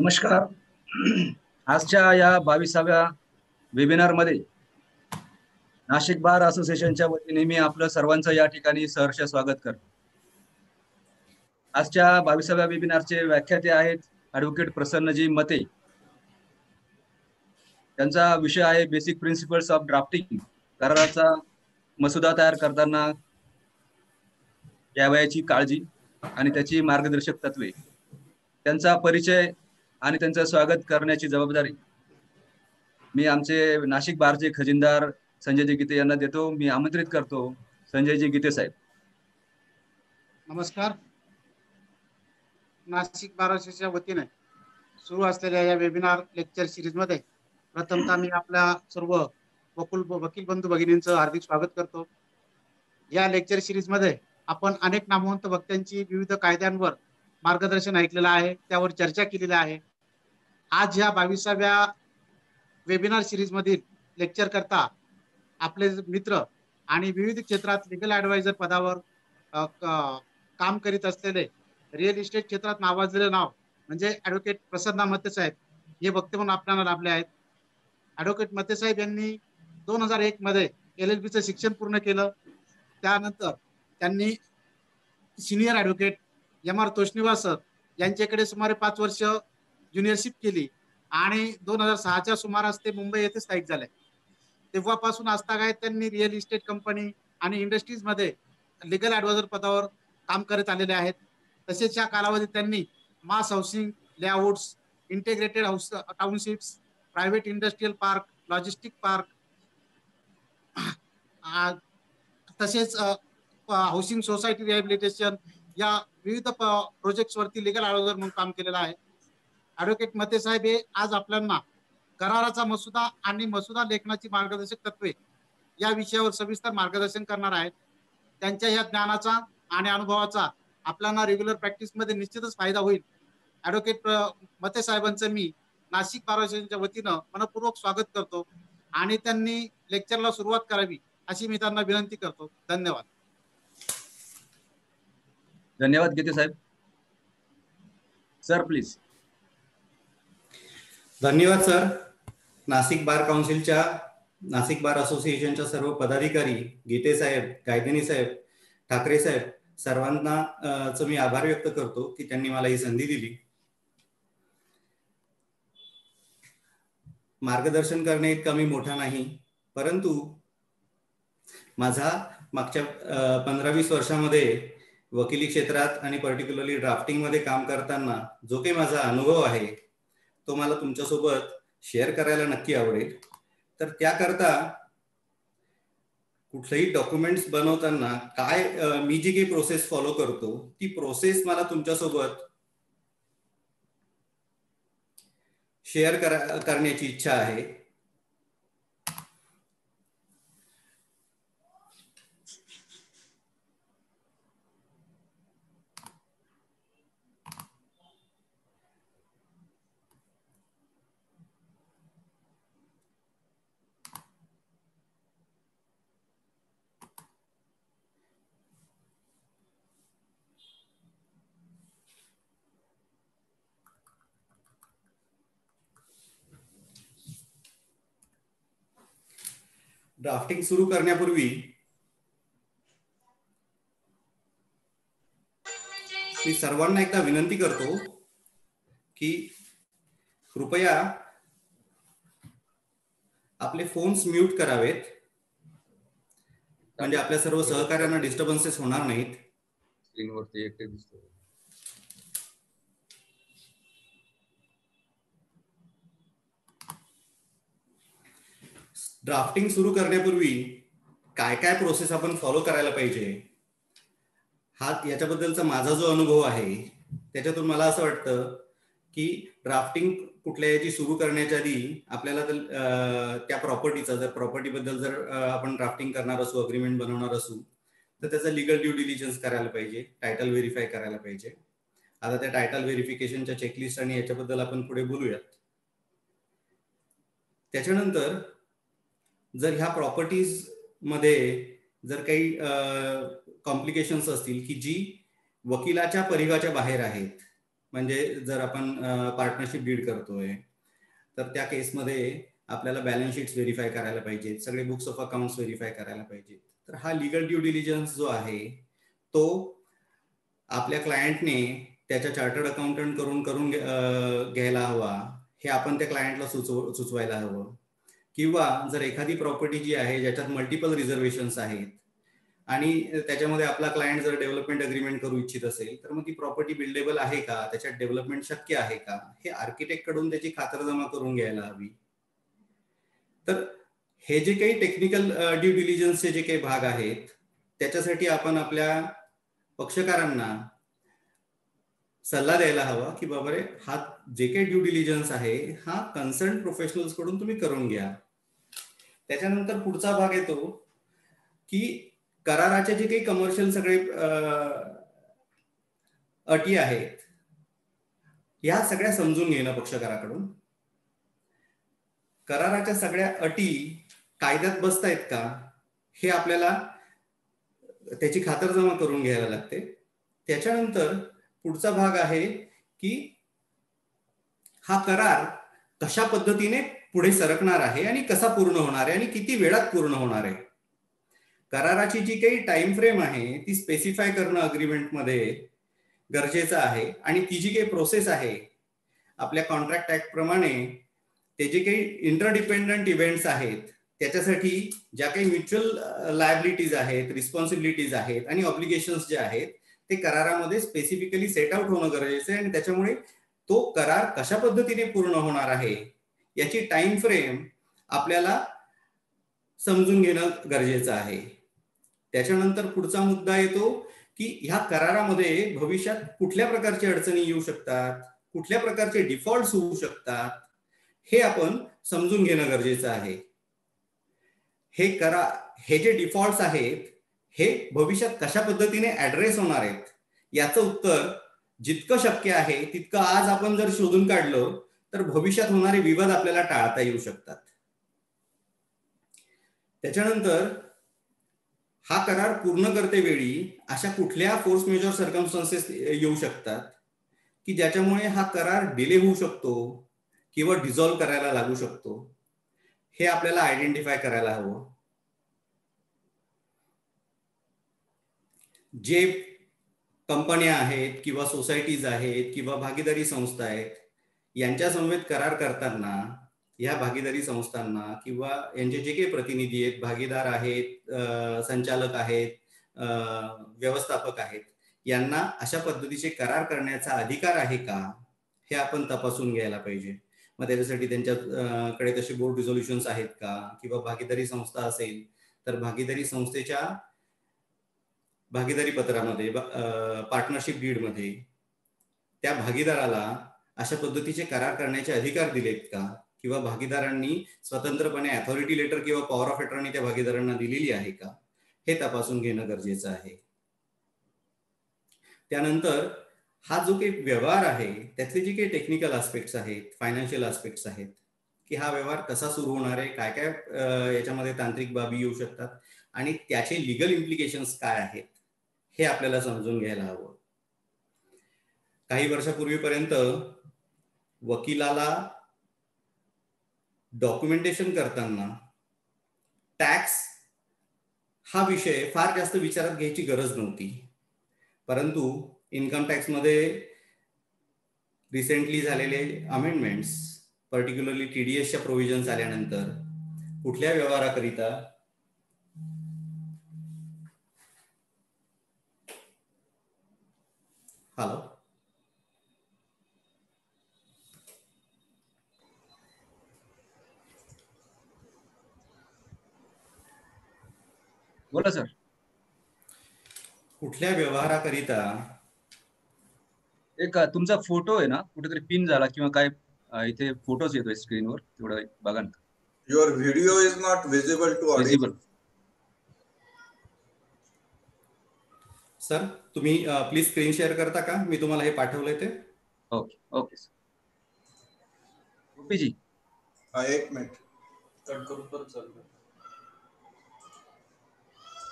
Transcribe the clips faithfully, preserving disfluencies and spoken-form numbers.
नमस्कार. आजच्या या बावीसाव्या वेबिनारमध्ये नाशिक बार असोसिएशनच्या वतीने मी आपलं सर्वांचं या ठिकाणी सहर्ष स्वागत करतो. आजच्या बावीसाव्या वेबिनारचे व्याख्याते आहेत ॲडव्होकेट प्रसन्नजी मते. त्यांचा विषय आहे बेसिक प्रिन्सिपल्स ऑफ ड्राफ्टिंग. कराराचा मसुदा तयार करताना घ्यावयाची काळजी आणि त्याची मार्गदर्शक तत्वे. त्यांचा परिचय आणि त्यांचं स्वागत करण्याची जबाबदारी मी आमचे नाशिक बारचे खजिनदार संजयजी गीते यांना देतो. मी आमंत्रित करतो संजयजी गीते साहेब. नमस्कार. नाशिक बार असोसिएशनच्या वतीने सुरू असलेल्या या वेबिनार लेक्चर सिरीज मध्ये प्रथमतः मी आपल्या सर्व वकील वकील बंधू भगिनींचं हार्दिक स्वागत करतो. या लेक्चर सिरीज मध्ये आपण अनेक नामवंत वक्त्यांची विविध कायद्यांवर मार्गदर्शन ऐकलेलं आहे, त्यावर चर्चा केलेली आहे. आज या बावीसाव्या वेबिनार सिरीज मधील लेक्चर करता आपले मित्र आणि विविध क्षेत्रात लीगल ॲडवायझर पदावर काम करीत असलेले रिअल इस्टेट क्षेत्रात नावाजलेले नाव म्हणजे ॲडव्होकेट प्रसन्न मते साहेब हे वक्ते म्हणून आपल्याला लाभले आहेत. ॲडव्होकेट मते साहेब यांनी दोन हजार एक मध्ये एल एल बीचं शिक्षण पूर्ण केलं. त्यानंतर त्यांनी senior advocate M R Toshniwal sir यांच्याकडे सुमारे पाच वर्ष ज्युनियरशिप केली आणि दोन हजार सहाच्या सुमारास ते मुंबई येथे स्थायिक झाले. तेव्हापासून आजतागायत त्यांनी रिअल इस्टेट कंपनी आणि इंडस्ट्रीजमध्ये लीगल ॲडवायझर पदावर काम करत आलेले आहेत. तसेच या कालावधीत त्यांनी mass housing, layouts, integrated house townships, private industrial park, logistic park, तसेच हाऊसिंग सोसायटी रिहॅबिलिटेशन या विविध प्रोजेक्ट्सवरती लीगल ॲडवायझर म्हणून काम केलेलं आहे. ॲडव्होकेट मते साहेब हे आज आपल्याला कराराचा मसुदा आणि मसुदा लेखनाची मार्गदर्शक तत्वे या विषयावर सविस्तर मार्गदर्शन करणार आहेत. त्यांच्या या ज्ञानाचा आणि अनुभवाचा आपल्याला रेग्युलर प्रॅक्टिसमध्ये निश्चितच फायदा होईल. ॲडव्होकेट मते साहेबांचं मी नाशिक बार असोसिएशनच्या वतीनं मनपूर्वक स्वागत करतो आणि त्यांनी लेक्चरला सुरुवात करावी अशी मी त्यांना विनंती करतो. धन्यवाद. धन्यवाद गीते साहेब. Sir please. धन्यवाद सर. नाशिक बार काउन्सिलच्या नाशिक बार असोसिएशनच्या सर्व पदाधिकारी, गीते साहेब, गायधनी साहेब, ठाकरे साहेब सर्वांना च मी आभार व्यक्त करतो की त्यांनी मला ही संधी दिली. मार्गदर्शन करणे इतका मी मोठा नाही, परंतु माझा मागच्या पंधरा वीस वर्षामध्ये वकिली क्षेत्रात आणि पर्टिक्युलरली ड्राफ्टिंग मध्ये काम करताना जो काही माझा अनुभव आहे तो मला तुमच्यासोबत शेअर करायला नक्की आवडेल. तर त्याकरता कुठलेही डॉक्युमेंट्स बनवताना काय मी जी काही प्रोसेस फॉलो करतो ती प्रोसेस मला तुमच्यासोबत शेअर करा करण्याची इच्छा आहे. ड्राफ्टिंग सुरू करण्यापूर्वी मी सर्वांना एकदा विनंती करतो की कृपया आपले फोन्स म्यूट करावेत, म्हणजे आपल्या सर्व सहकार्यांना डिस्टर्बन्सेस होणार नाहीत. स्क्रीनवरती एकटे दिसतो. ड्राफ्टिंग सुरू करण्यापूर्वी काय काय प्रोसेस आपण फॉलो करायला पाहिजे हा याच्याबद्दलचा माझा जो अनुभव आहे त्याच्यातून मला असं वाटतं की ड्राफ्टिंग कुठल्या याची सुरू करण्याच्या आधी आपल्याला त्या प्रॉपर्टीचा जर प्रॉपर्टीबद्दल जर आपण ड्राफ्टिंग करणार असू, अग्रीमेंट बनवणार असू तर त्याचा लिगल ड्यू डिलिजन्स करायला पाहिजे, टायटल व्हेरीफाय करायला पाहिजे. आता त्या टायटल व्हेरिफिकेशनच्या चेकलिस्ट आणि याच्याबद्दल आपण पुढे बोलूयात. त्याच्यानंतर जर ह्या प्रॉपर्टीज मध्ये जर काही कॉम्प्लिकेशन्स असतील की जी वकिलाच्या परिघाच्या बाहेर आहेत, म्हणजे जर आपण पार्टनरशिप डीड करतोय तर त्या केसमध्ये आपल्याला बॅलन्स शीट्स व्हेरीफाय करायला पाहिजेत, सगळे बुक्स ऑफ अकाउंट्स व्हेरीफाय करायला पाहिजेत. तर हा लिगल ड्यू डिलिजन्स जो आहे तो आपल्या क्लायंटने त्याच्या चार्टर्ड अकाउंटंट करून करून घ्यायला हवा, हे आपण त्या क्लायंटला सुचव सुचवायला हवं. किंवा जर एखादी प्रॉपर्टी जी आहे ज्याच्यात मल्टिपल रिझर्वेशन्स आहेत आणि त्याच्यामध्ये आपला क्लायंट जर डेव्हलपमेंट अग्रीमेंट करू इच्छित असेल तर मग ती प्रॉपर्टी बिल्डेबल आहे का, त्याच्यात डेव्हलपमेंट शक्य आहे का, हे आर्किटेक्ट कडून त्याची खातरजमा करून घ्यायला हवी. तर हे जे काही टेक्निकल ड्यू डिलिजन्सचे जे काही भाग आहेत त्याच्यासाठी आपण आपल्या पक्षकारांना सल्ला द्यायला हवा की बाबा रे, हा जे काही ड्यू डिलिजन्स आहे हा कन्सर्न प्रोफेशनल्स कडून तुम्ही करून घ्या. त्याच्यानंतर पुढचा भाग येतो की कराराचे जे काही कमर्शियल सगळे अटी आहेत या सगळ्या समजून घेणं पक्षकाराकडून. कराराच्या सगळ्या अटी कायद्यात बसतायत का हे आपल्याला त्याची खातरजमा करून घ्यायला लागते. त्याच्यानंतर पुढचा भाग आहे की हा करार कशा पद्धतीने पुढे सरकणार आहे आणि कसा पूर्ण होणार आहे आणि किती वेळात पूर्ण होणार आहे. कराराची जी काही टाइम फ्रेम आहे ती स्पेसिफाय करणं अग्रीमेंटमध्ये गरजेचं आहे. आणि ती जी काही प्रोसेस आहे आपल्या कॉन्ट्रॅक्ट ऍक्ट प्रमाणे ते जे काही इंटरडिपेंडंट इव्हेंट्स आहेत त्याच्यासाठी ज्या काही म्युच्युअल लायबिलिटीज आहेत, रिस्पॉन्सिबिलिटीज आहेत आणि ऑब्लिगेशन्स जे आहेत ते करारामध्ये स्पेसिफिकली सेट आउट होणं गरजेचं आहे. आणि त्याच्यामुळे तो करार कशा पद्धतीने पूर्ण होणार आहे याची टाइम फ्रेम आपल्याला समजून घेणं गरजेचं आहे. त्याच्यानंतर पुढचा मुद्दा येतो की ह्या करारामध्ये भविष्यात कुठल्या प्रकारच्या अडचणी येऊ शकतात, कुठल्या प्रकारचे डिफॉल्ट होऊ शकतात हे आपण समजून घेणं गरजेचं आहे. हे करा हे जे डिफॉल्ट्स आहेत हे भविष्यात कशा पद्धतीने ऍड्रेस होणार आहेत याचं उत्तर जितकं शक्य आहे तितकं आज आपण जर शोधून काढलं तर भविष्यात होणारे विवाद आपल्याला टाळता येऊ शकतात. त्याच्यानंतर हा करार पूर्ण करते वेळी अशा कुठल्या फोर्स मेजॉर सर्कमस्टन्सेस येऊ शकतात की ज्याच्यामुळे हा करार डिले होऊ शकतो किंवा डिझॉल्व्ह करायला लागू शकतो, हे आपल्याला आयडेंटिफाय करायला हवं. जे कंपन्या आहेत किंवा सोसायटीज आहेत किंवा भागीदारी संस्था आहेत यांच्या समवेत करार करताना या भागीदारी संस्थांना किंवा यांचे जे काही प्रतिनिधी आहेत, भागीदार आहेत, संचालक आहेत, व्यवस्थापक आहेत, यांना अशा पद्धतीचे करार करण्याचा अधिकार आहे का हे आपण तपासून घ्यायला पाहिजे. मग त्याच्यासाठी त्यांच्याकडे तसे बोर्ड रिझोल्युशन्स आहेत का, किंवा भागीदारी संस्था असेल तर भागीदारी संस्थेच्या भागीदारी पत्रामध्ये, पार्टनरशिप डीडमध्ये त्या भागीदाराला अशा पद्धतीचे करार करण्याचे अधिकार दिलेत का, किंवा भागीदारांनी स्वतंत्रपणे अथॉरिटी लेटर किंवा पॉवर ऑफ अटॉर्नी त्या भागीदारांना दिलेली आहे का, हे तपासून घेणं गरजेचं आहे. त्यानंतर हा जो काही व्यवहार आहे त्यातले जे काही टेक्निकल आस्पेक्ट्स आहेत, फायनान्शियल आस्पेक्ट्स आहेत, की हा व्यवहार कसा सुरू होणार आहे, काय काय याच्यामध्ये तांत्रिक बाबी येऊ शकतात आणि त्याचे लिगल इम्प्लिकेशन्स काय आहेत हे आपल्याला समजून घ्यायला हवं. काही वर्षापूर्वीपर्यंत वकिलाला डॉक्युमेंटेशन करताना टॅक्स हा विषय फार जास्त विचारात घ्यायची गरज नव्हती. परंतु इन्कम टॅक्स मध्ये रिसेंटली झालेले अमेंडमेंट्स, पर्टिक्युलरली टीडीएसच्या प्रोव्हिजन्स आल्यानंतर कुठल्या व्यवहाराकरिता हॅलो बोला सर. कुठल्या व्यवहाराकरिता एक तुमचा फोटो आहे ना कुठेतरी पिन झाला किंवा काय, इथे फोटोच येतोय स्क्रीनवर, तेवढं बघा ना. Your video is not visible to audience. Sir तुम्ही प्लीज स्क्रीन शेअर करता का, मी तुम्हाला हे पाठवलंय ते. Okay okay sir. OP ji हा एक मिनिट कट करून परत चालू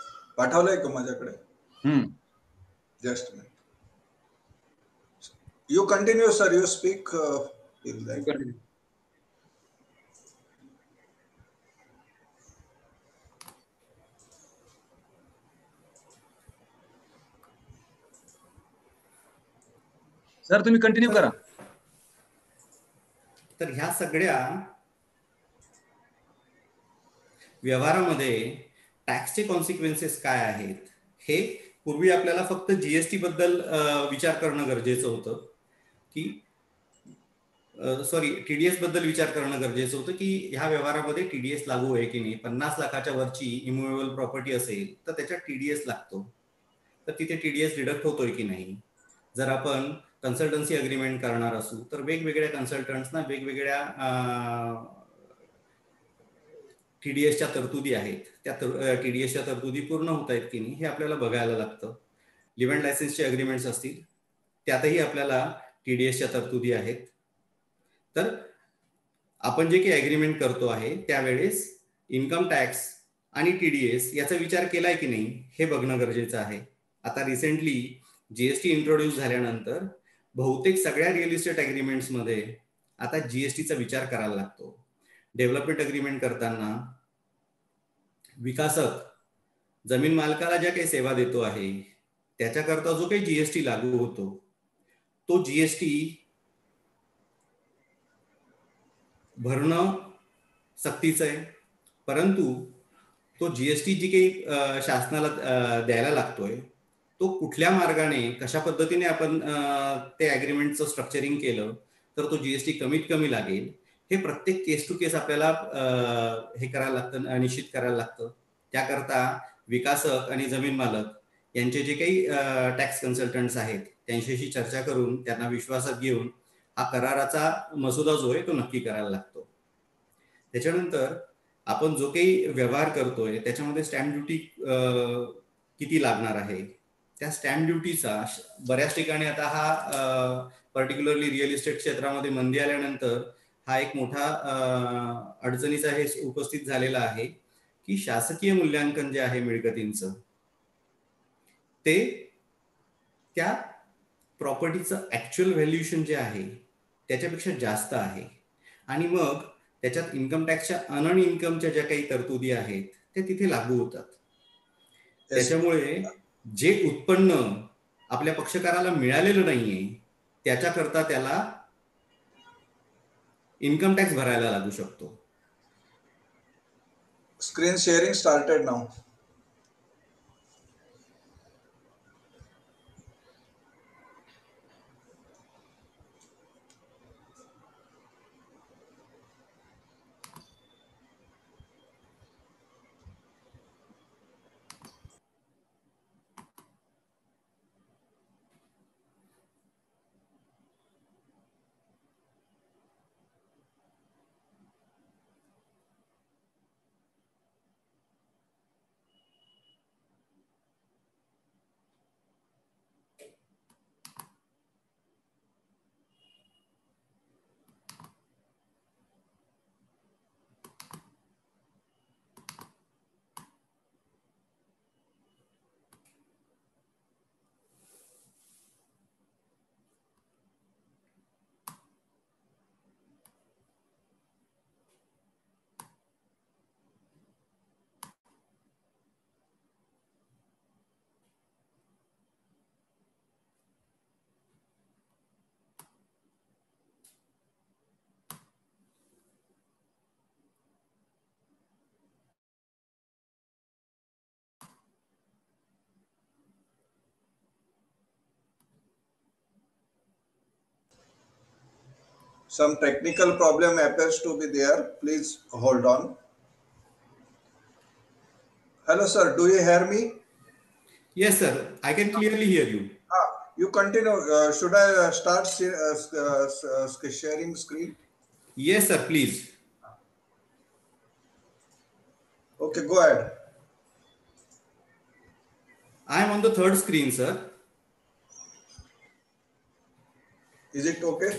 पाठवलंय का माझ्याकडे? Hmm just minute. You continue, sir. You speak. Uh, in You that. continue. Sir तुम्ही कंटिन्यू करा. तर ह्या सगळ्या व्यवहारामध्ये टॅक्सचे कॉन्सिक्वेन्सेस काय आहेत हे पूर्वी आपल्याला फक्त जीएसटी बद्दल विचार करणं गरजेचं होतं की सॉरी टीडीएस बद्दल विचार करणं गरजेचं होतं की ह्या व्यवहारामध्ये टीडीएस लागू आहे की नाही. पन्नास लाखाच्या वरची इमूवेबल प्रॉपर्टी असेल तर त्याच्यात टीडीएस लागतो, तर तिथे टीडीएस डिडक्ट होतोय की नाही. जर आपण कन्सल्टन्सी अग्रीमेंट करणार असू तर वेगवेगळ्या कन्सल्टंट्सना वेगवेगळ्या टीडीएसच्या तरतुदी आहेत, त्या टीडीएसच्या तरतुदी पूर्ण होत आहेत की नाही हे आपल्याला बघायला लागतं. लिव्ह अँड लायसन्सचे अग्रीमेंट्स असतील त्यातही आपल्याला टीडीएसच्या तरतुदी आहेत. तर आपण जे काही अग्रीमेंट करतो आहे त्यावेळेस इन्कम टॅक्स आणि टीडीएस याचा विचार केलाय की नाही हे बघणं गरजेचं आहे. आता रिसेंटली जीएसटी इंट्रोड्यूस झाल्यानंतर बहुतेक सगळ्या रिअल इस्टेट अग्रीमेंट्स मध्ये आता जीएसटीचा विचार करायला लागतो. डेव्हलपमेंट अग्रीमेंट करताना विकासक जमीन मालकाला ज्या काही सेवा देतो आहे त्याच्याकरता जो काही जीएसटी लागू होतो तो जीएसटी भरणं सक्तीचं आहे, परंतु तो जीएसटी जी काही शासनाला द्यायला लागतोय तो कुठल्या मार्गाने कशा पद्धतीने आपण ते अग्रीमेंटचं स्ट्रक्चरिंग केलं तर तो जीएसटी कमीत कमी लागेल हे प्रत्येक केस टू केस आपल्याला हे करायला लागतं, निश्चित करायला लागतं. त्याकरता विकासक आणि जमीन मालक यांचे जे काही टॅक्स कन्सल्टंट्स आहेत त्यांच्याशी चर्चा करून त्यांना विश्वासात घेऊन हा कराराचा मसुदा जो आहे तो नक्की करायला लागतो. त्याच्यानंतर आपण जो काही व्यवहार करतोय त्याच्यामध्ये स्टॅम्प ड्युटी किती लागणार आहे, त्या स्टॅम्प ड्युटीचा बऱ्याच ठिकाणी आता हा पर्टिक्युलरली रिअल इस्टेट क्षेत्रामध्ये मंदी आल्यानंतर हा एक मोठा अडचणीचा हे उपस्थित झालेला आहे की शासकीय मूल्यांकन जे आहे मिळकतींचं ते त्या प्रॉपर्टीचं ऍक्च्युअल व्हॅल्युएशन जे आहे त्याच्यापेक्षा जास्त आहे आणि मग त्याच्यात इन्कम टॅक्सच्या अनअर्न इन्कमच्या ज्या काही तरतुदी आहेत ते तिथे लागू होतात. त्याच्यामुळे जे उत्पन्न आपल्या पक्षकाराला मिळालेलं नाहीये त्याच्याकरता त्याला इन्कम टॅक्स भरायला लागू शकतो. Screen sharing started now. Some technical problem appears to be there. Please hold on. Hello, sir. Do you hear me? Yes, sir. I can clearly hear you. Ah, you continue. Uh, should I uh, start uh, uh, sharing screen? Yes, sir. Please. Okay, go ahead. I am on the third screen, sir. Is it okay?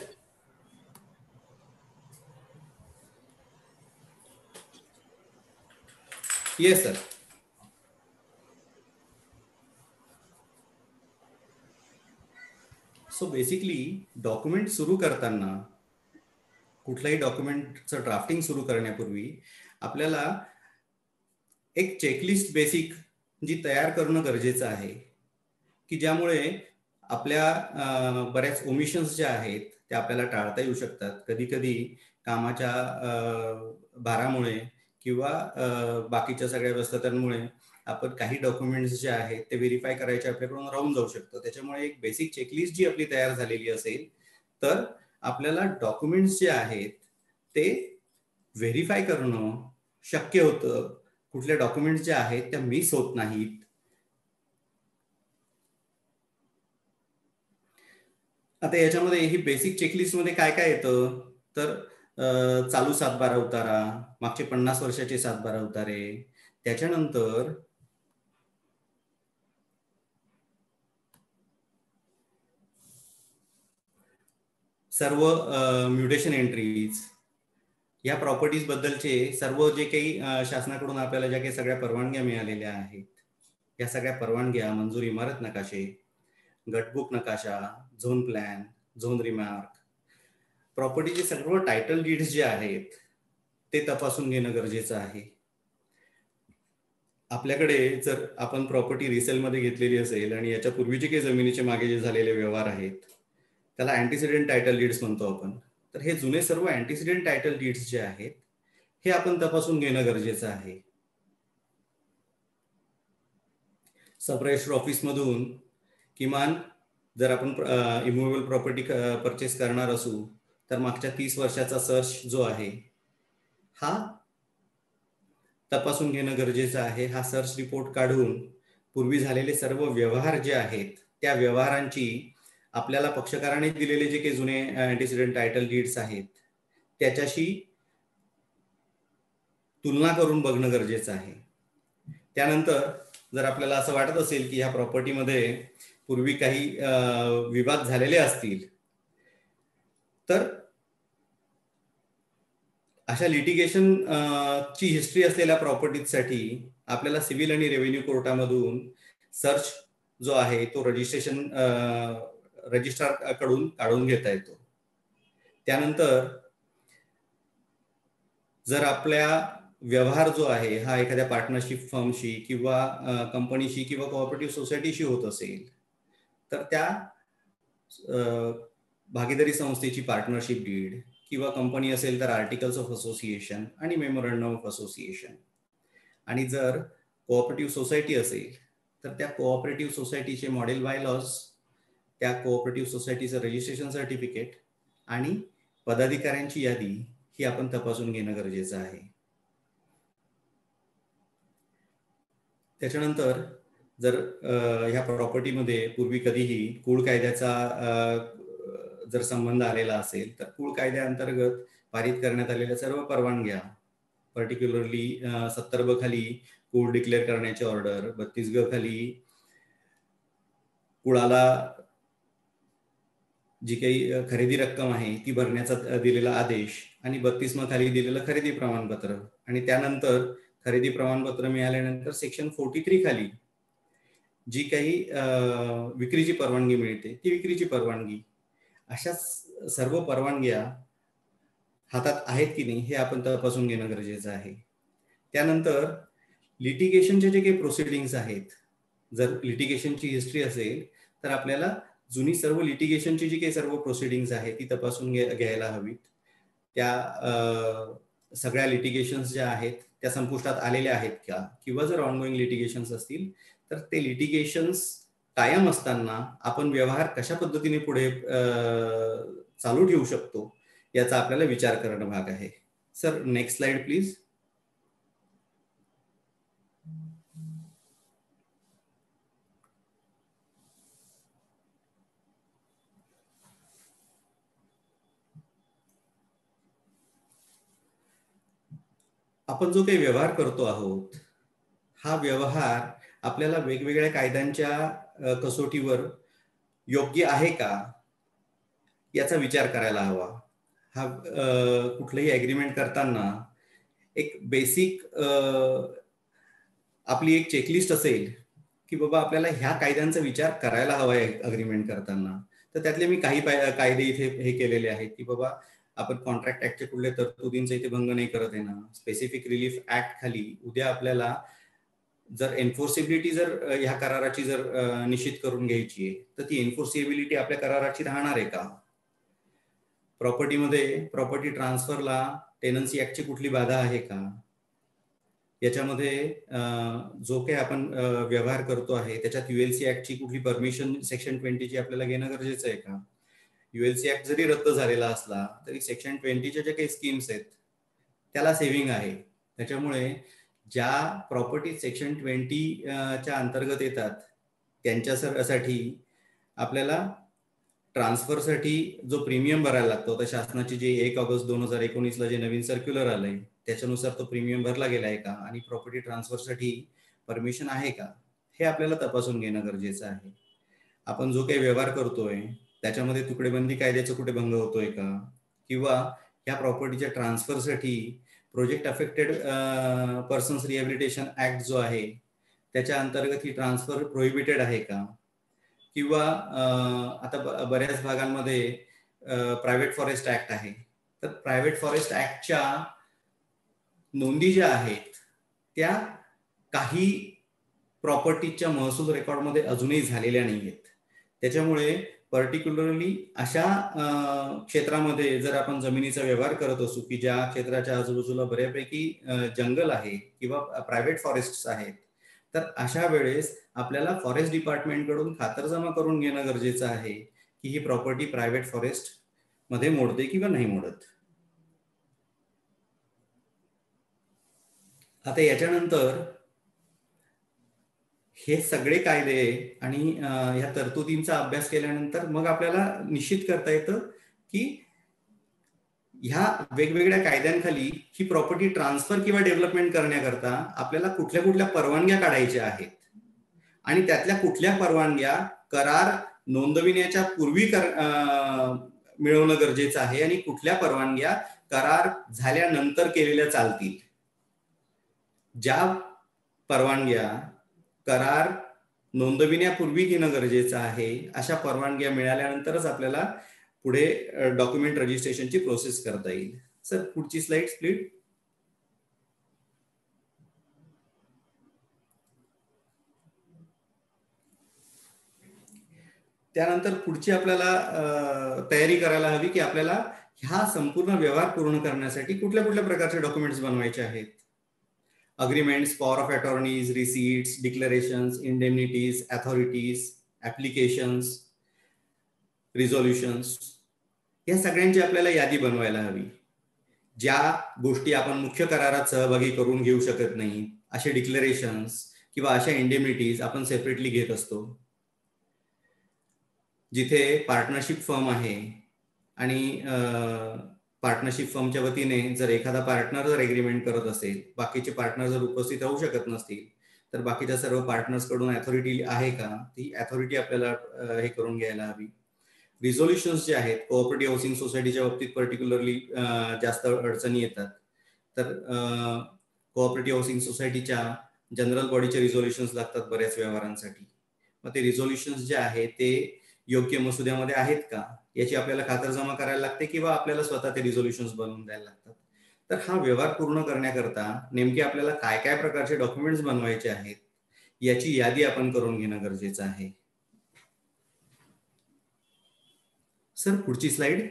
Yes, sir. So so basically document सुरू करताना, कुठलाही डॉक्युमेंटचं drafting सुरू करण्यापूर्वी आपल्याला एक checklist basic जी तयार करणं गरजेचं आहे, की ज्यामुळे आपल्या बऱ्याच ओमिशन्स ज्या आहेत त्या आपल्याला टाळता येऊ शकतात. कधी कधी कामाच्या भारामुळे किंवा बाकीच्या सगळ्या व्यस्ततांमुळे आपण काही डॉक्युमेंट्स जे आहेत ते व्हेरीफाय करायचे आपल्याकडून राहून जाऊ शकतं. त्याच्यामुळे एक बेसिक चेकलिस्ट जी आपली तयार झालेली असेल तर आपल्याला डॉक्युमेंट्स जे आहेत ते व्हेरीफाय करणं शक्य होतं. कुठल्या डॉक्युमेंट्स ज्या आहेत त्या मिस होत नाहीत. आता याच्यामध्ये ही बेसिक चेकलिस्ट मध्ये काय काय येतं तर चालू सातबारा उतारा, मागचे पन्नास वर्षाचे सातबारा उतारे, त्याच्यानंतर सर्व म्युटेशन एंट्रीज, या प्रॉपर्टीज बद्दलचे सर्व जे काही शासनाकडून आपल्याला ज्या काही सगळ्या परवानग्या मिळालेल्या आहेत, या सगळ्या परवानग्या, मंजूर इमारत नकाशे, गटबुक नकाशा, झोन प्लॅन, झोन रिमार्क, प्रॉपर्टीचे सर्व टायटल डीड्स जे आहेत ते तपासून घेणं गरजेचं आहे. आपल्याकडे जर आपण प्रॉपर्टी रिसेलमध्ये घेतलेली असेल आणि याच्या पूर्वीचे काही जमिनीचे मागे जे झालेले व्यवहार आहेत त्याला अँटीसिडेंट टायटल डीड्स म्हणतो आपण. तर हे जुने सर्व अँटीसिडेंट टायटल डीड्स जे आहेत हे आपण तपासून घेणं गरजेचं आहे. सब रजिस्टर ऑफिस मधून किमान जर आपण इमूवेबल प्रॉपर्टी परचेस करणार असू तर मागच्या तीस वर्षाचा सर्च जो आहे हा तपासून घेणं गरजेचं आहे. हा सर्च रिपोर्ट काढून पूर्वी झालेले सर्व व्यवहार जे आहेत त्या व्यवहारांची आपल्याला पक्षकाराने दिलेले जे काही जुने अँटीसिडेंट टायटल डीड्स आहेत त्याच्याशी तुलना करून बघणं गरजेचं आहे. त्यानंतर जर आपल्याला असं वाटत असेल की ह्या प्रॉपर्टीमध्ये पूर्वी काही विवाद झालेले असतील तर अशा लिटिगेशन ची हिस्ट्री असलेल्या प्रॉपर्टीसाठी आपल्याला सिव्हिल आणि रेव्हेन्यू कोर्टामधून सर्च जो आहे तो रजिस्ट्रेशन रजिस्ट्रार कडून काढून घेता येतो. त्यानंतर जर आपल्या व्यवहार जो आहे हा एखाद्या पार्टनरशिप फर्मशी किंवा कंपनीशी किंवा कोऑपरेटिव्ह सोसायटीशी होत असेल तर त्या भागीदारी संस्थेची पार्टनरशिप डीड किंवा कंपनी असेल तर आर्टिकल्स ऑफ असोसिएशन आणि मेमोरंडम ऑफ असोसिएशन, आणि जर कोऑपरेटिव्ह सोसायटी असेल तर त्या कोऑपरेटिव्ह सोसायटीचे मॉडेल बायलॉज, त्या कोऑपरेटिव्ह सोसायटीचं रजिस्ट्रेशन सर्टिफिकेट आणि पदाधिकाऱ्यांची यादी ही आपण तपासून घेणं गरजेचं आहे. त्याच्यानंतर जर ह्या प्रॉपर्टीमध्ये पूर्वी कधीही कूळ कायद्याचा जर संबंध आलेला असेल तर कूळ कायद्याअंतर्गत पारित करण्यात आलेल्या सर्व परवानग्या, पर्टिक्युलरली सत्तर ब खाली कूळ डिक्लेअर करण्याची ऑर्डर, बत्तीस ग खाली कुळाला जी काही खरेदी रक्कम आहे ती भरण्याचा दिलेला आदेश आणि बत्तीस म खाली दिलेलं खरेदी प्रमाणपत्र, आणि त्यानंतर खरेदी प्रमाणपत्र मिळाल्यानंतर सेक्शन फोर्टी थ्री खाली जी काही विक्रीची परवानगी मिळते ती विक्रीची परवानगी, अशा सर्व परवानग्या हातात आहेत की नाही हे आपण तपासून घेणं गरजेचं आहे. त्यानंतर लिटिगेशनचे जे काही प्रोसिडिंग्स आहेत, जर लिटिगेशनची हिस्ट्री असेल तर आपल्याला जुनी सर्व लिटिगेशनची जी काही सर्व प्रोसिडिंग्स आहेत ती तपासून घ्यायला हवीत. त्या सगळ्या लिटिगेशन्स ज्या आहेत त्या संपुष्टात आलेल्या आहेत का, किंवा जर ऑनगोईंग लिटिगेशन्स असतील तर ते लिटिगेशन्स कायम असताना आपण व्यवहार कशा पद्धतीने पुढे चालू ठेवू शकतो याचा आपल्याला विचार करणं भाग आहे. Sir next slide please. आपण जो काही व्यवहार करतो आहोत हा व्यवहार आपल्याला वेगवेगळ्या कायद्यांच्या कसोटीवर योग्य आहे का याचा विचार करायला हवा. हा कुठलंही ॲग्रीमेंट करताना एक बेसिक आपली एक चेकलिस्ट असेल की बाबा आपल्याला ह्या कायद्यांचा विचार करायला हवा आहे अग्रीमेंट करताना, तर त्यातले मी काही कायदे इथे हे केलेले आहेत की बाबा आपण कॉन्ट्रॅक्ट ऍक्टच्या कुठल्या तरतुदींचा इथे भंग नाही करत आहे ना. स्पेसिफिक रिलीफ ऍक्ट खाली उद्या आपल्याला जर एन्फोर्सेबिलिटी जर ह्या कराराची जर निश्चित करून घ्यायची आहे तर ती एन्फोर्सेबिलिटी आपल्या कराराची राहणार आहे का? प्रॉपर्टीमध्ये प्रॉपर्टी ट्रान्सफरला टेनन्सी ऍक्टची कुठली बाधा आहे का? याच्यामध्ये जो काही आपण व्यवहार करतो आहे त्याच्यात युएलसी ऍक्टची कुठली परमिशन सेक्शन ट्वेंटीची आपल्याला घेणं गरजेचं आहे का? युएलसी ऍक्ट जरी रद्द झालेला असला तरी सेक्शन ट्वेंटीच्या ज्या काही स्कीम्स आहेत त्याला सेव्हिंग आहे. त्याच्यामुळे ज्या प्रॉपर्टी सेक्शन ट्वेंटी च्या अंतर्गत येतात त्यांच्यासाठी आपल्याला ट्रान्सफरसाठी जो प्रीमियम भरायला लागतो, तर शासनाची जे एक ऑगस्ट दोन हजार एकोणीस ला जे नवीन सर्क्युलर आलंय त्याच्यानुसार तो प्रीमियम भरला गेलाय का आणि प्रॉपर्टी ट्रान्सफरसाठी परमिशन आहे का हे आपल्याला तपासून घेणं गरजेचं आहे. आपण जो काही व्यवहार करतोय त्याच्यामध्ये तुकडेबंदी कायद्याचा कुठे भंग होतोय का, किंवा ह्या प्रॉपर्टीच्या ट्रान्सफरसाठी project affected persons rehabilitation act जो आहे त्याच्या अंतर्गत ही ट्रान्सफर प्रोहिबिटेड आहे का, किंवा आता बऱ्याच भागांमध्ये प्रायव्हेट फॉरेस्ट ऍक्ट आहे, तर प्रायव्हेट फॉरेस्ट ऍक्टच्या नोंदी ज्या आहेत त्या काही प्रॉपर्टीच्या महसूल रेकॉर्डमध्ये अजूनही झालेल्या नाही आहेत. त्याच्यामुळे पर्टिक्युलरली अशा क्षेत्रामध्ये जर आपण जमिनीचा व्यवहार करत असू की ज्या क्षेत्राच्या आजूबाजूला बऱ्यापैकी जंगल आहे किंवा प्रायव्हेट फॉरेस्ट आहेत, तर अशा वेळेस आपल्याला फॉरेस्ट डिपार्टमेंट कडून खातरजमा करून घेणं गरजेचं आहे की ही प्रॉपर्टी प्रायव्हेट फॉरेस्ट मध्ये मोडते किंवा नाही मोडत. आता याच्यानंतर हे सगळे कायदे आणि ह्या तरतुदींचा अभ्यास केल्यानंतर मग आपल्याला निश्चित करता येतं की ह्या वेगवेगळ्या कायद्यांखाली ही प्रॉपर्टी ट्रान्सफर किंवा डेव्हलपमेंट करण्याकरता आपल्याला कुठल्या कुठल्या परवानग्या काढायच्या आहेत आणि त्यातल्या कुठल्या परवानग्या करार नोंदविण्याच्या पूर्वी कर मिळवणं गरजेचं आहे आणि कुठल्या परवानग्या करार झाल्यानंतर केलेल्या चालतील. ज्या परवानग्या करार नोंदविण्यापूर्वी घेणं गरजेचं आहे अशा परवानग्या मिळाल्यानंतरच आपल्याला पुढे डॉक्युमेंट रजिस्ट्रेशनची प्रोसेस करता येईल. सर पुढची स्लाइड प्लीज. त्यानंतर पुढची आपल्याला तयारी करायला हवी की आपल्याला ह्या संपूर्ण व्यवहार पूर्ण करण्यासाठी कुठल्या कुठल्या प्रकारचे डॉक्युमेंट्स बनवायचे आहेत. Agreements, power of attorneys, receipts, declarations, indemnities, authorities, applications, resolutions, या सगळ्यांची आपल्याला यादी बनवायला हवी. ज्या गोष्टी आपण मुख्य करारात सहभागी करून घेऊ शकत नाही असे डिक्लेरेशन्स किंवा अशा इंडेमनिटीज आपण सेपरेटली घेत असतो. जिथे पार्टनरशिप फर्म आहे आणि पार्टनरशिप फर्मच्या वतीने जर एखादा पार्टनर जर एग्रीमेंट करत असेल, बाकीचे पार्टनर जर उपस्थित राहू शकत नसतील, तर बाकीच्या सर्व पार्टनर्स कडून अथॉरिटी आहे का ती अथॉरिटी आपल्याला हे करून घ्यायला हवी. रिझोल्युशन्स जे आहेत कोऑपरेटिव्ह हाऊसिंग सोसायटीच्या बाबतीत पर्टिक्युलरली जास्त अडचणी येतात, तर कोऑपरेटिव्ह हाऊसिंग सोसायटीच्या जनरल बॉडीचे रिझोल्युशन्स लागतात बऱ्याच व्यवहारांसाठी. मग ते रिझोल्युशन्स जे आहेत ते योग्य मसुद्यामध्ये आहेत का याची आपल्याला खातरजमा करायला लागते किंवा आपल्याला स्वतः ते रिझोल्युशन्स बनवून द्यायला लागतात. तर हा व्यवहार पूर्ण करण्याकरता नेमके आपल्याला काय काय प्रकारचे डॉक्युमेंट्स बनवायचे आहेत याची यादी आपण करून घेणं गरजेचं आहे. सर पुढची स्लाइड.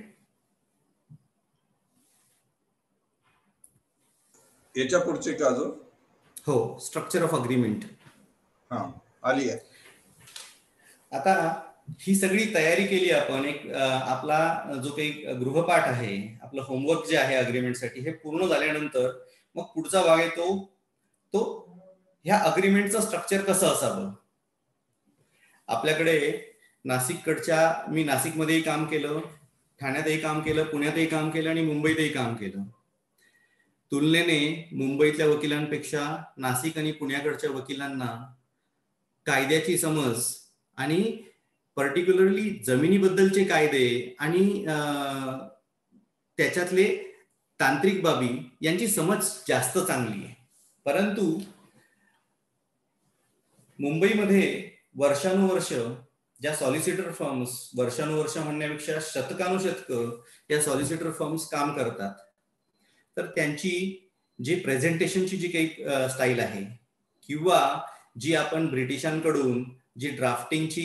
याच्या पुढची का अजून? हो, स्ट्रक्चर ऑफ अग्रीमेंट. हा आली आहे. आता ही सगळी तयारी केली आपण. एक आपला जो काही गृहपाठ आहे, आपलं होमवर्क जे आहे अग्रीमेंटसाठी, हे पूर्ण झाल्यानंतर मग पुढचा भाग येतो तो ह्या अग्रीमेंटचं स्ट्रक्चर कसं असावं. आपल्याकडे नाशिककडच्या, मी नाशिकमध्येही काम केलं, ठाण्यातही काम केलं, पुण्यातही काम केलं आणि मुंबईतही काम केलं. तुलनेने मुंबईतल्या वकिलांपेक्षा नाशिक आणि पुण्याकडच्या वकिलांना कायद्याची समज आणि पर्टिक्युलरली जमिनीबद्दलचे कायदे आणि त्याच्यातले तांत्रिक बाबी यांची समज जास्त चांगली आहे. परंतु मुंबईमध्ये वर्षानुवर्ष ज्या सॉलिसिटर फर्म्स वर्षानुवर्ष म्हणण्यापेक्षा शतकानुशतक या सॉलिसिटर फर्म्स काम करतात, तर त्यांची जी प्रेझेंटेशनची जी काही स्टाईल आहे किंवा जी आपण ब्रिटिशांकडून जी ड्राफ्टिंगची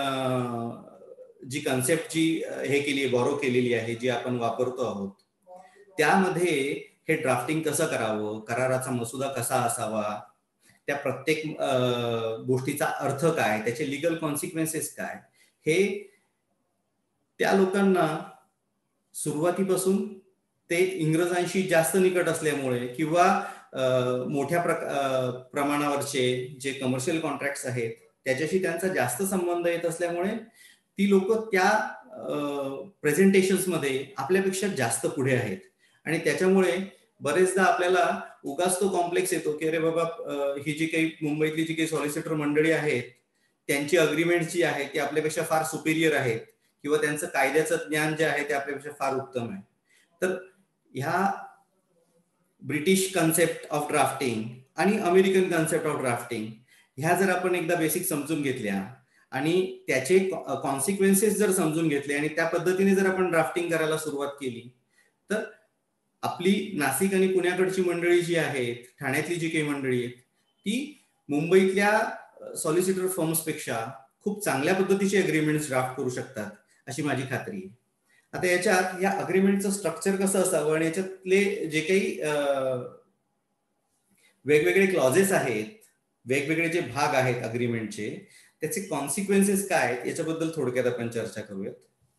जी कन्सेप्ट जी हे केली बॉरो केलेली आहे, जी आपण वापरतो आहोत, त्यामध्ये हे ड्राफ्टिंग कसं करावं, कराराचा मसुदा कसा असावा, त्या प्रत्येक गोष्टीचा अर्थ काय, त्याचे लिगल कॉन्सिक्वेन्सेस काय, हे त्या लोकांना सुरुवातीपासून ते इंग्रजांशी जास्त निकट असल्यामुळे किंवा मोठ्या प्रमाणावरचे जे कमर्शियल कॉन्ट्रॅक्ट्स आहेत त्याच्याशी त्यांचा जास्त संबंध येत असल्यामुळे ती लोक त्या प्रेझेंटेशन्स मध्ये आपल्यापेक्षा जास्त पुढे आहेत. आणि त्याच्यामुळे बरेचदा आपल्याला उगाच तो कॉम्प्लेक्स येतो की अरे बाबा ही जी काही मुंबईतली जी काही सॉलिसिटर मंडळी आहेत त्यांची अग्रीमेंट जी आहे ती आपल्यापेक्षा फार सुपेरियर आहेत किंवा त्यांचं कायद्याचं ज्ञान जे आहे ते आपल्यापेक्षा फार उत्तम आहे. तर ह्या ब्रिटिश कन्सेप्ट ऑफ ड्राफ्टिंग आणि अमेरिकन कन्सेप्ट ऑफ ड्राफ्टिंग ह्या जर आपण एकदा बेसिक समजून घेतल्या आणि त्याचे कॉन्सिक्वेन्सेस जर समजून घेतले आणि त्या पद्धतीने जर आपण ड्राफ्टिंग करायला सुरुवात केली, तर आपली नाशिक आणि पुण्याकडची मंडळी जी आहेत, ठाण्यातली जी काही मंडळी आहेत, ती मुंबईतल्या सॉलिसिटर फर्म्स पेक्षा खूप चांगल्या पद्धतीचे अग्रीमेंट्स ड्राफ्ट करू शकतात अशी माझी खात्री आहे. आता याच्यात या अग्रीमेंटचं स्ट्रक्चर कसं असावं आणि याच्यातले जे काही वेगवेगळे क्लॉजेस आहेत, वेगवेगळे जे भाग आहेत अग्रीमेंटचे, त्याचे कॉन्सिक्वेन्सेस काय आहेत याच्याबद्दल थोडक्यात आपण चर्चा करूयात.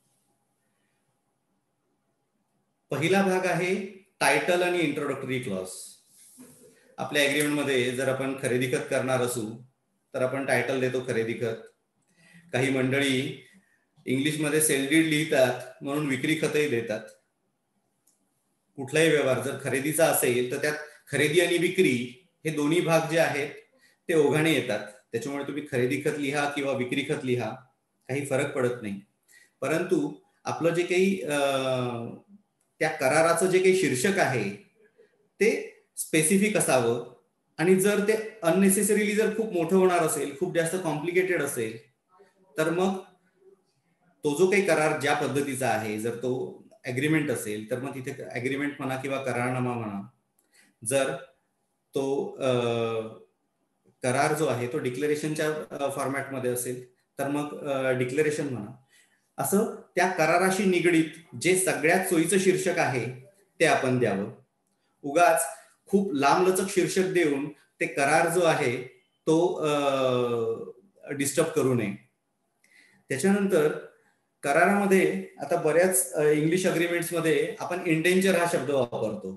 पहिला भाग आहे टायटल आणि इंट्रोडक्टरी क्लॉज. आपल्या अग्रीमेंट मध्ये जर आपण खरेदी खत करणार असू तर आपण टायटल देतो खरेदी खत. काही मंडळी इंग्लिशमध्ये सेल डीड लिहितात म्हणून विक्री खतही देतात. कुठलाही व्यवहार जर खरेदीचा असेल तर त्यात खरेदी आणि विक्री हे दोन्ही भाग जे आहेत ते ओघाने येतात. त्याच्यामुळे तुम्ही खरेदी खत लिहा किंवा विक्री खत लिहा, काही फरक पडत नाही. परंतु आपलं जे काही त्या कराराचं जे काही शीर्षक आहे ते स्पेसिफिक असावं आणि जर ते अननेसेसरीली जर खूप मोठं होणार असेल, खूप जास्त कॉम्प्लिकेटेड असेल, तर मग तो जो काही करार ज्या पद्धतीचा आहे, जर तो ऍग्रीमेंट असेल तर मग तिथे ऍग्रीमेंट म्हणा किंवा करारनामा म्हणा, जर तो करार जो आहे तो डिक्लेरेशनच्या फॉर्मॅटमध्ये असेल तर मग डिक्लेरेशन म्हणा. असं त्या कराराशी निगडीत जे सगळ्यात सोयीचं शीर्षक आहे ते आपण द्यावं. उगाच खूप लांबलचक शीर्षक देऊन ते करार जो आहे तो डिस्टर्ब करू नये. त्याच्यानंतर करारामध्ये आता बऱ्याच इंग्लिश अग्रीमेंट्स मध्ये आपण इंडेंजर हा शब्द वापरतो.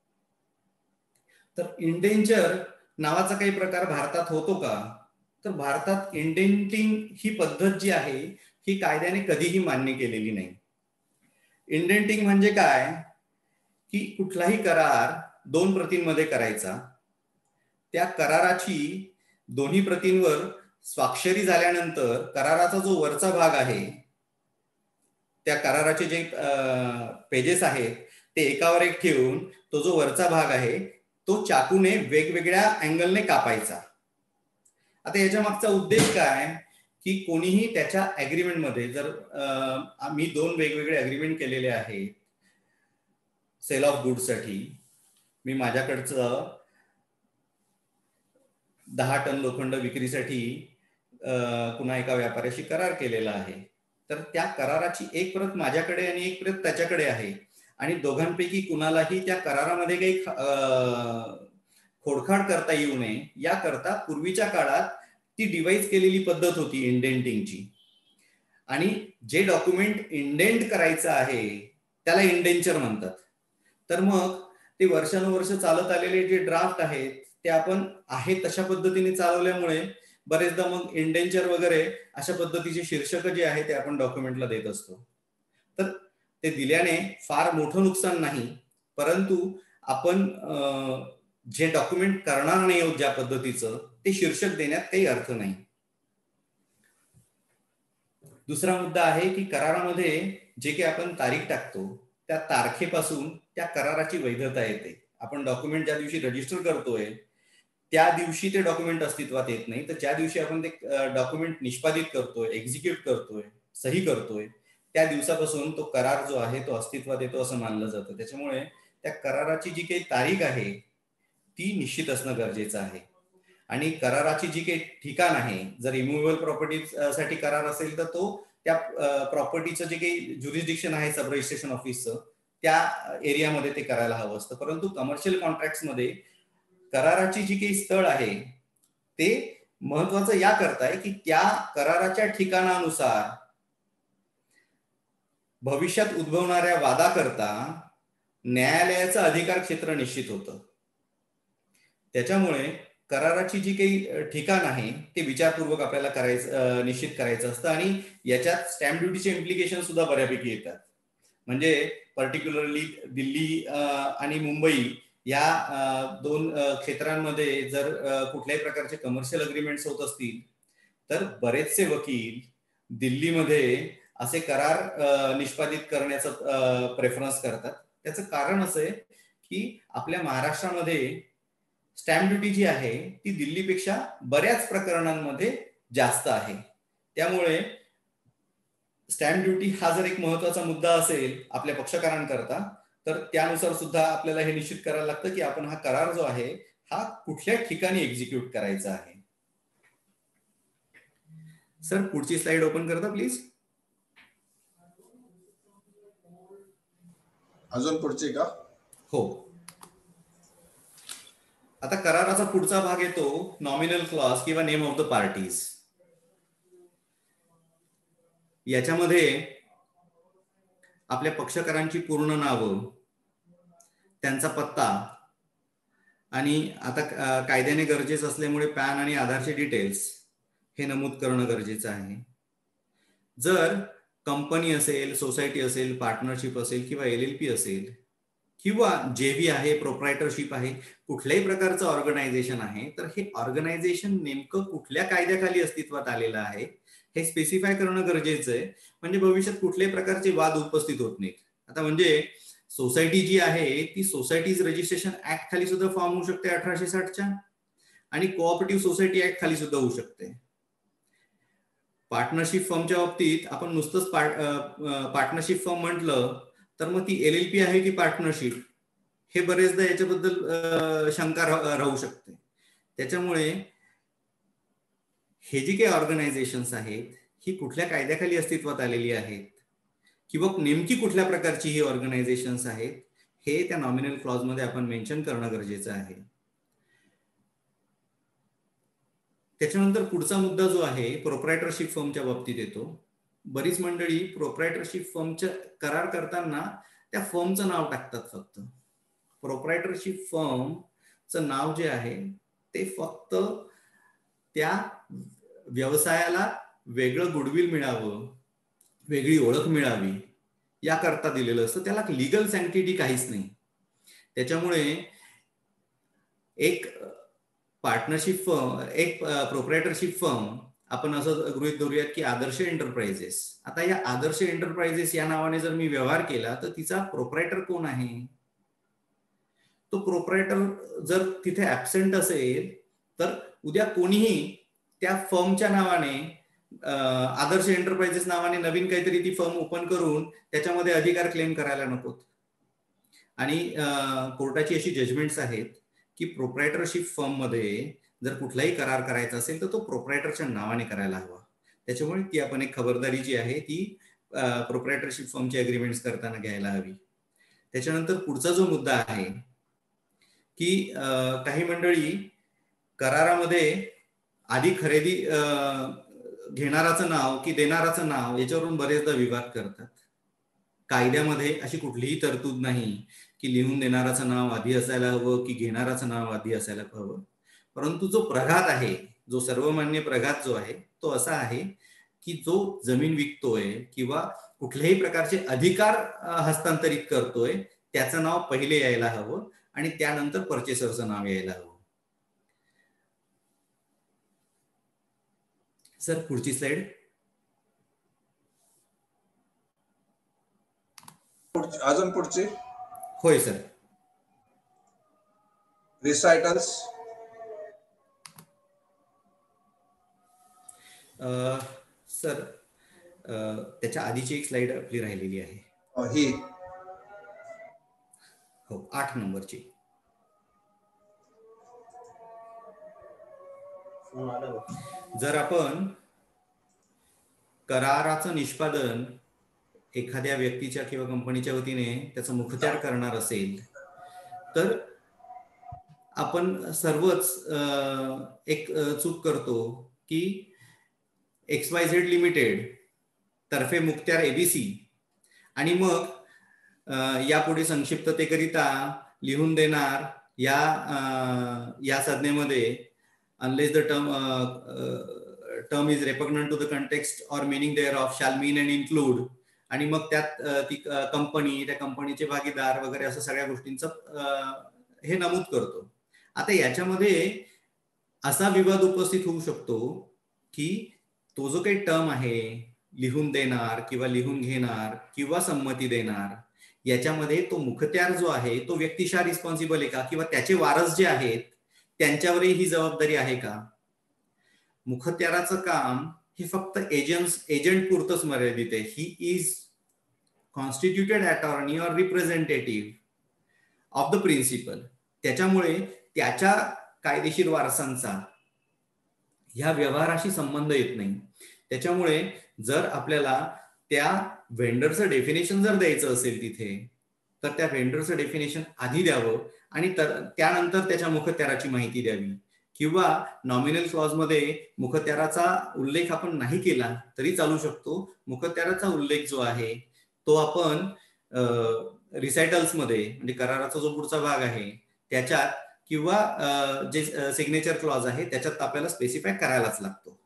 तर इंडेंजर नावाचा काही प्रकार भारतात होतो का? तर भारतात इंडेंटिंग ही पद्धत जी आहे ही कायद्याने कधीही मान्य केलेली नाही. इंडेंटिंग म्हणजे काय की कुठलाही करार दोन प्रतींमध्ये करायचा, त्या कराराची दोन्ही प्रतींवर स्वाक्षरी झाल्यानंतर कराराचा जो वरचा भाग आहे, त्या कराराचे जे पेजेस आहेत ते एकावर एक ठेवून तो जो वरचा भाग आहे तो चाकूने वेगवेगळ्या अँगलने कापायचा. आता याच्या मागचा उद्देश काय की कोणीही त्याच्या अग्रीमेंट मध्ये, जर आम्ही दोन वेगवेगळे अग्रीमेंट केलेले आहेत सेल ऑफ गुड साठी, मी माझ्याकडचं दहा टन लोखंड विक्रीसाठी पुन्हा एका व्यापाऱ्याशी करार केलेला आहे, तर त्या कराराची एक प्रत माझ्याकडे आणि एक प्रत त्याच्याकडे आहे आणि दोघांपैकी कुणालाही त्या करारामध्ये काही खोडखाड करता येऊ नये याकरता पूर्वीच्या काळात ती डिवाइस केलेली पद्धत होती इंडेंटिंगची. आणि जे डॉक्युमेंट इंडेंट करायचं आहे त्याला इंडेंचर म्हणतात. तर मग ते वर्षानुवर्ष चालत आलेले जे ड्राफ्ट आहेत ते आपण आहे तशा पद्धतीने चालवल्यामुळे बरेचदा मग इंडेंचर वगैरे अशा पद्धतीचे शीर्षक जे आहे ते आपण डॉक्युमेंटला देत असतो. तर ते दिल्याने फार मोठं नुकसान नाही, परंतु आपण जे डॉक्युमेंट करणार नाही आहोत ज्या पद्धतीचं ते शीर्षक देण्यात काही अर्थ नाही. दुसरा मुद्दा आहे की करारामध्ये जे काही आपण तारीख टाकतो त्या तारखेपासून त्या कराराची वैधता येते. आपण डॉक्युमेंट ज्या दिवशी रजिस्टर करतोय त्या दिवशी ते डॉक्युमेंट अस्तित्वात येत नाही. तर ज्या दिवशी आपण ते डॉक्युमेंट निष्पादित करतोय, एक्झिक्यूट करतोय, सही करतोय, त्या दिवसापासून तो करार जो आहे तो अस्तित्वात येतो असं मानलं जातं. त्याच्यामुळे त्या कराराची जी काही तारीख आहे ती निश्चित असणं गरजेचं आहे. आणि कराराची जी काही ठिकाण आहे, जर इमूव्हेबल प्रॉपर्टी साठी करार असेल तर तो त्या प्रॉपर्टीचं जे काही ज्युरिस्डिक्शन आहे सब रजिस्ट्रेशन ऑफिसचं त्या एरियामध्ये ते करायला हवं असतं. परंतु कमर्शियल कॉन्ट्रॅक्ट्समध्ये कराराची जी काही स्थळ आहे ते महत्वाचं या करता आहे की त्या कराराच्या ठिकाणानुसार भविष्यात उद्भवणाऱ्या वादाकरता न्यायालयाचं अधिकार क्षेत्र निश्चित होतं. त्याच्यामुळे कराराची जी काही ठिकाण आहे ते विचारपूर्वक आपल्याला करायचं निश्चित करायचं असतं आणि याच्यात स्टॅम्प ड्युटीचे इम्प्लिकेशन सुद्धा बऱ्यापैकी येतात. म्हणजे पर्टिक्युलरली दिल्ली आणि मुंबई या दोन क्षेत्रांमध्ये जर कुठल्याही प्रकारचे कमर्शियल अग्रीमेंट्स होत असतील तर बरेचसे वकील दिल्लीमध्ये असे करार निष्पादित करण्याचं प्रेफरन्स करतात. त्याचं कारण असं आहे की आपल्या महाराष्ट्रामध्ये स्टॅम्प ड्युटी जी आहे ती दिल्लीपेक्षा बऱ्याच प्रकरणांमध्ये जास्त आहे. त्यामुळे स्टॅम्प ड्युटी हा जर एक महत्वाचा मुद्दा असेल आपल्या पक्षकारांकरता तर त्यानुसार सुद्धा आपल्याला हे निश्चित करायला लागतं की आपण हा करार जो आहे हा कुठल्या ठिकाणी एक्झिक्यूट करायचा आहे. सर पुढची स्लाइड ओपन करता प्लीज. अजून पुढची का? हो. आता कराराचा पुढचा भाग येतो नॉमिनल क्लॉज किंवा नेम ऑफ द पार्टीज. याच्यामध्ये आपल्या पक्षकारांची पूर्ण नावं, त्यांचा पत्ता आणि आता कायद्याने गरजेचं असल्यामुळे पॅन आणि आधारचे डिटेल्स हे नमूद करणं गरजेचं आहे. जर कंपनी असेल, सोसायटी असेल, पार्टनरशिप असेल किंवा एल एल पी असेल किंवा जेव्ही आहे, प्रोप्रायटरशिप आहे, कुठल्याही प्रकारचं ऑर्गनायझेशन आहे तर हे ऑर्गनायझेशन नेमकं कुठल्या कायद्याखाली अस्तित्वात आलेलं आहे हे स्पेसिफाय करणं गरजेचं आहे. म्हणजे भविष्यात कुठल्याही प्रकारचे वाद उपस्थित होत नाहीत. आता म्हणजे सोसायटी जी आहे ती सोसायटीज रजिस्ट्रेशन ऍक्ट खाली सुद्धा फॉर्म होऊ शकते अठराशे साठच्या आणि कोऑपरेटिव्ह सोसायटी ऍक्ट खाली सुद्धा होऊ शकते. पार्टनरशिप फर्मच्या बाबतीत आपण नुसतंच पार्टनरशिप फर्म म्हटलं तर मग ती एल एल पी आहे की पार्टनरशिप हे बरेचदा याच्याबद्दल शंका राहू शकते. त्याच्यामुळे हे जी काही ऑर्गनायझेशन्स आहेत ही कुठल्या कायद्याखाली अस्तित्वात आलेली आहेत किंवा नेमकी कुठल्या प्रकारची ही ऑर्गनायझेशन्स आहेत हे त्या नॉमिनल क्लॉज मध्ये आपण मेन्शन करणं गरजेचं आहे. त्याच्यानंतर पुढचा मुद्दा जो आहे प्रोप्रायटरशिप फर्मच्या बाबतीत येतो. बरीच मंडळी प्रोप्रायटरशिप फर्मच्या करार करताना त्या फर्मचं नाव टाकतात. फक्त प्रोप्रायटरशिप फर्मचं नाव जे आहे ते फक्त त्या व्यवसायाला वेगळं गुडविल मिळावं, वेगळी ओळख मिळावी याकरता दिलेलं असतं. त्याला लिगल सँक्टिटी काहीच नाही. त्याच्यामुळे एक पार्टनरशिप फर्म, एक प्रोप्रायटरशिप फर्म आपण असं गृहीत धरूयात की आदर्श एंटरप्राइजेस. आता या आदर्श एंटरप्राइजेस या नावाने जर मी व्यवहार केला तर तिचा प्रोप्रायटर कोण आहे? तो प्रोप्रायटर जर तिथे ऍबसेंट असेल तर उद्या कोणीही त्या फर्मच्या नावाने आदर्श एंटरप्राइजेस नावाने नवीन काहीतरी ती फर्म ओपन करून त्याच्यामध्ये अधिकार क्लेम करायला नकोत. आणि कोर्टाची अशी जजमेंट्स आहेत की प्रोप्रायटरशिप फर्म मध्ये जर कुठलाही करार करायचा असेल तर तो प्रोप्रायटरच्या नावाने करायला हवा. त्याच्यामुळे ती आपण एक खबरदारी जी आहे ती प्रोप्रायटरशिप फर्मचे अग्रीमेंट्स करताना घ्यायला हवी. त्याच्यानंतर पुढचा जो मुद्दा आहे की काही मंडळी करारामध्ये आधी खरेदी घेणाराचं नाव की देणाराचं नाव याच्यावरून बरेचदा विवाद करतात. कायद्यामध्ये अशी कुठलीही तरतूद नाही की लिहून देणाराचं नाव आधी असायला हवं की घेणाराचं नाव आधी असायला हवं. परंतु जो प्रघात आहे, जो सर्वमान्य प्रघात जो आहे तो असा आहे की जो जमीन विकतोय किंवा कुठल्याही प्रकारचे अधिकार हस्तांतरित करतोय त्याचं नाव पहिले यायला हवं आणि त्यानंतर परचेसरचं नाव यायला हवं. सर पुढची स्लाइड. अजून पुढची. होय सर. रिसायटल्स. सर त्याच्या आधीची एक स्लाइड आपली राहिलेली आहे. ही हो, आठ नंबरची. जर आपण कराराचं निष्पादन एखाद्या व्यक्तीच्या किंवा कंपनीच्या वतीने त्याचं मुखत्यार करणार असेल तर आपण सर्वच एक चूक करतो की एक्स वाय झेड लिमिटेड तर्फे मुखत्यार एबीसी आणि मग यापुढे संक्षिप्ततेकरिता लिहून देणार या या संज्ञेमध्ये unless the term uh, uh, term is repugnant to the context or meaning thereof shall mean and include आणि मग त्यात ती कंपनी त्या कंपनीचे भागीदार वगैरे असं सगळ्या गोष्टींचं हे नमूद करतो. आता याच्यामध्ये असा विवाद उपस्थित होऊ शकतो की तो जो काही टर्म आहे लिहून देणार किंवा लिहून घेणार किंवा संमती देणार याच्यामध्ये तो मुखत्यार जो आहे तो व्यक्तिशः रिस्पॉन्सिबल आहे का किंवा त्याचे वारस जे आहेत त्यांच्यावरही ही जबाबदारी आहे का. मुखत्याराचं काम हे फक्त एजंट्स एजंट पुरतच मर्यादित आहे. He is constituted attorney or representative of the principal. त्याच्यामुळे त्याच्या कायदेशीर वारसांचा ह्या व्यवहाराशी संबंध येत नाही. त्याच्यामुळे जर आपल्याला त्या व्हेंडरचं डेफिनेशन जर द्यायचं असेल तिथे तर त्या व्हेंडरचं डेफिनेशन आधी द्यावं आणि त्यानंतर त्याच्या मुखत्याराची माहिती द्यावी. किंवा नॉमिनल क्लॉज मध्ये मुखत्याराचा उल्लेख आपण नाही केला तरी चालू शकतो. मुखत्याराचा उल्लेख जो आहे तो आपण रिसायटल्स मध्ये म्हणजे कराराचा जो पुढचा भाग आहे त्याच्यात किंवा जे सिग्नेचर क्लॉज आहे त्याच्यात आपल्याला स्पेसिफाय करायलाच लागतो.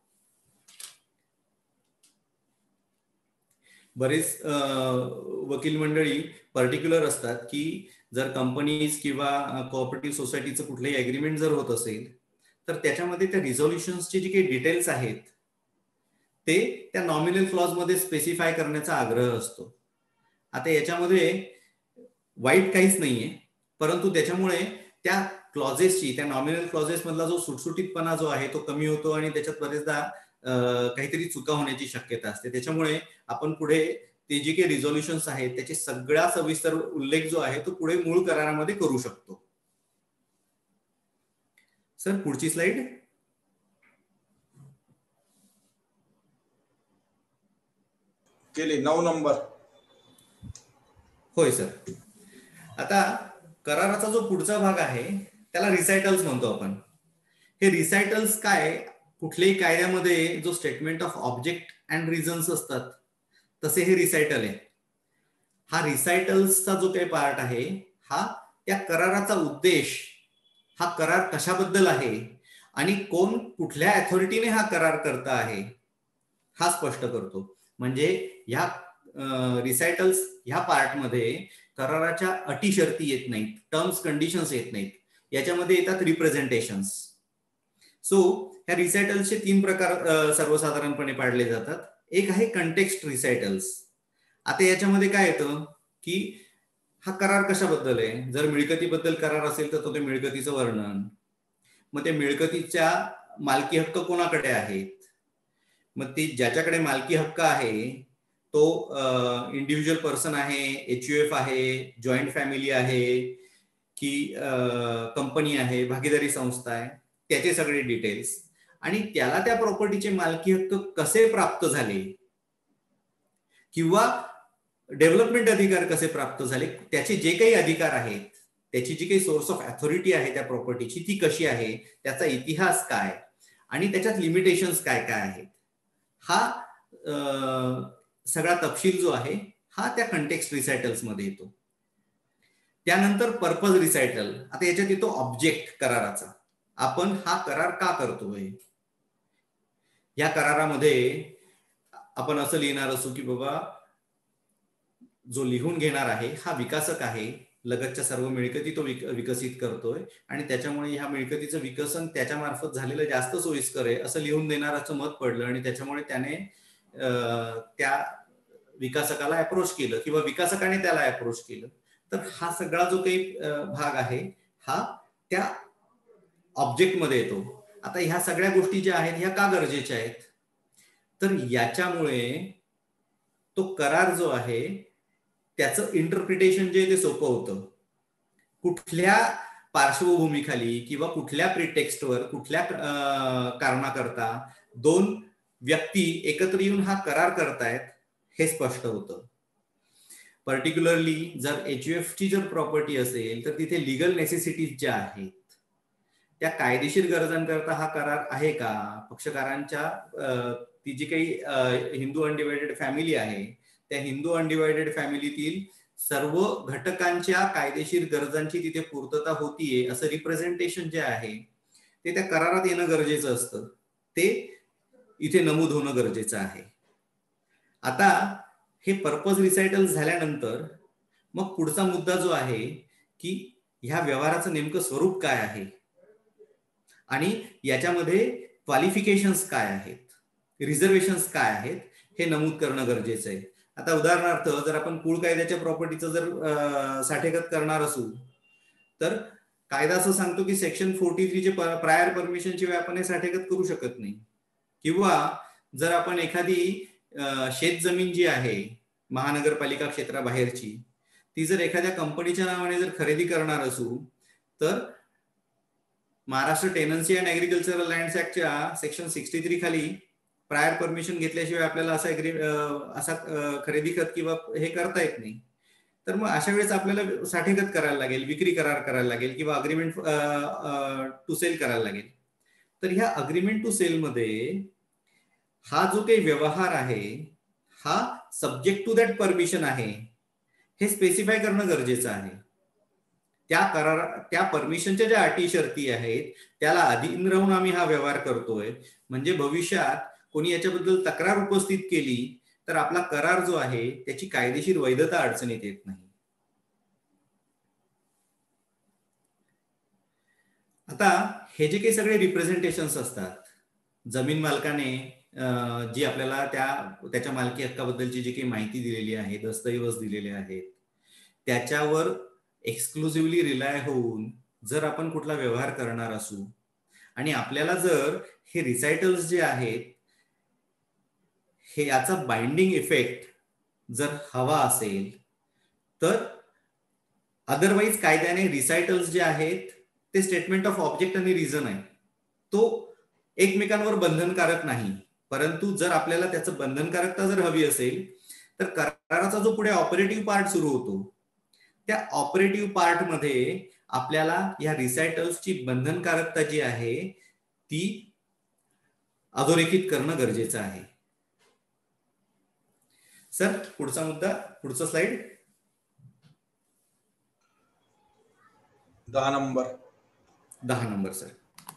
बरेच वकील मंडळी पर्टिक्युलर असतात की जर कंपनीज किंवा कोऑपरेटिव्ह सोसायटीचं कुठलंही अग्रीमेंट जर होत असेल तर त्याच्यामध्ये त्या रिझोल्युशन्सचे जे काही डिटेल्स आहेत ते त्या नॉमिनल क्लॉज मध्ये स्पेसिफाय करण्याचा आग्रह असतो. आता याच्यामध्ये वाईट काहीच नाहीये परंतु त्याच्यामुळे त्या क्लॉजेसची त्या नॉमिनल क्लॉजेस मधला जो सुटसुटीतपणा जो आहे तो कमी होतो आणि त्याच्यात बरेचदा काहीतरी चुका होण्याची शक्यता असते. त्याच्यामुळे आपण पुढे ते जे काही रिझोल्युशन्स आहेत त्याचे सगळा सविस्तर उल्लेख जो आहे तो पुढे मूळ करारामध्ये करू शकतो. सर पुढची स्लाइड. केली नऊ नंबर. होय सर. आता कराराचा जो पुढचा भाग आहे त्याला रिसायटल्स म्हणतो आपण. हे रिसायटल्स काय कुठल्याही कायद्यामध्ये जो statement of object and reasons असतात तसे हे रिसायटल आहे. हा रिसायटल्सचा जो काही पार्ट आहे हा त्या कराराचा उद्देश हा करार कशाबद्दल आहे आणि कोण कुठल्या अथॉरिटीने हा करार करता आहे हा स्पष्ट करतो. म्हणजे ह्या रिसायटल्स ह्या पार्टमध्ये कराराच्या अटी शर्ती येत नाहीत, टर्म्स कंडिशन्स येत नाहीत, याच्यामध्ये येतात रिप्रेझेंटेशन्स. सो ह्या रिसायटल्सचे तीन प्रकार सर्वसाधारणपणे पाडले जातात. एक आहे कंटेक्स्ट रिसायटल्स. आता याच्यामध्ये काय येतं की हा करार कशाबद्दल आहे. जर मिळकतीबद्दल करार असेल तर तो ते मिळकतीचं वर्णन, मग ते मिळकतीच्या मालकी हक्क कोणाकडे आहेत, मग ती ज्याच्याकडे मालकी हक्क आहे तो इंडिव्हिज्युअल पर्सन आहे, एचयूएफ आहे, जॉईंट फॅमिली आहे की कंपनी आहे, भागीदारी संस्था आहे, त्याचे सगळे डिटेल्स आणि त्याला त्या प्रॉपर्टीचे मालकी हक्क कसे प्राप्त झाले किंवा डेव्हलपमेंट अधिकार कसे प्राप्त झाले, त्याचे जे काही अधिकार आहेत, त्याची जी काही सोर्स ऑफ अथॉरिटी आहे त्या प्रॉपर्टीची ती कशी आहे, त्याचा इतिहास काय आणि त्याच्यात लिमिटेशन्स काय काय आहेत, हा सगळा तपशील जो आहे हा त्या कंटेक्स्ट रिसायटल्स मध्ये येतो. त्यानंतर पर्पज रिसायटल. आता याच्यात येतो ऑब्जेक्ट कराराचा. आपण हा करार का करतोय. या करारामध्ये आपण असं लिहिणार असू की बाबा जो लिहून घेणार आहे हा विकासक आहे, लगतच्या सर्व मिळकती तो विकसित करतोय आणि त्याच्यामुळे ह्या मिळकतीचं विकसन त्याच्या मार्फत झालेलं जास्त सोयीस्कर आहे असं लिहून देणाराचं मत पडलं आणि त्याच्यामुळे त्याने त्या विकासकाला अप्रोच केलं किंवा विकासकाने त्याला अप्रोच केलं. तर हा सगळा जो काही भाग आहे हा त्या ऑब्जेक्ट मध्ये येतो. आता ह्या सगळ्या गोष्टी ज्या आहेत ह्या का गरजेच्या आहेत. तर याच्यामुळे तो करार जो आहे त्याचं इंटरप्रिटेशन जे ते सोपं होतं. कुठल्या पार्श्वभूमीखाली किंवा कुठल्या प्रिटेक्स्टवर कुठल्या कारणाकरता दोन व्यक्ती एकत्र येऊन हा करार करतायत हे स्पष्ट होतं. पर्टिक्युलरली जर एचयूएफ ची जर प्रॉपर्टी असेल तर तिथे लिगल नेसेसिटीज ज्या आहेत त्या कायदेशीर गरजांकरता हा करार आहे का, पक्षकारांच्या ती जी काही हिंदू अनडिवायडेड फॅमिली आहे त्या हिंदू अनडिवायडेड फॅमिलीतील सर्व घटकांच्या कायदेशीर गरजांची तिथे पूर्तता होतीये असं रिप्रेझेंटेशन जे आहे ते त्या करारात येणं गरजेचं असतं. ते इथे नमूद होणं गरजेचं आहे. आता हे पर्पज रिसायटल झाल्यानंतर मग पुढचा मुद्दा जो आहे की ह्या व्यवहाराचं नेमकं स्वरूप काय आहे आणि याच्यामध्ये क्वालिफिकेशन्स काय आहेत, रिझर्वेशन्स काय आहेत हे नमूद करणं गरजेचं आहे. आता उदाहरणार्थ जर आपण कुळ कायद्याच्या प्रॉपर्टीचं जर साठेगत करणार असू तर कायदा असं सांगतो की सेक्शन फोर्टी थ्री चे प्रायर परमिशन शिवाय आपण हे साठेगत करू शकत नाही. किंवा जर आपण एखादी शेत जमीन जी आहे महानगरपालिका क्षेत्राबाहेरची ती जर एखाद्या कंपनीच्या नावाने जर खरेदी करणार असू तर Maharashtra tenancy and agricultural lands ऍक्टच्या सेक्शन सिक्स्टी थ्री खाली प्रायर परमिशन घेतल्याशिवाय आपल्याला असा एग्री असा खरेदी खत किंवा हे करता येत नाही. तर मग अशा वेळेस आपल्याला साठेगत करायला लागेल, विक्री करार करायला लागेल किंवा अग्रीमेंट टू सेल करायला लागेल. तर ह्या अग्रीमेंट टू सेल मध्ये हा जो काही व्यवहार आहे हा सब्जेक्ट टू दॅट परमिशन आहे हे स्पेसिफाय करणं गरजेचं आहे. त्या करार त्या परमिशनच्या ज्या अटी शर्ती आहेत त्याला अधीन राहून आम्ही हा व्यवहार करतोय. म्हणजे भविष्यात कोणी याच्याबद्दल तक्रार उपस्थित केली तर आपला करार जो आहे त्याची कायदेशीर वैधता अडचणीत येत नाही. आता हे जे काही सगळे रिप्रेझेंटेशन्स असतात, जमीन मालकाने जी आपल्याला त्या त्याच्या मालकी हक्काबद्दलची जी काही माहिती दिलेली आहे, दस्तऐवज दिलेले आहेत, त्याच्यावर एक्सक्लुसिव्हली रिलाय होऊन जर आपण कुठला व्यवहार करणार असू आणि आपल्याला जर हे रिसायटल्स जे आहेत हे याचा बाइंडिंग इफेक्ट जर हवा असेल तर अदरवाईज कायद्याने रिसायटल्स जे आहेत ते स्टेटमेंट ऑफ ऑब्जेक्ट आणि रिझन आहे, तो एकमेकांवर बंधनकारक नाही. परंतु जर आपल्याला त्याचं बंधनकारकता जर हवी असेल तर कराराचा जो पुढे ऑपरेटिव्ह पार्ट सुरू होतो त्या ऑपरेटिव्ह पार्ट मध्ये आपल्याला या रिसायटल्सची बंधनकारकता जी आहे ती अधोरेखित करणं गरजेचं आहे. सर पुढचा मुद्दा, पुढचा स्लाइड दहा नंबर दहा नंबर सर.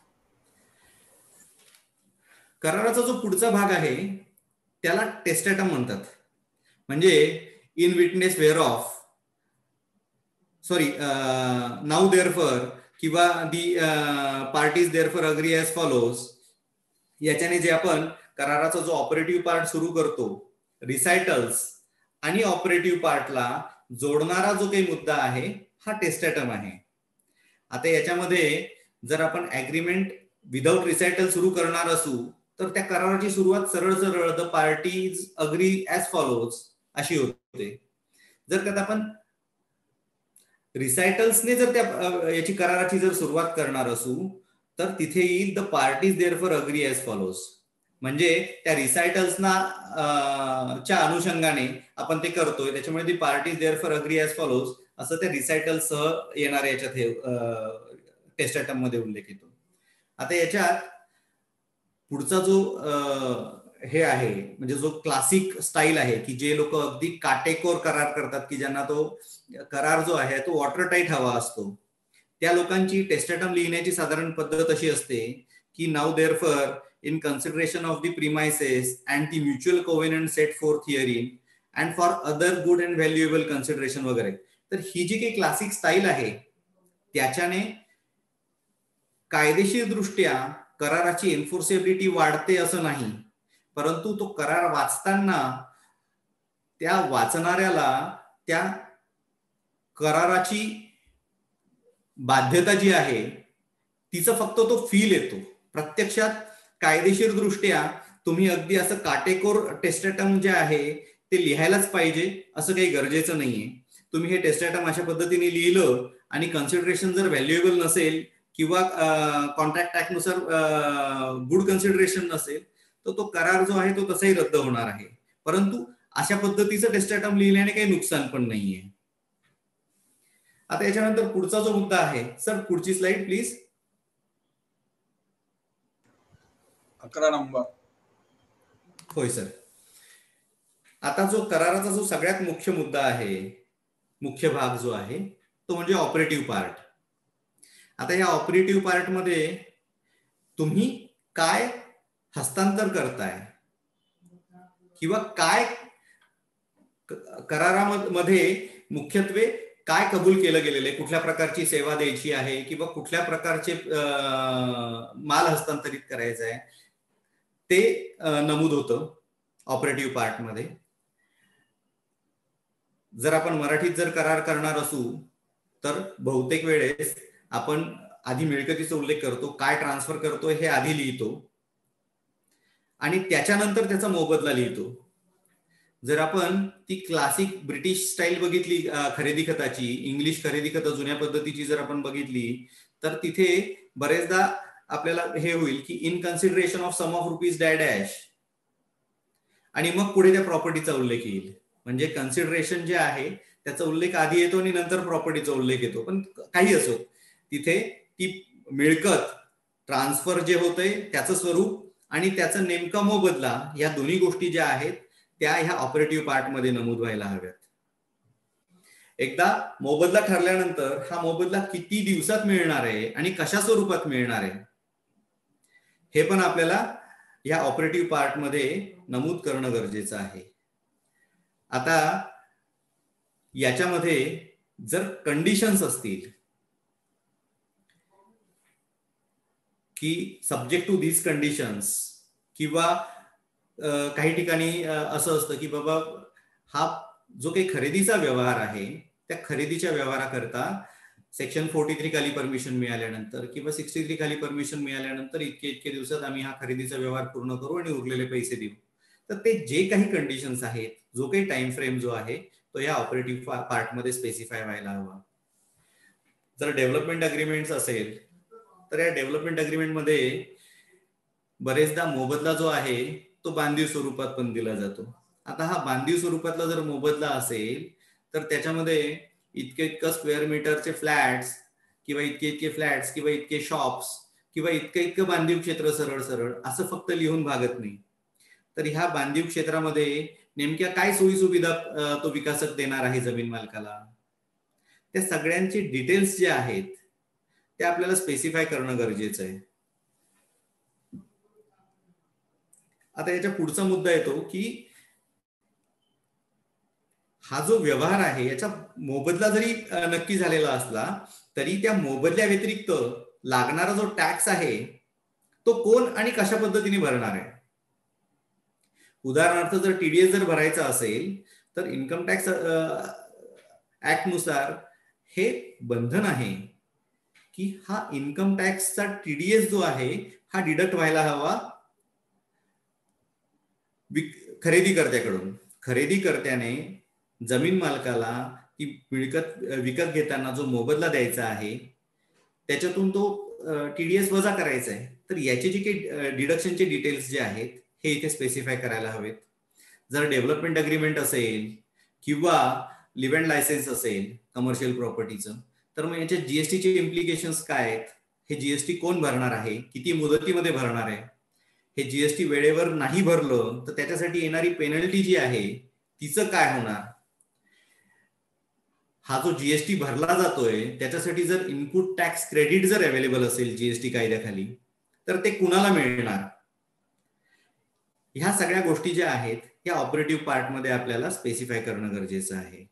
कराराचा जो पुढचा भाग आहे त्याला टेस्टेटम म्हणतात. म्हणजे in witness whereof sorry now therefore किंवा the parties therefore agree as follows. याच्याने जे आपण कराराचा जो ऑपरेटिव्ह पार्ट सुरू करतो रिसायटल्स आणि ऑपरेटिव्ह पार्टला जोडणारा जो काही मुद्दा आहे हा टेस्टेटम आहे. आता याच्यामध्ये जर आपण ऍग्रीमेंट विदाउट रिसायटल सुरू करणार असू तर त्या कराराची सुरुवात सरळ सरळ the parties agree as follows अशी होते. जर का आपण रिसायटल्सने जर त्या याची कराराची जर सुरुवात करणार असू तर तिथे येईल the parties therefore agree as follows. म्हणजे त्या रिसायटल्सना च्या अनुषंगाने आपण ते करतोय त्याच्यामुळे the parties therefore agree as follows असं त्या रिसायटल्स सह येणाऱ्या याच्यात हे टेस्टेटम मध्ये उल्लेख येतो. आता याच्यात पुढचा जो हे आहे म्हणजे जो क्लासिक स्टाईल आहे की जे लोक अगदी काटेकोर करार करतात की ज्यांना तो करार जो आहे तो वॉटर टाईट हवा असतो त्या लोकांची टेस्टेटम लिहिण्याची साधारण पद्धत अशी असते की now therefore in consideration of the premises and the mutual covenant set forth herein and for other good and valuable consideration वगैरे. तर ही जी काही क्लासिक स्टाईल आहे त्याच्याने कायदेशीर दृष्ट्या कराराची एन्फोर्सेबिलिटी वाढते असं नाही, परंतु तो करार वाचताना त्या वाचणाऱ्याला त्या कराराची बाध्यता जी आहे तिचं फक्त तो फील येतो. प्रत्यक्षात कायदेशीर दृष्ट्या तुम्ही अगदी असं काटेकोर टेस्टाटम जे आहे ते लिहायलाच पाहिजे असं काही गरजेचं नाहीये. तुम्ही हे टेस्टाटम अशा पद्धतीने लिहिलं आणि कन्सिडरेशन जर व्हॅल्युएबल नसेल किंवा कॉन्ट्रॅक्ट ऍक्ट नुसार गुड कन्सिडरेशन नसेल तर तो करार जो आहे तो तसाही रद्द होणार आहे. परंतु अशा पद्धतीचं टेस्टाटम लिहिल्याने काही नुकसान पण नाहीये. आता याच्यानंतर पुढचा जो मुद्दा आहे, सर पुढची स्लाइड प्लीज. अकरा नंबर. होय सर. आता जो कराराचा जो सगळ्यात मुख्य मुद्दा आहे, मुख्य भाग जो आहे तो म्हणजे ऑपरेटिव्ह पार्ट. आता या ऑपरेटिव्ह पार्ट मध्ये तुम्ही काय हस्तांतर करताय किंवा काय करारामध्ये मुख्यत्वे काय कबूल केलं गेलेलं आहे, कुठल्या प्रकारची सेवा द्यायची आहे किंवा कुठल्या प्रकारचे माल हस्तांतरित करायचा आहे ते नमूद होतं ऑपरेटिव्ह पार्ट मध्ये. जर आपण मराठीत जर करार करणार असू तर बहुतेक वेळेस आपण आधी मिळकतीचा उल्लेख करतो, काय ट्रान्सफर करतो हे आधी लिहितो आणि त्याच्यानंतर त्याचा मोबदला लिहितो. जर आपण ती क्लासिक ब्रिटिश स्टाईल बघितली खरेदी खताची, इंग्लिश खरेदी खत जुन्या पद्धतीची जर आपण बघितली तर तिथे बरेचदा आपल्याला हे होईल की in consideration of sum of rupees dash dash आणि मग पुढे त्या प्रॉपर्टीचा उल्लेख येईल. म्हणजे कन्सिडरेशन जे आहे त्याचा उल्लेख आधी येतो आणि नंतर प्रॉपर्टीचा उल्लेख येतो. पण काही असो तिथे ती मिळकत ट्रान्सफर जे होतंय त्याचं स्वरूप आणि त्याचा नेमका मोबदला या दोन्ही गोष्टी ज्या आहेत त्या ह्या ऑपरेटिव्ह पार्ट मध्ये नमूद व्हायला हव्यात. एकदा मोबदला ठरल्यानंतर हा मोबदला किती दिवसात मिळणार आहे आणि कशा स्वरूपात मिळणार आहे हे पण आपल्याला या ऑपरेटिव्ह पार्ट मध्ये नमूद करणं गरजेचं आहे. आता याच्यामध्ये जर कंडिशन्स असतील की सब्जेक्ट टू दीज कंडिशन्स किंवा काही ठिकाणी असं असतं की बाबा हा जो काही खरेदीचा व्यवहार आहे त्या खरेदीच्या व्यवहाराकरता सेक्शन फोर्टी थ्री खाली परमिशन मिळाल्यानंतर किंवा सिक्स्टी थ्री खाली परमिशन मिळाल्यानंतर इतके इतके दिवसात आम्ही हा खरेदीचा व्यवहार पूर्ण करू आणि उरलेले पैसे देऊ. तर ते जे काही कंडिशन्स आहेत, जो काही टाइम फ्रेम जो आहे तो या ऑपरेटिव्ह पार्ट मध्ये स्पेसिफाय व्हायला हवा. जर डेव्हलपमेंट अग्रीमेंट असेल तर या डेव्हलपमेंट अग्रीमेंट मध्ये बरेचदा मोबदला जो आहे तो बांधीव स्वरूपात पण दिला जातो. आता हा बांधीव स्वरूपातला जर मोबदला असेल तर त्याच्यामध्ये इतके इतकं स्क्वेअर मीटरचे फ्लॅट्स किंवा इतके इतके फ्लॅट्स किंवा इतके शॉप्स किंवा इतकं इतकं बांधीव क्षेत्र सरळ सरळ असं फक्त लिहून भागत नाही. तर ह्या बांधीव क्षेत्रामध्ये नेमक्या काय सोयी सुविधा तो विकासक देणार आहे जमीन मालकाला, त्या सगळ्यांचे डिटेल्स जे आहेत ते आपल्याला स्पेसिफाय करणं गरजेचं आहे. आता याच्या पुढचा मुद्दा येतो की हा जो व्यवहार आहे याचा मोबदला जरी नक्की झालेला असला तरी त्या मोबदल्या व्यतिरिक्त लागणारा जो टॅक्स आहे तो कोण आणि कशा पद्धतीने भरणार आहे. उदाहरणार्थ जर टीडीएस जर भरायचा असेल तर इन्कम टॅक्स ऍक्ट नुसार हे बंधन आहे की हा इन्कम टॅक्सचा टीडीएस जो आहे हा डिडक्ट व्हायला हवा खरेदी कर्त्याकडून. खरेदी कर्त्याने जमीन मालकाला ती मिळकत विकत घेताना जो मोबदला द्यायचा आहे त्याच्यातून तो टीडीएस वजा करायचा आहे. तर याचे जे काही डिडक्शनचे डिटेल्स जे आहेत हे इथे स्पेसिफाय करायला हवेत. जर डेव्हलपमेंट अग्रीमेंट असेल किंवा लिव्ह अँड लायसन्स असेल कमर्शियल प्रॉपर्टीचं तर मग याच्या जीएसटीचे इम्प्लिकेशन्स काय आहेत, हे जीएसटी कोण भरणार आहे, किती मुदतीमध्ये भरणार आहे, हे जीएसटी वेळेवर नाही भरलं तर त्याच्यासाठी येणारी पेनल्टी जी आहे तिचं काय होणार, हा जो जीएसटी भरला जातोय त्याच्यासाठी जर इनपुट टॅक्स क्रेडिट जर अवेलेबल असेल जीएसटी कायद्याखाली तर ते कुणाला मिळणार, ह्या सगळ्या गोष्टी ज्या आहेत या ऑपरेटिव्ह पार्ट मध्ये आपल्याला स्पेसिफाय करणं गरजेचं आहे.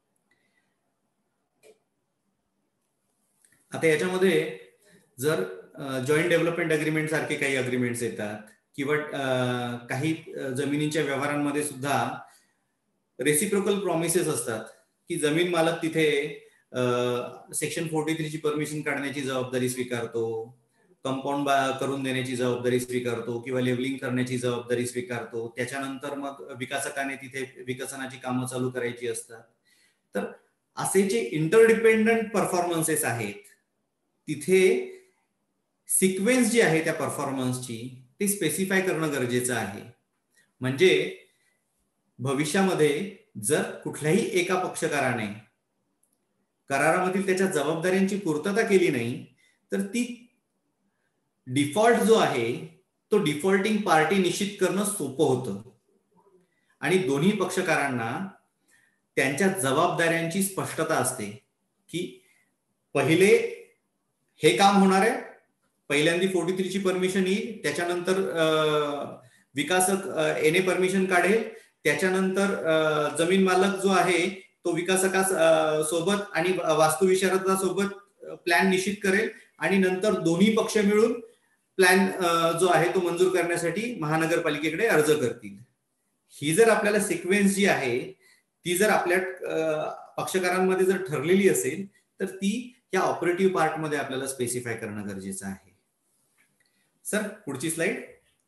आता याच्यामध्ये जर जॉईंट डेव्हलपमेंट अग्रीमेंट सारखे काही अग्रीमेंट्स येतात किंवा काही जमिनीच्या व्यवहारांमध्ये सुद्धा रेसिप्रोकल प्रॉमिसेस असतात की जमीन मालक तिथे सेक्शन फोर्टी थ्री ची परमिशन काढण्याची जबाबदारी स्वीकारतो, कंपाऊंड करून देण्याची जबाबदारी स्वीकारतो किंवा लेवलिंग करण्याची जबाबदारी स्वीकारतो. त्याच्यानंतर मग विकासकाने तिथे विकसनाची कामं चालू करायची असतात. तर असे जे इंटरडिपेंडंट परफॉर्मन्सेस आहेत तिथे सिक्वेन्स जी आहे त्या परफॉर्मन्सची ती स्पेसिफाय करणं गरजेचं आहे. म्हणजे भविष्यामध्ये जर कुठल्याही एका पक्षकाराने करारामधील त्याच्या जबाबदाऱ्यांची पूर्तता केली नाही तर ती डिफॉल्ट जो आहे तो डिफॉल्टिंग पार्टी निश्चित करणं सोपं होतं आणि दोन्ही पक्षकारांना त्यांच्या जबाबदाऱ्यांची स्पष्टता असते की पहिले हे काम होणार आहे, पहिल्यांदा फोर्टी थ्री ची परमिशन येईल, त्याच्यानंतर विकासक एने परमिशन काढेल, त्याच्यानंतर जमीन मालक जो आहे तो विकासका सोबत आणि वास्तुविशारदा सोबत प्लॅन निश्चित करेल आणि नंतर दोन्ही पक्ष मिळून प्लॅन जो आहे तो मंजूर करण्यासाठी महानगरपालिकेकडे अर्ज करतील. ही जर आपल्याला सिक्वेन्स जी आहे ती जर आपल्या पक्षकारांमध्ये जर ठरलेली असेल तर ती या ऑपरेटिव्ह पार्ट मध्ये आपल्याला स्पेसिफाय करणं गरजेचं आहे. सर पुढची स्लाइड.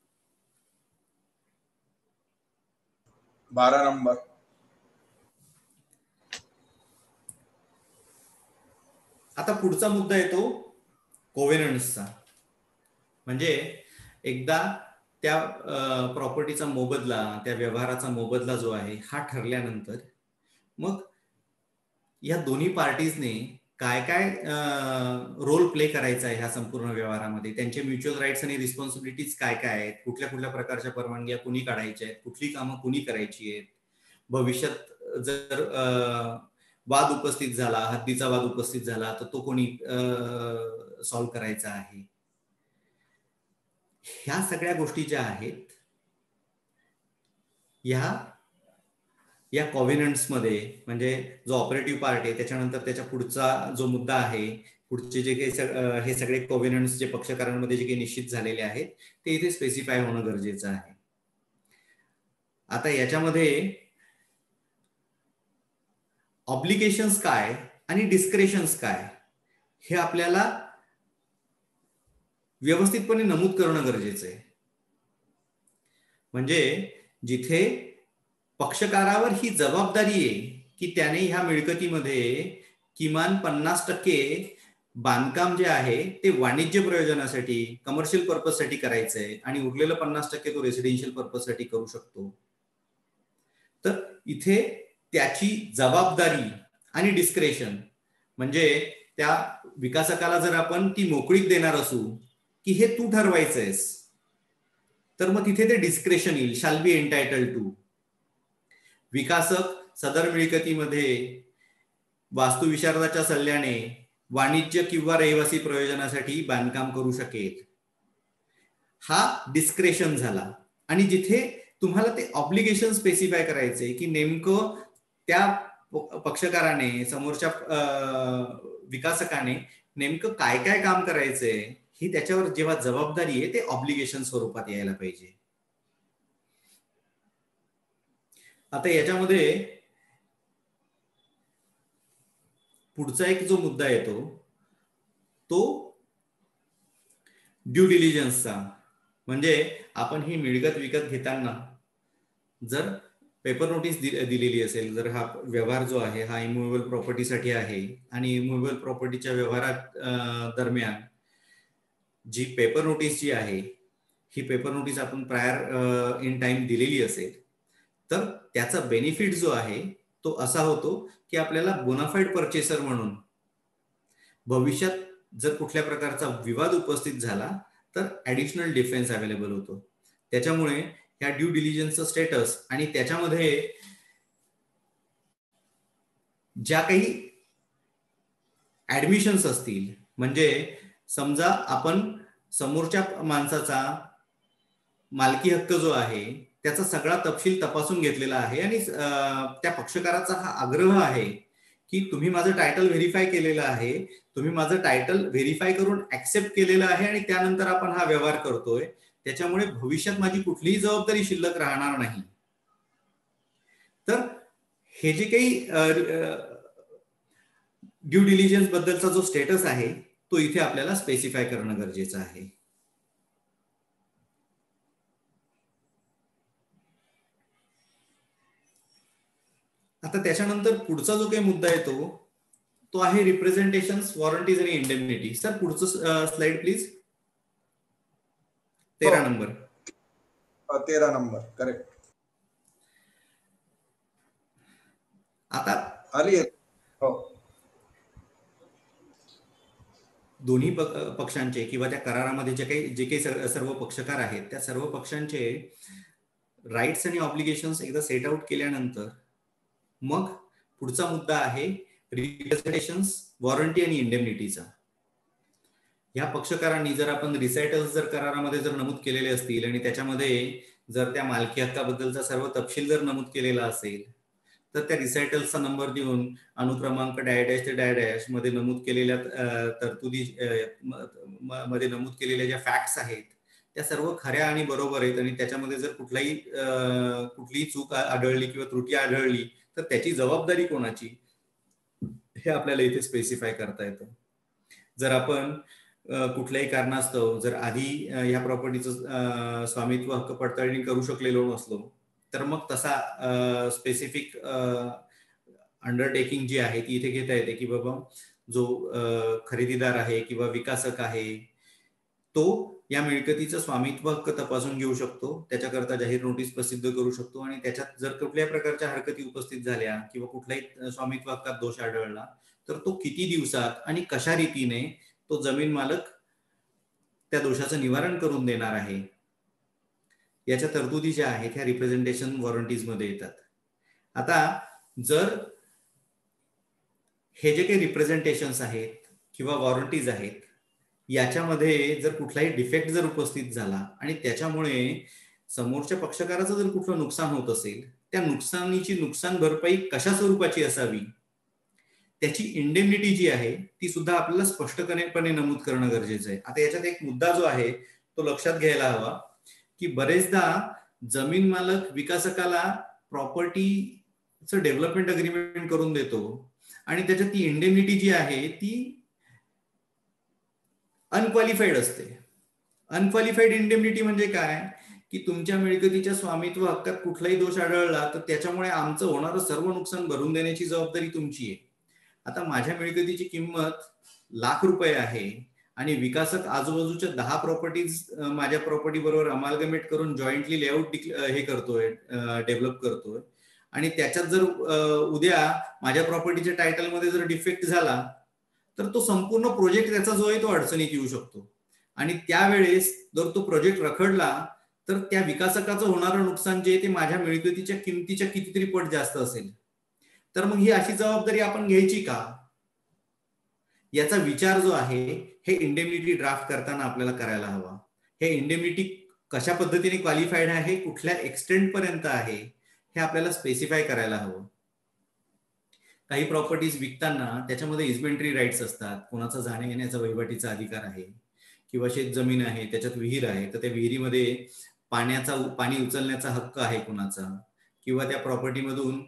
बारा नंबर. आता पुढचा मुद्दा येतो कोव्हेनंट्सचा. म्हणजे एकदा त्या प्रॉपर्टीचा मोबदला, त्या व्यवहाराचा मोबदला जो आहे हा ठरल्यानंतर मग या दोन्ही पार्टीजने काय काय रोल प्ले करायचा आहे ह्या संपूर्ण व्यवहारामध्ये, त्यांचे म्युच्युअल राईट्स आणि रिस्पॉन्सिबिलिटीज काय काय आहेत, कुठल्या कुठल्या प्रकारच्या परवानग्या कुणी काढायच्या आहेत, कुठली कामं कुणी करायची आहेत, भविष्यात जर वाद उपस्थित झाला, हद्दीचा वाद उपस्थित झाला तर तो कोणी सॉल्व्ह करायचा आहे. ह्या सगळ्या गोष्टी ज्या आहेत ह्या या कॉव्हेनंट्स मध्ये म्हणजे जो ऑपरेटिव्ह पार्ट आहे त्याच्यानंतर त्याच्या पुढचा जो मुद्दा आहे, पुढचे जे काही हे सगळे कॉव्हेनंट्स जे पक्षकारांमध्ये जे काही निश्चित झालेले आहेत ते इथे स्पेसिफाय होणं गरजेचं आहे. आता याच्यामध्ये ऑब्लिगेशन्स काय आणि डिस्क्रेशन्स काय हे आपल्याला व्यवस्थितपणे नमूद करणं गरजेचं आहे. म्हणजे जिथे पक्षकारावर ही जबाबदारी आहे की त्याने ह्या मिळकतीमध्ये किमान पन्नास टक्के बांधकाम जे आहे ते वाणिज्य प्रयोजनासाठी, कमर्शियल पर्पज साठी करायचं आहे आणि उरलेलं पन्नास टक्के तो रेसिडेन्शियल पर्पज साठी करू शकतो. तर इथे त्याची जबाबदारी आणि डिस्क्रेशन म्हणजे त्या विकासकाला जर आपण ती मोकळीक देणार असू की हे तू ठरवायचंयस तर मग तिथे ते डिस्क्रेशन येईल, शाल बी एंटायटल्ड टू. विकासक सदर मिळकतीमध्ये वास्तुविशारदाच्या सल्ल्याने वाणिज्य किंवा रहिवासी प्रयोजनासाठी बांधकाम करू शकेल. हा डिस्क्रेशन झाला. आणि जिथे तुम्हाला ते ऑब्लिगेशन स्पेसिफाय करायचे की नेमकं त्या पक्षकाराने, समोरच्या विकासकाने नेमकं काय काय काम करायचंय ही त्याच्यावर जेव्हा जबाबदारी आहे ते ऑब्लिगेशन स्वरूपात यायला पाहिजे. आता याच्यामध्ये पुढचा एक जो मुद्दा येतो तो ड्यू डिलिजन्सचा. म्हणजे आपण ही मिळकत विकत घेताना जर पेपर नोटीस दिलेली असेल, जर हा व्यवहार जो आहे हा इमूव्हेबल प्रॉपर्टीसाठी आहे आणि इमूव्हेबल प्रॉपर्टीच्या व्यवहारात दरम्यान जी पेपर नोटीस जी आहे ही पेपर नोटीस आपण प्रायर इन टाइम दिलेली असेल तर त्याचा बेनिफिट जो आहे तो असा होतो की आपल्याला बोनाफाईड परचेसर म्हणून भविष्यात जर कुठल्या प्रकारचा विवाद उपस्थित झाला तर ऍडिशनल डिफेन्स अवेलेबल होतो. त्याच्यामुळे ह्या ड्यू डिलिजन्सचं स्टेटस आणि त्याच्यामध्ये ज्या काही ऍडमिशन्स असतील, म्हणजे समजा आपण समोरच्या माणसाचा मालकी हक्क जो आहे त्याचा सगळा तपशील तपासून घेतलेला आहे आणि त्या पक्षकाराचा हा आग्रह आहे की तुम्ही माझं टायटल व्हेरीफाय केलेलं आहे, तुम्ही माझं टायटल व्हेरीफाय करून ऍक्सेप्ट केलेलं आहे आणि त्यानंतर आपण हा व्यवहार करतोय, त्याच्यामुळे भविष्यात माझी कुठलीही जबाबदारी शिल्लक राहणार नाही. तर हे जे काही ड्यू डिलिजन्स बद्दलचा जो स्टेटस आहे तो इथे आपल्याला स्पेसिफाय करणं गरजेचं आहे. आता त्याच्यानंतर पुढचा जो काही मुद्दा येतो तो आहे रिप्रेझेंटेशन्स, वॉरंटीज आणि इंडेमनिटी. सर पुढचं स्लाइड प्लीज. तेरा नंबर. तेरा नंबर करेक्ट. आता आली हो. दोन्ही पक्षांचे किंवा त्या करारामध्ये जे काही जे काही सर्व पक्षकार आहेत त्या सर्व पक्षांचे राईट्स आणि ऑब्लिगेशन्स एकदा सेट आउट केल्यानंतर मग पुढचा मुद्दा आहे रिप्रेझेंटेशन्स, वॉरंटी आणि इंडेमनिटीचा. या पक्षकारांनी जर आपण रिसायटल्स जर करारामध्ये जर नमूद केलेले असतील आणि त्याच्यामध्ये जर त्या मालकी हक्काबद्दलचा सर्व तपशील जर नमूद केलेला असेल तर त्या रिसायटल्सचा नंबर देऊन अनुक्रमांक डाय डॅश ते डाय डॅश मध्ये नमूद केलेल्या तरतुदी मध्ये नमूद केलेल्या ज्या फॅक्ट्स आहेत त्या सर्व खऱ्या आणि बरोबर आहेत आणि त्याच्यामध्ये जर कुठलाही कुठलीही चूक आढळली किंवा त्रुटी आढळली तर त्याची जबाबदारी कोणाची हे आपल्याला इथे स्पेसिफाय करता येतं. जर आपण कुठल्याही कारणास्तव जर आधी ह्या प्रॉपर्टीचं स्वामित्व हक्क पडताळणी करू शकलेलो नसलो तर मग तसा स्पेसिफिक अंडरटेकिंग जी आहे ती इथे घेता येते की बाबा जो खरेदीदार आहे किंवा विकासक आहे तो या मिळकतीचं स्वामित्व हक्क तपासून घेऊ शकतो, त्याच्याकरता जाहीर नोटीस प्रसिद्ध करू शकतो आणि त्याच्यात जर कुठल्याही प्रकारच्या हरकती उपस्थित झाल्या किंवा कुठल्याही स्वामित्व हक्कात दोष आढळला तर तो किती दिवसात आणि कशा रीतीने तो जमीन मालक त्या दोषाचं निवारण करून देणार आहे याच्या तरतुदी ज्या आहेत ह्या रिप्रेझेंटेशन वॉरंटीज मध्ये येतात. आता जर हे जे काही रिप्रेझेंटेशन्स आहेत किंवा वॉरंटीज आहेत याच्यामध्ये जर कुठलाही डिफेक्ट जर उपस्थित झाला आणि त्याच्यामुळे समोरच्या पक्षकाराचं जर कुठलं नुकसान होत असेल त्या नुकसानीची नुकसान भरपाई कशा स्वरूपाची असावी त्याची इंडेमनिटी जी आहे ती सुद्धा आपल्याला स्पष्टपणे नमूद करणं गरजेचं आहे. आता याच्यात एक मुद्दा जो आहे तो लक्षात घ्यायला हवा की बरेचदा जमीन मालक विकासकाला प्रॉपर्टीचं डेव्हलपमेंट अग्रीमेंट करून देतो आणि त्याच्यात ती इंडेमनिटी जी आहे ती अनक्वालिफाईड असते. अनक्वालिफाईड इंडेमनिटी म्हणजे काय की तुमच्या मिळकतीच्या स्वामित्व हक्कात कुठलाही दोष आढळला तर त्याच्यामुळे आमचं होणारं सर्व नुकसान भरून देण्याची जबाबदारी तुमची आहे. आता माझ्या मिळकतीची किंमत लाख रुपये आहे आणि विकासक आजूबाजूच्या दहा प्रॉपर्टीज माझ्या प्रॉपर्टी बरोबर अमालगमेट करून जॉईंटली लेआउट हे करतोय, डेव्हलप करतोय आणि त्याच्यात जर उद्या माझ्या प्रॉपर्टीच्या टायटलमध्ये जर डिफेक्ट झाला तर तो संपूर्ण प्रोजेक्ट त्याचा जो आहे तो अडचणीत येऊ शकतो आणि त्यावेळेस जर तो प्रोजेक्ट रखडला तर त्या विकासकाचं होणारं नुकसान जे ते माझ्या मिळकतीच्या किमतीच्या कितीतरी पट जास्त असेल. तर मग ही अशी जबाबदारी आपण घ्यायची का याचा विचार जो आहे हे इंडेमनिटी ड्राफ्ट करताना आपल्याला करायला हवा. हे इंडेमनिटी कशा पद्धतीने क्वालिफाईड आहे, कुठल्या एक्सटेंट पर्यंत आहे हे आपल्याला स्पेसिफाय करायला हवं. काही प्रॉपर्टीज विकताना त्याच्यामध्ये इजमेंटरी राईट्स असतात, कोणाचा जाण्या येण्याचा वहिवाटीचा अधिकार आहे किंवा शेत जमीन आहे त्याच्यात विहीर आहे तर त्या विहिरीमध्ये पाण्याचा पाणी उचलण्याचा हक्क आहे कोणाचा किंवा त्या प्रॉपर्टीमधून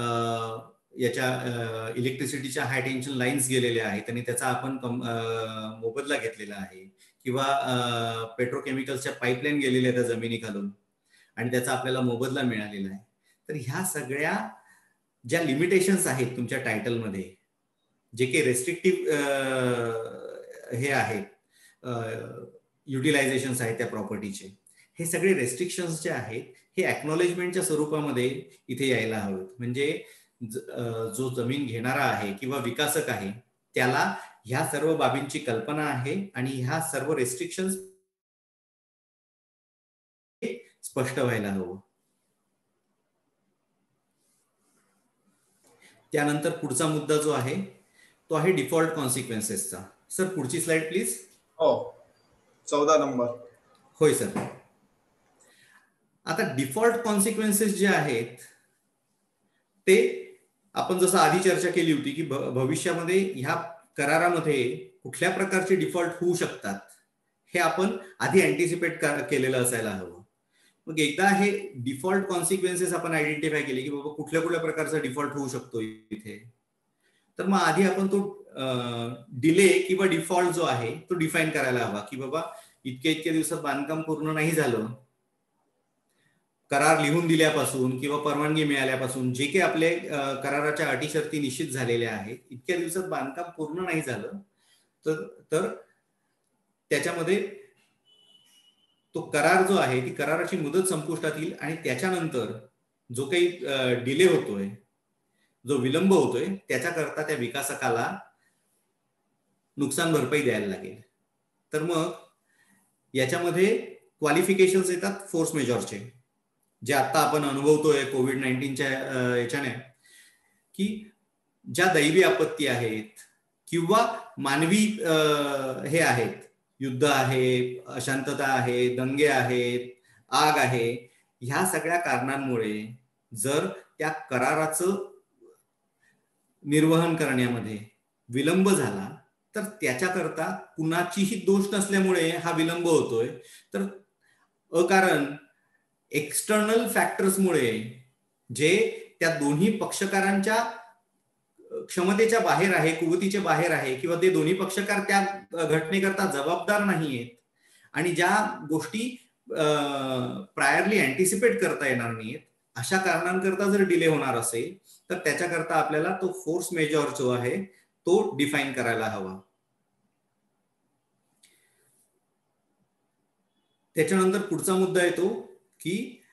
याच्या इलेक्ट्रिसिटीच्या हाय टेन्शन लाईन्स गेलेल्या आहेत आणि त्याचा आपण मोबदला घेतलेला आहे किंवा पेट्रोकेमिकल्सच्या पाईपलाईन गेलेल्या त्या जमिनी खालून आणि त्याचा आपल्याला मोबदला मिळालेला आहे. तर ह्या सगळ्या ज्या लिमिटेशन्स आहेत तुमच्या टायटलमध्ये जे काही रेस्ट्रिक्टिव्ह हे आहेत युटिलायझेशन्स आहेत त्या प्रॉपर्टीचे हे सगळे रेस्ट्रिक्शन्स जे आहेत हे ॲक्नॉलेजमेंटच्या स्वरूपामध्ये इथे यायला हवेत. म्हणजे जो जमीन घेणारा आहे किंवा विकासक आहे त्याला ह्या सर्व बाबींची कल्पना आहे आणि ह्या सर्व रेस्ट्रिक्शन्स स्पष्ट व्हायला हवं. त्यानंतर पुढचा मुद्दा जो आहे तो आहे डिफॉल्ट कॉन्सिक्वेन्सेसचा. सर पुढची स्लाइड प्लीज. हो चौदा नंबर. होय सर. आता डिफॉल्ट कॉन्सिक्वेन्सेस जे आहेत ते आपण जसं आधी चर्चा केली होती की भविष्यामध्ये ह्या करारामध्ये कुठल्या प्रकारचे डिफॉल्ट होऊ शकतात हे आपण आधी अँटिसिपेट केलेलं असायला हवं. मग एकदा हे डिफॉल्ट कॉन्सिक्वेन्सेस आपण आयडेंटिफाय केले की बाबा कुठल्या कुठल्या प्रकारचा डिफॉल्ट होऊ शकतो इथे तर मग आधी आपण तो डिले किंवा डिफॉल्ट जो आहे तो डिफाईन करायला हवा, की बाबा इतक्या इतक्या दिवसात बांधकाम पूर्ण नाही झालं, करार लिहून दिल्यापासून किंवा परवानगी मिळाल्यापासून जे काही आपले कराराच्या अटी शर्ती निश्चित झालेल्या आहेत, इतक्या दिवसात बांधकाम पूर्ण नाही झालं तर तर त्याच्यामध्ये तो करार जो आहे ती कराराची मुदत संपुष्टात येईल आणि त्याच्यानंतर जो काही डिले होतोय, जो विलंब होतोय, त्याच्याकरता त्या विकासकाला नुकसान भरपाई द्यायला लागेल. तर मग याच्यामध्ये क्वालिफिकेशन्स येतात फोर्स मेजॉरचे, जे आता आपण अनुभवतोय कोविड नाईन्टीनच्या याच्याने, की ज्या दैवी आपत्ती आहेत किंवा मानवी हे आहेत, युद्ध आहे, अशांतता आहे, दंगे आहेत, आग आहे, ह्या सगळ्या कारणांमुळे जर त्या कराराचं निर्वहन करण्यामध्ये विलंब झाला तर त्याच्याकरता कुणाचीही दोष नसल्यामुळे हा विलंब होतोय, तर अकारण एक्सटर्नल फॅक्टर्समुळे जे त्या दोन्ही पक्षकारांच्या क्षमतेच्या बाहेर आहे, कुवतीच्या बाहेर आहे, किंवा ते दोन्ही पक्षकार त्या घटनेकरता जबाबदार नाहीयेत आणि ज्या गोष्टी प्रायरली अँटिसिपेट करता येणार नाहीयेत, अशा कारणांकरता जर डिले होणार असेल तर त्याच्याकरता आपल्याला तो फोर्स मेजॉर जो आहे तो डिफाईन करायला हवा. त्याच्यानंतर पुढचा मुद्दा येतो की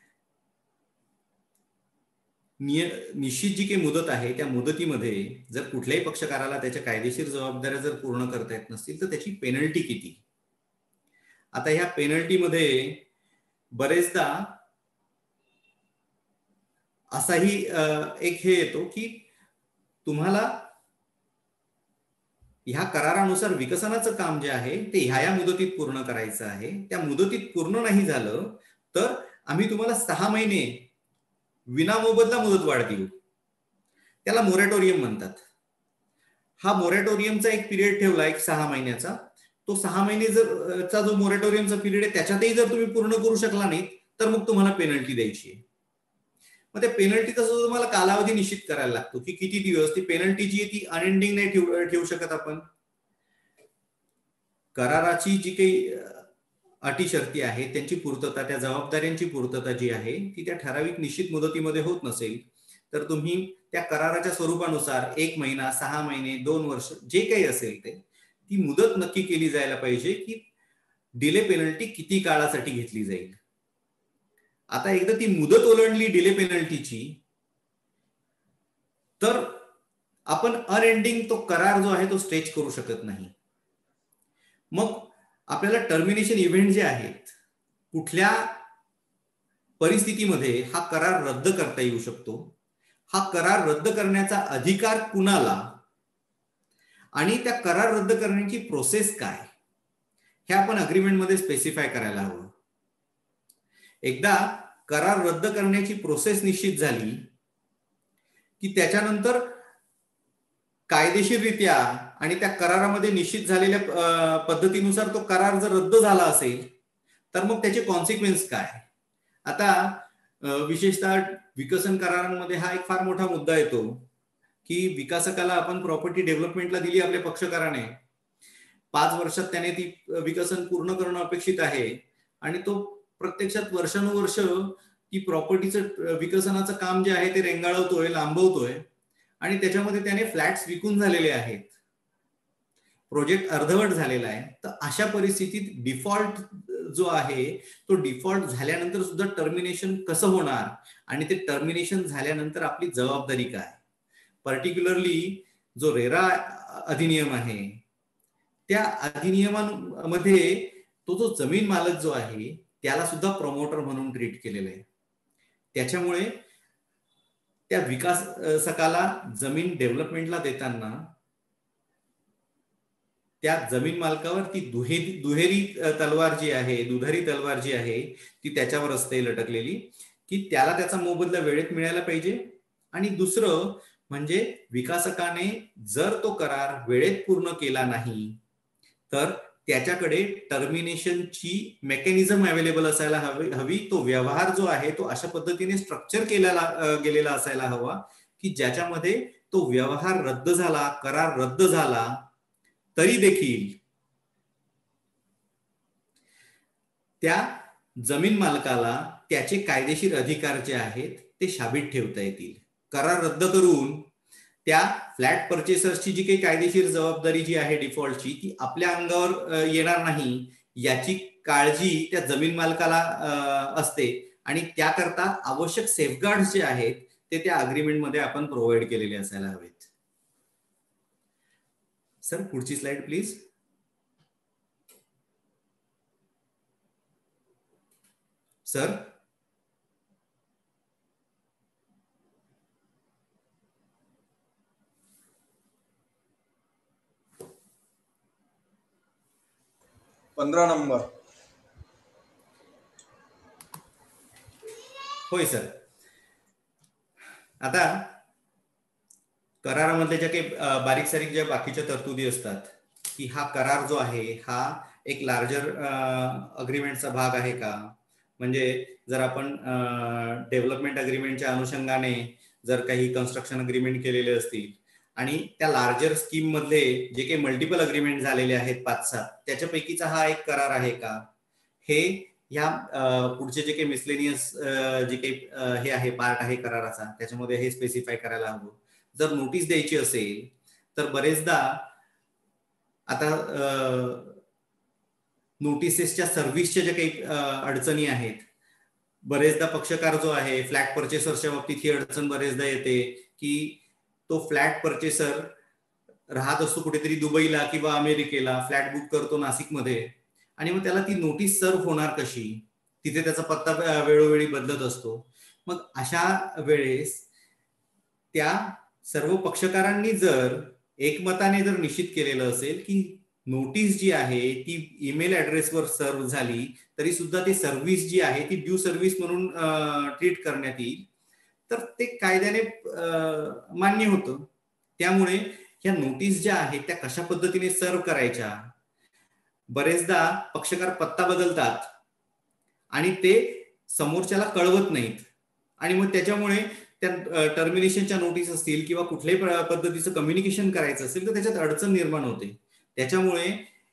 निश्चित जी काही मुदत आहे त्या मुदतीमध्ये जर कुठल्याही पक्षकाराला त्याच्या कायदेशीर जबाबदाऱ्या जर पूर्ण करता येत नसतील तर त्याची पेनल्टी किती. आता ह्या पेनल्टीमध्ये बरेचदा असाही एक हे येतो की तुम्हाला ह्या करारानुसार विकसनाचं काम जे आहे ते ह्या या मुदतीत पूर्ण करायचं आहे, त्या मुदतीत पूर्ण नाही झालं तर आम्ही तुम्हाला सहा महिने विनामोबदला मुदत वाढ देऊ, त्याला मोरॅटोरियम म्हणतात. हा मोरॅटोरियमचा एक पिरियड ठेवला एक सहा महिन्याचा, तो सहा महिने जर चा जो मोरॅटोरियमचा पिरियड आहे त्याच्यातही जर तुम्ही पूर्ण करू शकला नाही तर मग तुम्हाला पेनल्टी द्यायची आहे. मग त्या पेनल्टीचा तुम्हाला कालावधी निश्चित करायला लागतो की किती दिवस. ती पेनल्टी जी आहे ती अनएंडिंग नाही ठेवू ठेवू शकत आपण. कराराची जी काही अटी शर्ती आहेत त्यांची पूर्तता, त्या जबाबदाऱ्यांची पूर्तता जी आहे ती त्या ठराविक निश्चित मुदतीमध्ये होत नसेल तर तुम्ही त्या कराराच्या स्वरूपानुसार एक महिना, सहा महिने, दोन वर्ष जे काही असेल ते ती मुदत नक्की केली जायला पाहिजे की डिले पेनल्टी किती काळासाठी घेतली जाईल. आता एकदा ती मुदत ओलांडली डिले पेनल्टीची तर आपण अनएंडिंग तो करार जो आहे तो स्ट्रेच करू शकत नाही. मग आपल्याला टर्मिनेशन इव्हेंट जे आहेत कुठल्या परिस्थितीमध्ये हा करार रद्द करता येऊ शकतो, हा करार रद्द करण्याचा अधिकार कुणाला आणि त्या करार रद्द करण्याची प्रोसेस काय हे आपण अग्रीमेंटमध्ये स्पेसिफाय करायला हवं. एकदा करार रद्द करण्याची प्रोसेस निश्चित झाली की त्याच्यानंतर कायदेशीररित्या आणि त्या करारामध्ये निश्चित झालेल्या पद्धतीनुसार तो करार जर रद्द झाला असेल तर मग त्याचे कॉन्सिक्वेन्स काय. आता विशेषतः विकसन करारांमध्ये हा एक फार मोठा मुद्दा येतो की विकासकाला आपण प्रॉपर्टी डेव्हलपमेंटला दिली आपल्या पक्षकाराने, पाच वर्षात त्याने ती विकसन पूर्ण करणं अपेक्षित आहे आणि तो प्रत्यक्षात वर्षानुवर्ष ती प्रॉपर्टीचं विकसनाचं काम जे आहे ते रेंगाळवतोय, लांबवतोय आणि त्याच्यामध्ये त्याने फ्लॅट्स विकून झालेले आहेत, प्रोजेक्ट अर्धवट झालेला आहे. तर अशा परिस्थितीत डिफॉल्ट जो आहे तो डिफॉल्ट झाल्यानंतर सुद्धा टर्मिनेशन कसं होणार आणि ते टर्मिनेशन झाल्यानंतर आपली जबाबदारी काय. पर्टिक्युलरली जो रेरा अधिनियम आहे त्या अधिनियमांमध्ये तो जो जमीन मालक जो आहे त्याला सुद्धा प्रमोटर म्हणून ट्रीट केलेलं आहे. त्याच्यामुळे त्या विकासकाला जमीन डेव्हलपमेंटला देताना त्या जमीन मालकावर ती दुहेरी दुहेरी तलवार जी आहे, दुधारी तलवार जी आहे ती त्याच्यावर असते लटकलेली की त्याला त्याचा मोबदला वेळेत मिळायला पाहिजे आणि दुसरं म्हणजे विकासकाने जर तो करार वेळेत पूर्ण केला नाही तर त्याच्याकडे टर्मिनेशनची मेकॅनिझम अवेलेबल असायला हवी हवी तो व्यवहार जो आहे तो अशा पद्धतीने स्ट्रक्चर केलेला गेलेला असायला हवा की ज्याच्यामध्ये तो व्यवहार रद्द झाला, करार रद्द झाला तरी देखील त्या जमीन मालकाला त्याचे कायदेशीर अधिकार जे आहेत ते शाबीत ठेवता येतील. करार रद्द करून त्या फ्लॅट परचेसर्सची जी काही कायदेशीर जबाबदारी जी आहे डिफॉल्टची ती आपल्या अंगावर येणार नाही याची काळजी त्या जमीन मालकाला असते आणि त्याकरता आवश्यक सेफगार्ड्स जे आहेत ते त्या अग्रीमेंटमध्ये आपण प्रोव्हाइड केलेले असायला हवेत. सर पुढची स्लाइड प्लीज. सर पंधरा नंबर. होय सर. आता करारामधले ज्या काही बारीक सारीक ज्या बाकीच्या तरतुदी असतात की हा करार जो आहे हा एक लार्जर अग्रीमेंटचा भाग आहे का, म्हणजे जर आपण डेव्हलपमेंट अग्रीमेंटच्या अनुषंगाने जर काही कन्स्ट्रक्शन अग्रीमेंट केलेले असतील आणि त्या लार्जर स्कीम मधले जे काही मल्टिपल अग्रीमेंट झालेले आहेत पाच सात त्याच्यापैकीचा हा एक करार आहे का, हे ह्या पुढचे जे काही मिसलेनियस जे काही हे आहे पार्ट आहे कराराचा त्याच्यामध्ये हे स्पेसिफाय करायला हवं. जर नोटीस द्यायची असेल तर बरेचदा आता नोटिसेसच्या सर्व्हिसच्या ज्या काही अडचणी आहेत, बरेचदा पक्षकार जो आहे फ्लॅट परचेसरच्या बाबतीत ही अडचण बरेचदा येते की तो फ्लॅट परचेसर राहत असतो कुठेतरी दुबईला किंवा अमेरिकेला, फ्लॅट बुक करतो नाशिकमध्ये आणि मग त्याला ती नोटीस सर्व होणार कशी, तिथे त्याचा पत्ता वेळोवेळी बदलत असतो. मग अशा वेळेस त्या सर्व पक्षकारांनी जर एकमताने जर निश्चित केलेलं असेल की नोटीस जी आहे ती ईमेल ऍड्रेसवर सर्व्ह झाली तरी सुद्धा ती सर्व्हिस जी आहे ती ड्यू सर्व्हिस म्हणून ट्रीट करण्यात येईल तर ते कायद्याने मान्य होतं. त्यामुळे ह्या नोटीस ज्या आहेत त्या कशा पद्धतीने सर्व्ह करायच्या, बरेचदा पक्षकार पत्ता बदलतात आणि ते समोरच्याला कळवत नाहीत आणि मग त्याच्यामुळे त्या टर्मिनेशनच्या नोटीस असतील किंवा कुठल्याही पद्धतीचं कम्युनिकेशन करायचं असेल तर त्याच्यात अडचण निर्माण होते. त्याच्यामुळे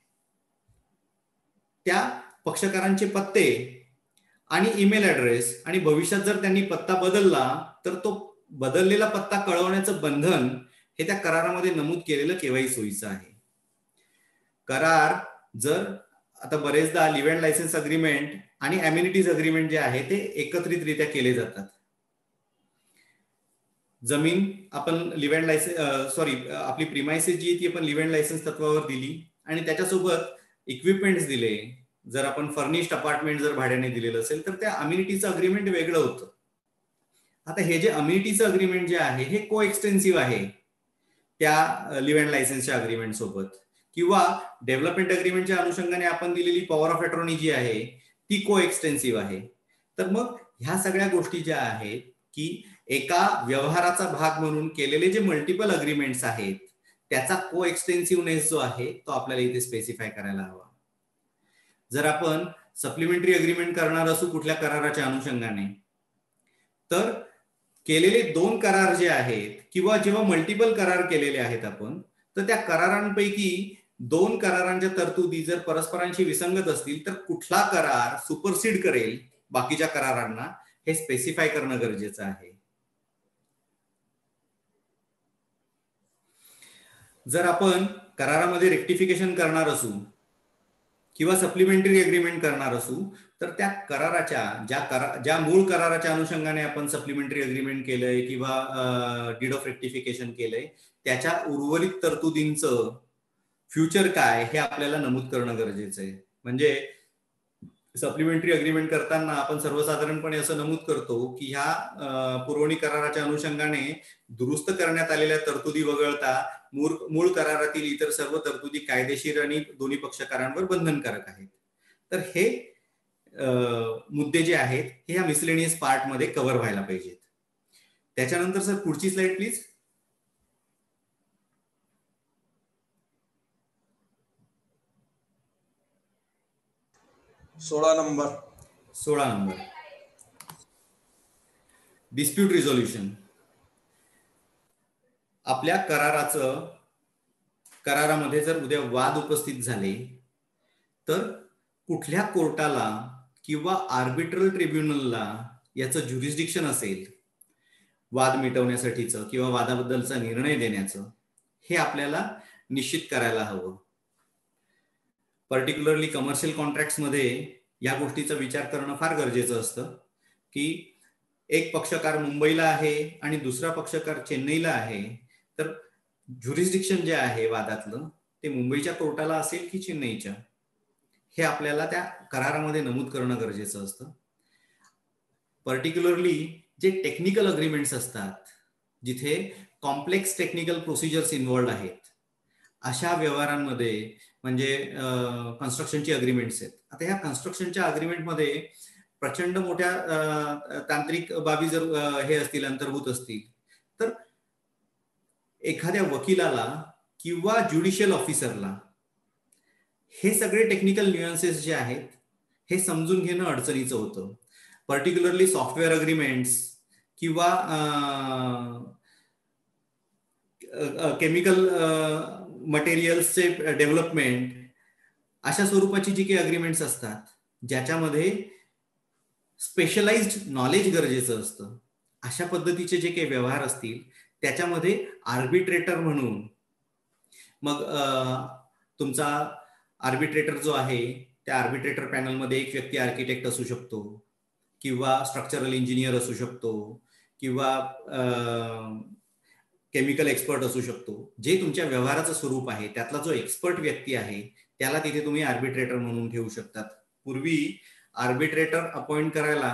त्या पक्षकारांचे पत्ते आणि ईमेल ऍड्रेस आणि भविष्यात जर त्यांनी पत्ता बदलला तर तो बदललेला पत्ता कळवण्याचं बंधन हे त्या करारामध्ये नमूद केलेलं केव्हाही सोयीचं आहे. करार जर आता बरेचदा लिव्ह अँड लायसन्स अग्रीमेंट आणि अम्युनिटीज अग्रीमेंट जे आहे ते एकत्रितरित्या केले जातात. जमीन आपण लिव्ह अँड लायसन्स सॉरी आपली प्रिमायसेस जी ती आपण लिव्ह अँड लायसन्स तत्वावर दिली आणि त्याच्यासोबत इक्विपमेंट्स दिले. जर आपण फर्निश्ड अपार्टमेंट जर भाड्याने दिलेलं असेल तर त्या अम्युनिटीचं अग्रीमेंट वेगळं होतं. आता हे जे अम्युनिटीचं अग्रीमेंट जे आहे हे को एक्सटेन्सिव्ह आहे त्या लिव्ह अँड लायसन्सच्या अग्रीमेंट सोबत किंवा डेव्हलपमेंट अग्रीमेंटच्या अनुषंगाने आपण दिलेली पॉवर ऑफ अटॉर्नी जी आहे ती को एक्सटेन्सिव्ह आहे. तर मग ह्या सगळ्या गोष्टी ज्या आहेत की एका व्यवहाराचा भाग म्हणून केलेले जे मल्टिपल अग्रीमेंट्स आहेत त्याचा को एक्सटेन्सिव्हनेस जो आहे तो आपल्याला इथे स्पेसिफाय करायला हवा. जर आपण सप्लिमेंटरी अग्रीमेंट करणार असू कुठल्या कराराच्या अनुषंगाने तर केलेले दोन करार जे आहेत किंवा जेव्हा मल्टिपल करार केलेले आहेत आपण तर त्या करारांपैकी दोन करारांच्या तरतुदी जर परस्परांशी विसंगत असतील तर कुठला करार सुपरसीड करेल बाकीच्या करारांना हे स्पेसिफाय करणं गरजेचं आहे. जर आपण करारामध्ये रेक्टिफिकेशन करणार असू किंवा सप्लिमेंटरी अग्रीमेंट करणार असू तर त्या कराराच्या ज्या करा ज्या मूळ कराराच्या अनुषंगाने आपण सप्लिमेंटरी अग्रीमेंट केलंय किंवा डीड ऑफ रेक्टिफिकेशन केलंय त्याच्या उर्वरित तरतुदींचं फ्युचर काय हे आपल्याला नमूद करणं गरजेचं आहे. म्हणजे सप्लिमेंटरी अग्रीमेंट करताना आपण सर्वसाधारणपणे असं नमूद करतो की ह्या पुरवणी कराराच्या अनुषंगाने दुरुस्त करण्यात आलेल्या तरतुदी वगळता मूळ मूळ करारातील इतर सर्व तरतुदी कायदेशीर आणि दोन्ही पक्षकारांवर बंधनकारक आहेत. तर हे मुद्दे जे आहेत हे ह्या मिसलेनियस पार्ट मध्ये कव्हर व्हायला पाहिजेत. त्याच्यानंतर सर पुढची स्लाइड प्लीज. सोळा नंबर. सोळा नंबर डिस्प्यूट रिझोल्युशन. आपल्या कराराचं करारामध्ये जर उद्या वाद उपस्थित झाले तर कुठल्या कोर्टाला किंवा आर्बिट्रल ट्रिब्युनलला याचं ज्युरिस्डिक्शन असेल वाद मिटवण्यासाठीचं किंवा वादाबद्दलचा निर्णय देण्याचं, हे आपल्याला निश्चित करायला हवं. पर्टिक्युलरली कमर्शियल कॉन्ट्रॅक्ट्स मध्ये या गोष्टीचा विचार करणं फार गरजेचं असतं की एक पक्षकार मुंबईला आहे आणि दुसरा पक्षकार चेन्नईला आहे, तर ज्युरिस्डिक्शन जे आहे वादातलं ते मुंबईच्या कोर्टाला असेल की चेन्नईच्या, हे आपल्याला त्या करारामध्ये नमूद करणं गरजेचं असतं. पर्टिक्युलरली जे टेक्निकल अग्रीमेंट्स असतात, जिथे कॉम्प्लेक्स टेक्निकल प्रोसिजर्स इन्व्हॉल्ड आहेत, अशा व्यवहारांमध्ये म्हणजे कन्स्ट्रक्शनची अग्रीमेंट्स आहेत. आता ह्या कन्स्ट्रक्शनच्या अग्रीमेंटमध्ये प्रचंड मोठ्या तांत्रिक बाबी जर हे असतील, अंतर्भूत असतील, तर एखाद्या वकिलाला किंवा ज्युडिशियल ऑफिसरला हे सगळे टेक्निकल न्यूअन्सेस जे आहेत हे समजून घेणं अडचणीचं होतं. पर्टिक्युलरली सॉफ्टवेअर अग्रीमेंट्स किंवा केमिकल मटेरियल्सचे डेव्हलपमेंट, अशा स्वरूपाची जी काही अग्रीमेंट्स असतात ज्याच्यामध्ये स्पेशलाइज्ड नॉलेज गरजेचं असतं, अशा पद्धतीचे जे काही व्यवहार असतील त्याच्यामध्ये आर्बिट्रेटर म्हणून, मग तुमचा आर्बिट्रेटर जो आहे त्या आर्बिट्रेटर पॅनलमध्ये एक व्यक्ती आर्किटेक्ट असू शकतो किंवा स्ट्रक्चरल इंजिनियर असू शकतो किंवा केमिकल एक्सपर्ट असू शकतो. जे तुमच्या व्यवहाराचं स्वरूप आहे त्यातला जो एक्सपर्ट व्यक्ती आहे त्याला तिथे तुम्ही आर्बिट्रेटर म्हणून ठेवू शकतात. पूर्वी आर्बिट्रेटर अपॉइंट करायला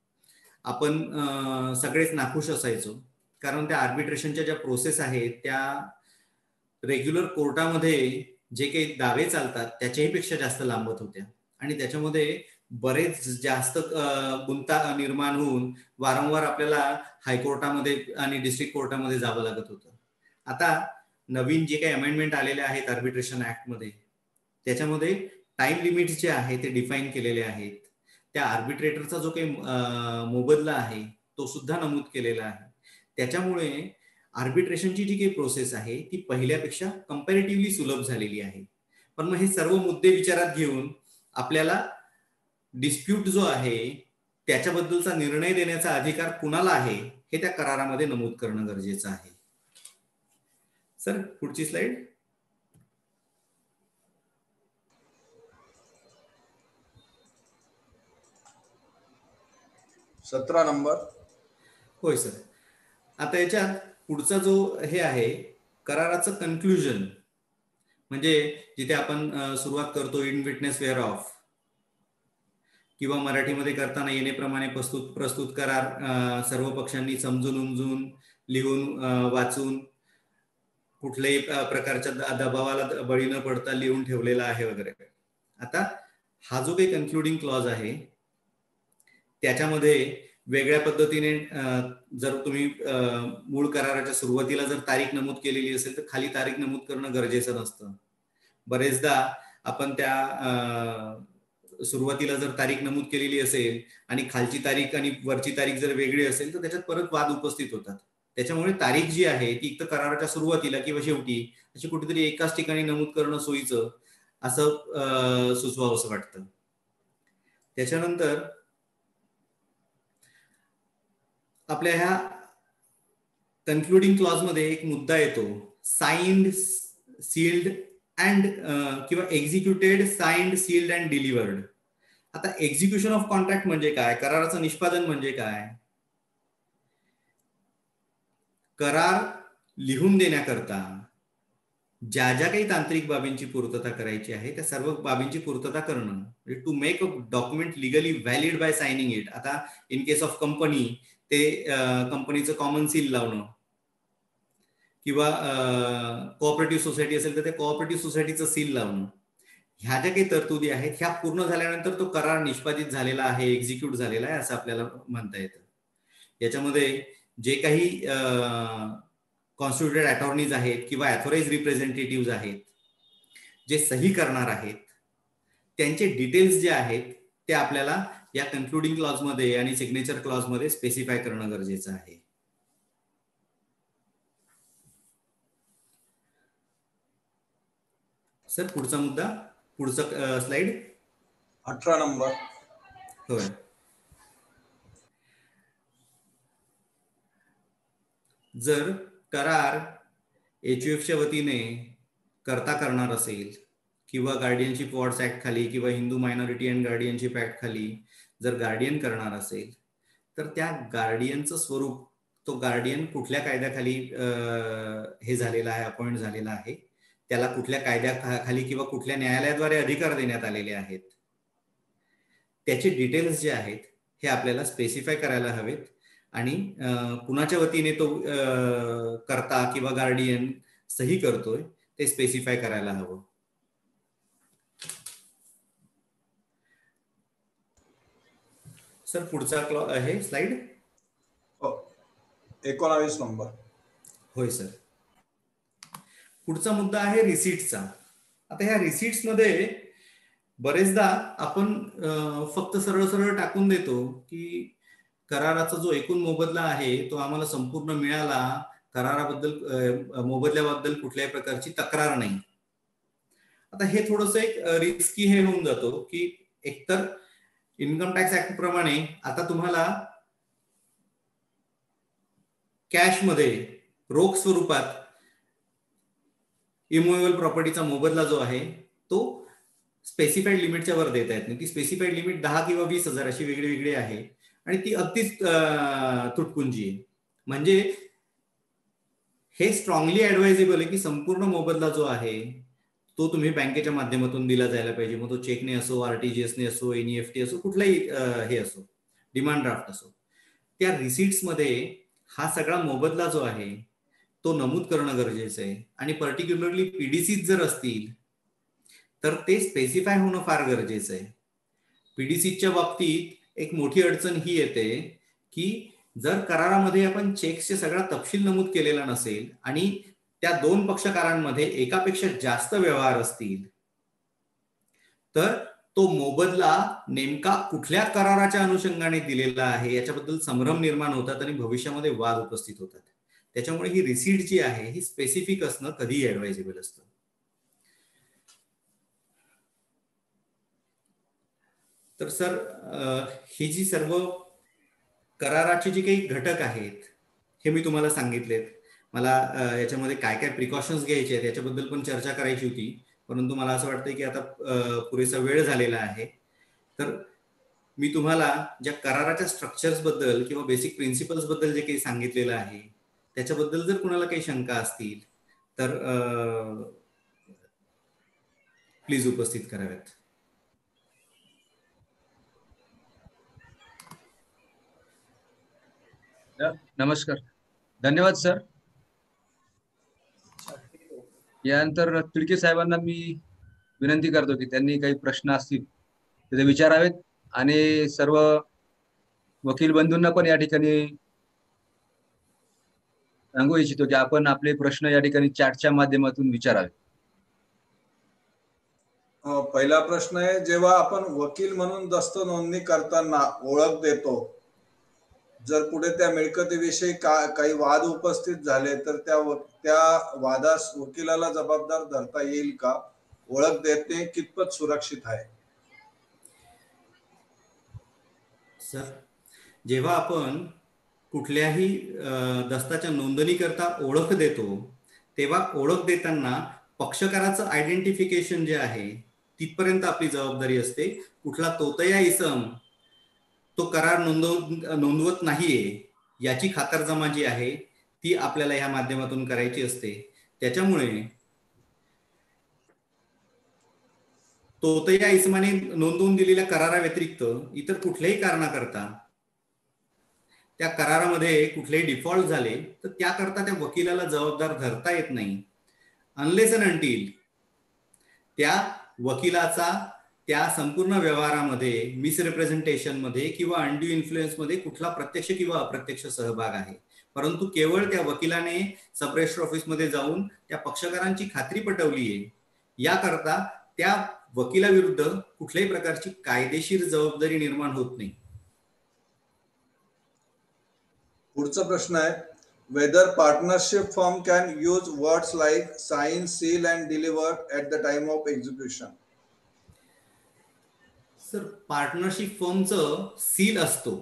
आपण सगळेच नाखुश असायचो, कारण त्या आर्बिट्रेशनच्या ज्या प्रोसेस आहेत त्या रेग्युलर कोर्टामध्ये जे काही दावे चालतात त्याच्याही पेक्षा जास्त लांबत होत्या आणि त्याच्यामध्ये बरेच जास्त गुंता निर्माण होऊन वारंवार आपल्याला हायकोर्टामध्ये आणि डिस्ट्रिक्ट कोर्टामध्ये जावं लागत होतं. आता नवीन जे काही अमेंडमेंट आलेले आहेत आर्बिट्रेशन ऍक्ट मध्ये, त्याच्यामध्ये टाइम लिमिट्स जे आहे ते डिफाईन केलेले आहेत. त्या आर्बिट्रेटरचा जो काही मोबदला आहे तो सुद्धा नमूद केलेला आहे. त्याच्यामुळे आर्बिट्रेशनची जी काही प्रोसेस आहे ती पहिल्यापेक्षा कंपॅरेटिव्हली सुलभ झालेली आहे. पण मग हे सर्व मुद्दे विचारात घेऊन आपल्याला डिस्प्यूट जो आहे त्याच्याबद्दलचा निर्णय देण्याचा अधिकार कुणाला आहे हे त्या करारामध्ये नमूद करणं गरजेचं आहे. सर पुढची स्लाइड. सतरा नंबर. होय सर. आता याच्यात पुढचा जो हे आहे कराराचं कन्क्लुजन, म्हणजे जिथे आपण सुरुवात करतो इन विटनेस वेअर ऑफ, किंवा मराठीमध्ये करताना येण्याप्रमाणे प्रस्तुत प्रस्तुत करार सर्व पक्षांनी समजून उमजून लिहून वाचून कुठल्याही प्रकारच्या दबावाला बळी न पडता लिहून ठेवलेला आहे वगैरे. आता हा जो काही कन्क्लुडिंग क्लॉज आहे त्याच्यामध्ये वेगळ्या पद्धतीने जर तुम्ही मूळ कराराच्या सुरुवातीला जर तारीख नमूद केलेली असेल तर खाली तारीख नमूद करणं गरजेचं नसतं. बरेचदा आपण त्या सुरुवातीला जर तारीख नमूद केलेली असेल आणि खालची तारीख आणि वरची तारीख जर वेगळी असेल तर त्याच्यात परत वाद उपस्थित होतात. त्याच्यामुळे तारीख जी आहे ती तर कराराच्या सुरुवातीला किंवा शेवटी अशी कुठेतरी एकाच ठिकाणी नमूद करणं सोयीचं असं सुचवावं असं वाटतं. त्याच्यानंतर आपल्या ह्या कन्क्लुडिंग क्लॉज मध्ये एक मुद्दा येतो, साइन्ड सील्ड अँड किंवा executed signed sealed and delivered. आता एक्झिक्युशन ऑफ कॉन्ट्रॅक्ट म्हणजे काय, कराराचं निष्पादन म्हणजे काय. करार लिहून देण्याकरता ज्या ज्या काही तांत्रिक बाबींची पूर्तता करायची आहे त्या सर्व बाबींची पूर्तता करणं, म्हणजे to make a document legally valid by signing it. आता इन केस ऑफ कंपनी ते कंपनीचं कॉमन सील लावणं, किंवा कोऑपरेटिव्ह सोसायटी असेल तर त्या कोऑपरेटिव्ह सोसायटीचं सील लावणं, ह्या ज्या काही तरतुदी आहेत ह्या पूर्ण झाल्यानंतर तो करार निष्पादित झालेला आहे, एक्झिक्यूट झालेला आहे असं आपल्याला म्हणता येतं. याच्यामध्ये जे काही कॉन्स्टिट्युटेड अटॉर्नीज आहेत किंवा ऑथोराइज रिप्रेझेंटेटिव्ह आहेत जे सही करणार आहेत त्यांचे डिटेल्स जे आहेत ते आपल्याला या कन्क्लुडिंग क्लॉज मध्ये आणि सिग्नेचर क्लॉज मध्ये स्पेसिफाय करणं गरजेचं आहे. सर पुढचा मुद्दा, पुढचा स्लाइड अठरा नंबर. होय. जर करार एचयूएफच्या वतीने करता करणार असेल किंवा गार्डियनशिप वॉर्ड्स ऍक्ट खाली किंवा Hindu minority and guardianship act खाली जर गार्डियन करणार असेल तर त्या गार्डियनचं स्वरूप, तो गार्डियन कुठल्या कायद्याखाली हे झालेला आहे, अपॉइंट झालेला आहे, त्याला कुठल्या कायद्याखाली किंवा कुठल्या न्यायालयाद्वारे अधिकार देण्यात आलेले आहेत, त्याचे डिटेल्स जे आहेत हे आपल्याला स्पेसिफाय करायला हवेत. आणि कुणाच्या वतीने तो करता किंवा गार्डियन सही करतोय ते स्पेसिफाय करायला हवं. सर पुढचा क्लॉ आहे स्लाइड एकोणावीस नंबर. होय सर. पुढचा मुद्दा आहे रिसीट्सचा. आता ह्या रिसीट्स मध्ये बरेचदा आपण फक्त सरळ सरळ टाकून देतो की कराराचा जो एकूण मोबदला आहे तो आम्हाला संपूर्ण मिळाला, कराराबद्दल मोबदल्याबद्दल कुठल्याही प्रकारची तक्रार नाही. आता हे थोडंसं एक रिस्की हे होऊन जातो की एकतर इन्कम टॅक्स ऍक्ट प्रमाणे आता तुम्हाला कॅश मध्ये रोख स्वरूपात इमूवेबल प्रॉपर्टीचा मोबदला जो आहे तो स्पेसिफाईड लिमिटच्या वर देता येत नाही. ती स्पेसिफाईड लिमिट दहा किंवा वीस हजार अशी वेगळी वेगळी आहे आणि ती अगदीच तुटपुंजी आहे. म्हणजे हे स्ट्रॉंगली ऍडवायझेबल आहे की संपूर्ण मोबदला जो आहे तो तुम्ही बँकेच्या माध्यमातून दिला जायला पाहिजे. मग तो चेकने असो, आरटीजीएसने असो, एनईएफटी असो, कुठलाही हे असो, डिमांड ड्राफ्ट असो, त्या रिसीट्स मध्ये हा सगळा मोबदला जो आहे तो नमूद करणं गरजेचं आहे. आणि पर्टिक्युलरली पीडीसी जर असतील तर ते स्पेसिफाय होणं फार गरजेचं आहे. पीडीसीच्या बाबतीत एक मोठी अडचण ही येते की जर करारामध्ये आपण चेक्सचे सगळा तपशील नमूद केलेला नसेल आणि त्या दोन पक्षकारांमध्ये एकापेक्षा जास्त व्यवहार असतील तर तो मोबदला नेमका कुठल्या कराराच्या अनुषंगाने दिलेला आहे याच्याबद्दल संभ्रम निर्माण होतात आणि भविष्यामध्ये वाद उपस्थित होतात. त्याच्यामुळे ही रिसीट जी आहे ही स्पेसिफिक असणं कधीही ऍडवायझेबल असतं. तर सर ही जी सर्व कराराचे जे काही घटक आहेत हे मी तुम्हाला सांगितलेत. मला याच्यामध्ये काय काय प्रिकॉशन्स घ्यायचे आहेत याच्याबद्दल पण चर्चा करायची होती, परंतु मला असं वाटतं की आता पुरेसा वेळ झालेला आहे. तर मी तुम्हाला ज्या कराराच्या स्ट्रक्चर्स बद्दल किंवा बेसिक प्रिन्सिपल्स बद्दल जे काही सांगितलेलं आहे त्याच्याबद्दल जर कुणाला काही शंका असतील तर प्लीज उपस्थित कराव्यात. नमस्कार, धन्यवाद सर. यानंतर तिडके साहेबांना मी विनंती करतो की त्यांनी काही प्रश्न असतील ते विचारावेत आणि सर्व वकील बंधूंना पण या ठिकाणी सांगू इच्छितो की आपण आपले प्रश्न या ठिकाणी चॅटच्या माध्यमातून विचारावे. पहिला प्रश्न आहे, जेव्हा आपण वकील म्हणून दस्त नोंदणी करताना ओळख देतो, जर पुढे त्या मिळकतीविषयी का काही वाद उपस्थित झाले तर त्या त्या वादास वकिलाला जबाबदार धरता येईल का? ओळख देणे कितपत सुरक्षित आहे? सर, जेव्हा आपण कुठल्याही दस्ताच्या नोंदणी करता ओळख देतो तेव्हा ओळख देताना पक्षकाराचं आयडेंटिफिकेशन जे आहे तिथपर्यंत आपली जबाबदारी असते. कुठला तोतया इसम तो करार नोंदव नोंदवत नाहीये याची खातरजमा जी आहे ती आपल्याला ह्या माध्यमातून करायची असते. त्याच्यामुळे तोतया इसमाने नोंदवून दिलेल्या करारा व्यतिरिक्त इतर कुठल्याही कारणाकरता त्या करारामध्ये कुठलेही डिफॉल्ट झाले तर त्याकरता त्या वकिलाला जबाबदार धरता येत नाही, अनलेस अँड अंटिल त्या वकिलाचा त्या संपूर्ण व्यवहारामध्ये मिसरिप्रेझेंटेशन मध्ये किंवा अनड्यू इन्फ्लुएन्स मध्ये कुठला प्रत्यक्ष किंवा अप्रत्यक्ष सहभाग आहे. परंतु केवळ त्या वकिलाने सब रजिस्टर ऑफिसमध्ये जाऊन त्या पक्षकारांची खात्री पटवली आहे याकरता त्या वकिलाविरुद्ध कुठल्याही प्रकारची कायदेशीर जबाबदारी निर्माण होत नाही. पुढचा प्रश्न आहे, whether partnership firm can use words like sign, seal and deliver at the time of execution. Sir partnership फर्मचं सील असतो.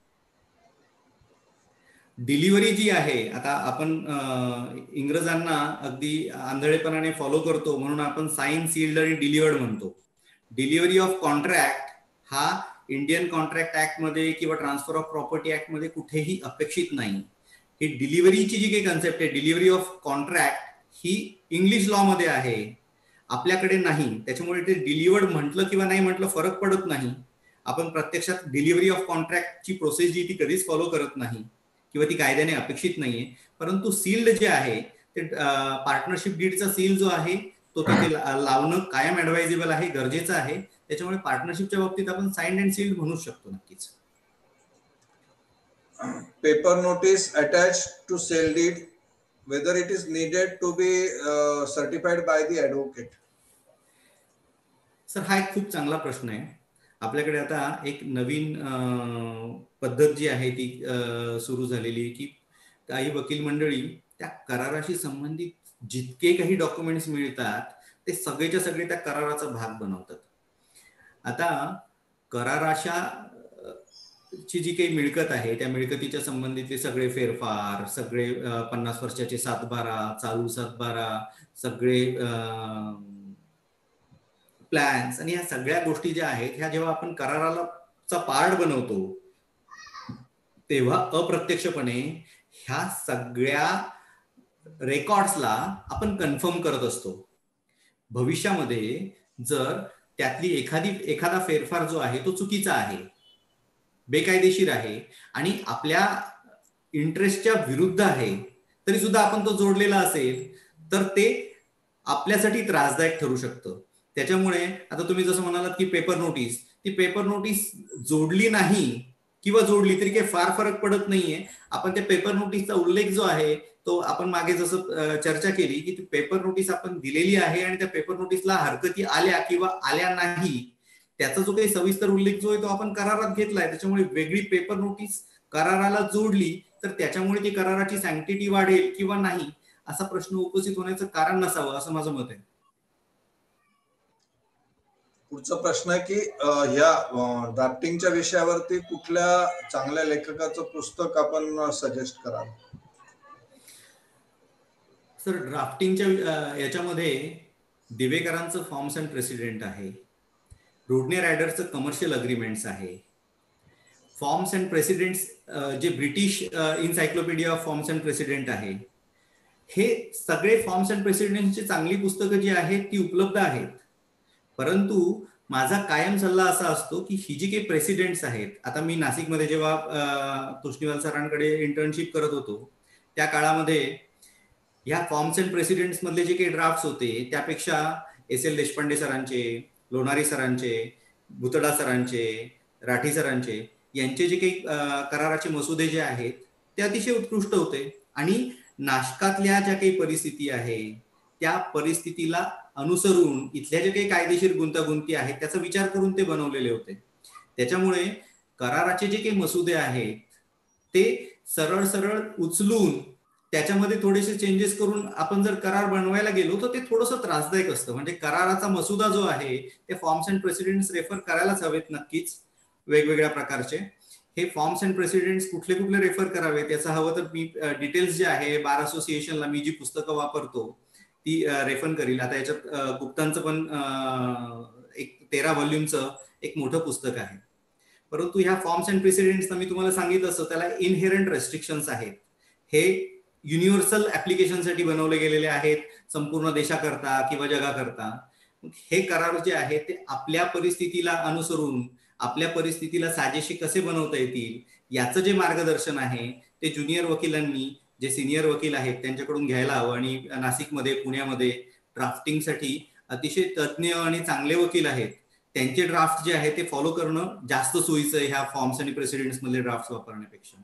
डिलिव्हरी जी आहे, आता आपण इंग्रजांना अगदी आंधळेपणाने फॉलो करतो म्हणून आपण साइन, सील्ड आणि डिलिव्हर्ड म्हणतो. डिलिव्हरी ऑफ कॉन्ट्रॅक्ट हा इंडियन कॉन्ट्रॅक्ट ऍक्ट मध्ये किंवा ट्रान्सफर ऑफ प्रॉपर्टी ऍक्ट मध्ये कुठेही अपेक्षित नाही. ही डिलिव्हरीची जी काही कन्सेप्ट आहे, डिलिव्हरी ऑफ कॉन्ट्रॅक्ट, ही इंग्लिश लॉ मध्ये आहे, आपल्याकडे नाही. त्याच्यामुळे ते डिलिव्हर्ड म्हटलं किंवा नाही म्हटलं फरक पडत नाही. आपण प्रत्यक्षात डिलिव्हरी ऑफ कॉन्ट्रॅक्टची प्रोसेस जी ती कधीच फॉलो करत नाही किंवा ती कायद्याने अपेक्षित नाहीये. परंतु सील्ड जे आहे ते पार्टनरशिप डीडचा सील जो आहे तो तिथे लावणं कायम ऍडवायझेबल आहे, गरजेचं आहे. त्याच्यामुळे पार्टनरशिपच्या बाबतीत आपण साइन्ड अँड सील्ड म्हणू शकतो नक्कीच. Paper notice attached to sale deed, whether it is needed to be uh, certified by the advocate. Sir हा एक खूप चांगला प्रश्न आहे. आपल्याकडे आता एक नवीन पद्धत जी आहे ती सुरू झालेली आहे की काही वकील मंडळी त्या कराराशी संबंधित जितके काही डॉक्युमेंट्स मिळतात ते सगळेच्या सगळे त्या कराराचा भाग बनवतात. आता कराराच्या ची जी काही मिळकत आहे त्या मिळकतीच्या संबंधितले सगळे फेरफार, सगळे पन्नास वर्षाचे सातबारा, चालू सातबारा, सगळे प्लॅन्स आणि ह्या सगळ्या गोष्टी ज्या आहेत ह्या जेव्हा आपण कराराला चा पार्ट बनवतो तेव्हा अप्रत्यक्षपणे ह्या सगळ्या रेकॉर्ड्सला आपण कन्फर्म करत असतो. भविष्यामध्ये जर त्यातली एखादी एखादा फेरफार जो आहे तो चुकीचा आहे, बेकायदेशीर आहे आणि आपल्या इंटरेस्टच्या विरुद्ध आहे तरी सुद्धा आपण तो जोडलेला असेल तर ते आपल्यासाठी त्रासदायक ठरू शकतं. त्याच्यामुळे आता तुम्ही जसं म्हणालात की पेपर नोटीस, ती पेपर नोटीस जोडली नाही किंवा जोडली तरी काही फार फरक पडत नाहीये. आपण त्या पेपर नोटीसचा उल्लेख जो आहे तो आपण मागे जसं चर्चा केली की पेपर नोटीस आपण दिलेली आहे आणि त्या पेपर नोटीसला हरकती आल्या किंवा आल्या नाही त्याचा जो काही सविस्तर उल्लेख जो आहे तो आपण करारात घेतलाय. त्याच्यामुळे वेगळी पेपर नोटीस कराराला जोडली तर त्याच्यामुळे ती कराराची सँक्टिटी वाढेल किंवा नाही असा प्रश्न उपस्थित होण्याचं कारण नसावं असं माझं मत आहे. पुढचा प्रश्न आहे की ह्या ड्राफ्टिंगच्या विषयावरती कुठल्या चांगल्या लेखकाचं पुस्तक आपण सजेस्ट कराल? सर ड्राफ्टिंगच्या याच्यामध्ये दिवेकरांचं फॉर्म्स अँड प्रेसिडेंट आहे, रोडने रायडरचं कमर्शियल अग्रीमेंट्स आहे, फॉर्म्स अँड प्रेसिडेंट्स जे British encyclopedia of forms and precedent आहे. हे सगळे फॉर्म्स अँड प्रेसिडेंट्सची चांगली पुस्तकं जी आहेत ती उपलब्ध आहेत. परंतु माझा कायम सल्ला असा असतो की ही जी काही प्रेसिडेंट्स आहेत, आता मी नाशिकमध्ये जेव्हा तोष्णीवाल सरांकडे इंटर्नशिप करत होतो त्या काळामध्ये ह्या फॉर्म्स अँड प्रेसिडेंट्स मधले जे काही ड्राफ्ट्स होते त्यापेक्षा एस एल देशपांडे सरांचे, लोणारी सरांचे, भुतडा सरांचे, राठी सरांचे यांचे जे काही कराराचे मसुदे जे आहेत ते अतिशय उत्कृष्ट होते आणि नाशकातल्या ज्या काही परिस्थिती आहे त्या परिस्थितीला अनुसरून इथल्या जे काही कायदेशीर गुंतागुंती आहेत त्याचा विचार करून ते बनवलेले होते. त्याच्यामुळे कराराचे जे काही मसुदे आहेत ते सरळ सरळ उचलून त्याच्यामध्ये थोडेसे चेंजेस करून आपण जर करार बनवायला गेलो तर ते थोडंसं त्रासदायक असतं. म्हणजे कराराचा मसुदा जो आहे ते फॉर्म्स अँड प्रेसिडेंट्स रेफर करायलाच हवेत नक्कीच वेगवेगळ्या प्रकारचे. हे फॉर्म्स अँड प्रेसिडेंट्स कुठले कुठले रेफर करावेत याचं हवं तर मी डिटेल्स जे आहे बार असोसिएशनला मी जी पुस्तकं वापरतो ती रेफर करील. आता याच्यात गुप्तांचं पण एक तेरा व्हॉल्यूमचं एक मोठं पुस्तक आहे. परंतु ह्या फॉर्म्स अँड प्रेसिडेंट्सना मी तुम्हाला सांगितलं असतं त्याला इनहेरंट रेस्ट्रिक्शन्स आहेत. हे युनिव्हर्सल ऍप्लिकेशनसाठी बनवले गेलेले आहेत संपूर्ण देशाकरता किंवा जगाकरता. हे करार जे आहे ते आपल्या परिस्थितीला अनुसरून आपल्या परिस्थितीला साजेशी कसे बनवता येतील याचं जे मार्गदर्शन आहे ते ज्युनियर वकिलांनी जे सिनियर वकील आहेत त्यांच्याकडून घ्यायला हवं. आणि नाशिकमध्ये पुण्यामध्ये ड्राफ्टिंगसाठी अतिशय तज्ज्ञ आणि चांगले वकील आहेत, त्यांचे ड्राफ्ट जे आहे ते फॉलो करणं जास्त सोयीचं आहे ह्या फॉर्म्स आणि प्रेसिडेंट्स मधले ड्राफ्ट वापरण्यापेक्षा.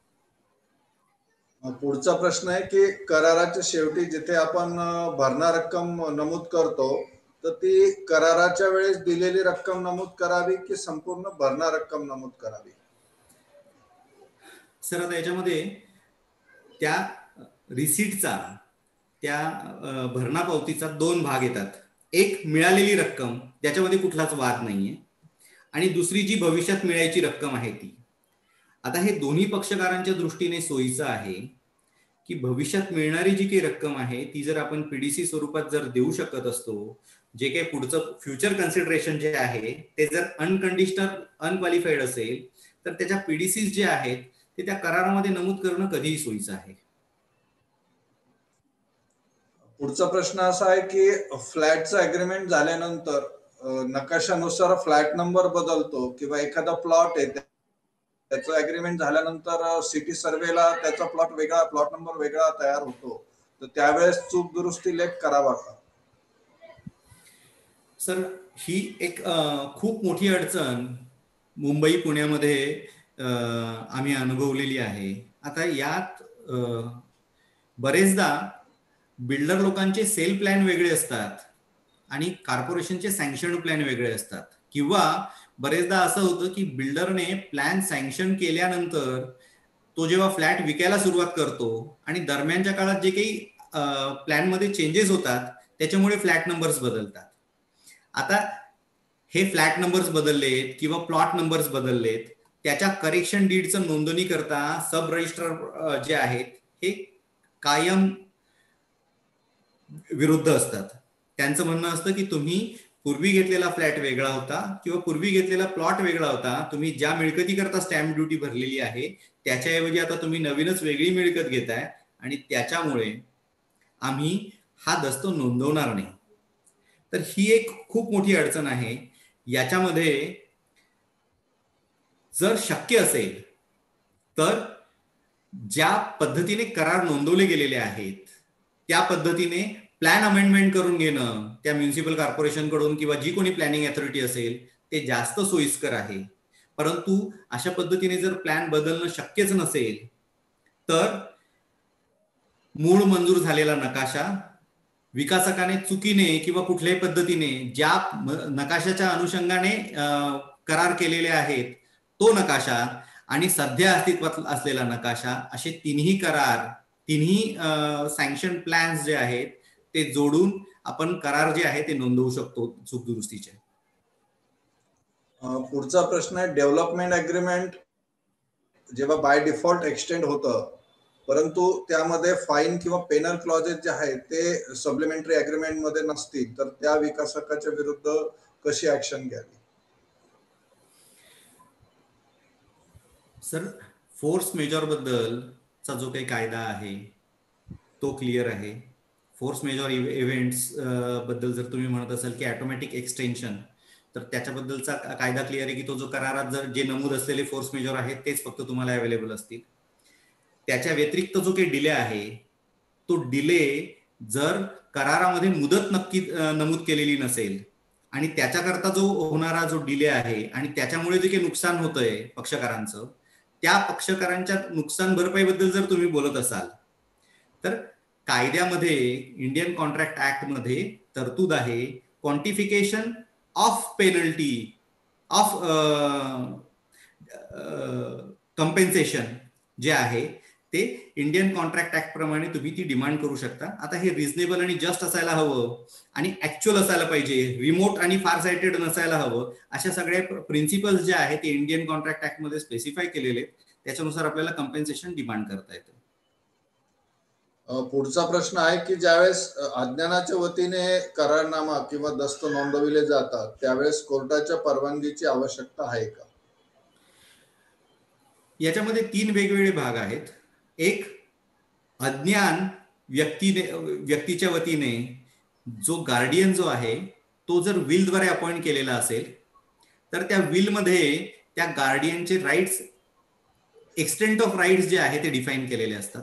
पुढचा प्रश्न आहे की कराराच्या शेवटी जिथे आपण भरणा रक्कम नमूद करतो तर ती कराराच्या वेळेस दिलेली रक्कम नमूद करावी की संपूर्ण भरणा रक्कम नमूद करावी? सर आता याच्यामध्ये त्या रिसीटचा, त्या भरणा पावतीचा दोन भाग येतात. एक मिळालेली रक्कम, ज्याच्यामध्ये कुठलाच वाद नाहीये, आणि दुसरी जी भविष्यात मिळायची रक्कम आहे ती. आता हे दोन्ही पक्षकारांच्या दृष्टीने सोयीचं आहे की भविष्यात मिळणारी जी काही रक्कम आहे ती जर आपण पीडीसी स्वरूपात जर देऊ शकत असतो, जे काही पुढचं फ्युचर कन्सिडरेशन जे आहे ते जर अनकंडिशनल अनक्वालिफाईड असेल, तर त्याच्या पीडीसी जे आहेत ते त्या करारामध्ये नमूद करणं कधीही सोयीचं आहे. पुढचा प्रश्न असा आहे की फ्लॅटचं अग्रीमेंट झाल्यानंतर नकाशानुसार फ्लॅट नंबर बदलतो किंवा एखादा प्लॉट आहे त्याचं अग्रीमेंट झाल्यानंतर सिटी सर्वेला त्याचा प्लॉट वेगळा, प्लॉट नंबर वेगळा तयार होतो, तर त्यावेळेस चूक दुरुस्ती लेख करावा का? सर, ही एक खूप मोठी अडचण मुंबई पुण्यामध्ये आम्ही अनुभवलेली आहे. आता यात बरेचदा बिल्डर लोकांचे सेल प्लॅन वेगळे असतात आणि कॉर्पोरेशनचे सँक्शन प्लॅन वेगळे असतात, किंवा बरेचदा असं होतं की बिल्डरने प्लॅन सँक्शन केल्यानंतर तो जेव्हा फ्लॅट विकायला सुरुवात करतो आणि दरम्यानच्या काळात जे काही प्लॅन मध्ये चेंजेस होतात त्याच्यामुळे फ्लॅट नंबर्स बदलतात. आता हे फ्लॅट नंबर्स बदललेत किंवा प्लॉट नंबर्स बदललेत, त्याच्या करेक्शन डीडचं नोंदणी करता सब रजिस्ट्रार जे आहेत हे कायम विरुद्ध असतात. त्यांचं म्हणणं असतं की तुम्ही पूर्वी घेतलेला फ्लॅट वेगळा होता किंवा पूर्वी घेतलेला प्लॉट वेगळा होता, तुम्ही ज्या मिळकती करता स्टॅम्प ड्युटी भरलेली आहे त्याच्याऐवजी आता तुम्ही नवीनच वेगळी मिळकत घेताय आणि त्याच्यामुळे आम्ही हा दस्त नोंदवणार नाही. तर ही एक खूप मोठी अडचण आहे. याच्यामध्ये जर शक्य असेल तर ज्या पद्धतीने करार नोंदवले गेलेले आहेत त्या पद्धतीने प्लॅन अमेंडमेंट करून घेणं त्या म्युनिसिपल कॉर्पोरेशन कडून किंवा जी कोणी प्लॅनिंग अथॉरिटी असेल ते जास्त सोयीस्कर आहे. परंतु अशा पद्धतीने जर प्लॅन बदलणं शक्यच नसेल तर मूळ मंजूर झालेला नकाशा विकासकाने चुकीने किंवा कुठल्याही पद्धतीने ज्या नकाशाच्या अनुषंगाने करार केलेले आहेत तो नकाशा आणि सध्या अस्तित्वात असलेला नकाशा असे तिन्ही करार, तिन्ही सँक्शन प्लॅन्स जे आहेत ते जोडून आपण करार जे आहे ते नोंदवू शकतो चूक दुरुस्तीचे. पुढचा प्रश्न आहे, डेव्हलपमेंट अग्रीमेंट जेव्हा बाय डिफॉल्ट एक्सटेंड होतं परंतु त्यामध्ये फाईन किंवा पेनल क्लॉजेस जे आहेत ते सप्लिमेंटरी अग्रीमेंट मध्ये नसतील तर त्या विकासकाच्या विरुद्ध कशी ऍक्शन घ्यावी? सर, फोर्स मेजॉर बद्दलचा जो काही कायदा आहे तो क्लिअर आहे. फोर्स मेजॉर इव्हेंट्स बद्दल जर तुम्ही म्हणत असाल की ऑटोमॅटिक एक्सटेन्शन, तर त्याच्याबद्दलचा कायदा क्लिअर आहे की तो जो करारात जर जे नमूद असलेले फोर्स मेजॉर आहेत तेच फक्त तुम्हाला अवेलेबल असतील. त्याच्या व्यतिरिक्त जो काही डिले आहे तो डिले जर करारामध्ये मुदत नक्की नमूद केलेली नसेल आणि त्याच्याकरता जो होणारा जो डिले आहे आणि त्याच्यामुळे जे काही नुकसान होतंय पक्षकारांचं, त्या पक्षकारांच्या नुकसान भरपाईबद्दल जर तुम्ही बोलत असाल तर कायद्यामध्ये इंडियन कॉन्ट्रॅक्ट ऍक्ट मध्ये तरतूद आहे quantification of penalty of compensation जे आहे ते इंडियन कॉन्ट्रॅक्ट ऍक्ट प्रमाणे तुम्ही ती डिमांड करू शकता. आता हे रिझनेबल आणि जस्ट असायला हवं आणि ऍक्च्युअल असायला पाहिजे, रिमोट आणि फार साइटेड नसायला हवं, अशा सगळ्या प्रिन्सिपल्स जे आहेत ते इंडियन कॉन्ट्रॅक्ट ऍक्ट मध्ये स्पेसिफाय केलेले आहेत. त्याच्यानुसार आपल्याला कम्पेन्सेशन डिमांड करता येतं. पुढचा प्रश्न आहे की ज्यावेळेस अज्ञानाच्या वतीने करारनामा किंवा दस्त नोंदविले जातात त्यावेळेस कोर्टाच्या परवानगीची आवश्यकता आहे का? याच्यामध्ये तीन वेगवेगळे भाग आहेत. एक, अज्ञान व्यक्तीने व्यक्तीच्या वतीने जो गार्डियन जो आहे तो जर विलद्वारे अपॉइंट केलेला असेल तर त्या विलमध्ये त्या गार्डियनचे राईट्स, एक्सटेंट ऑफ राईट्स जे आहे ते डिफाईन केलेले असतात.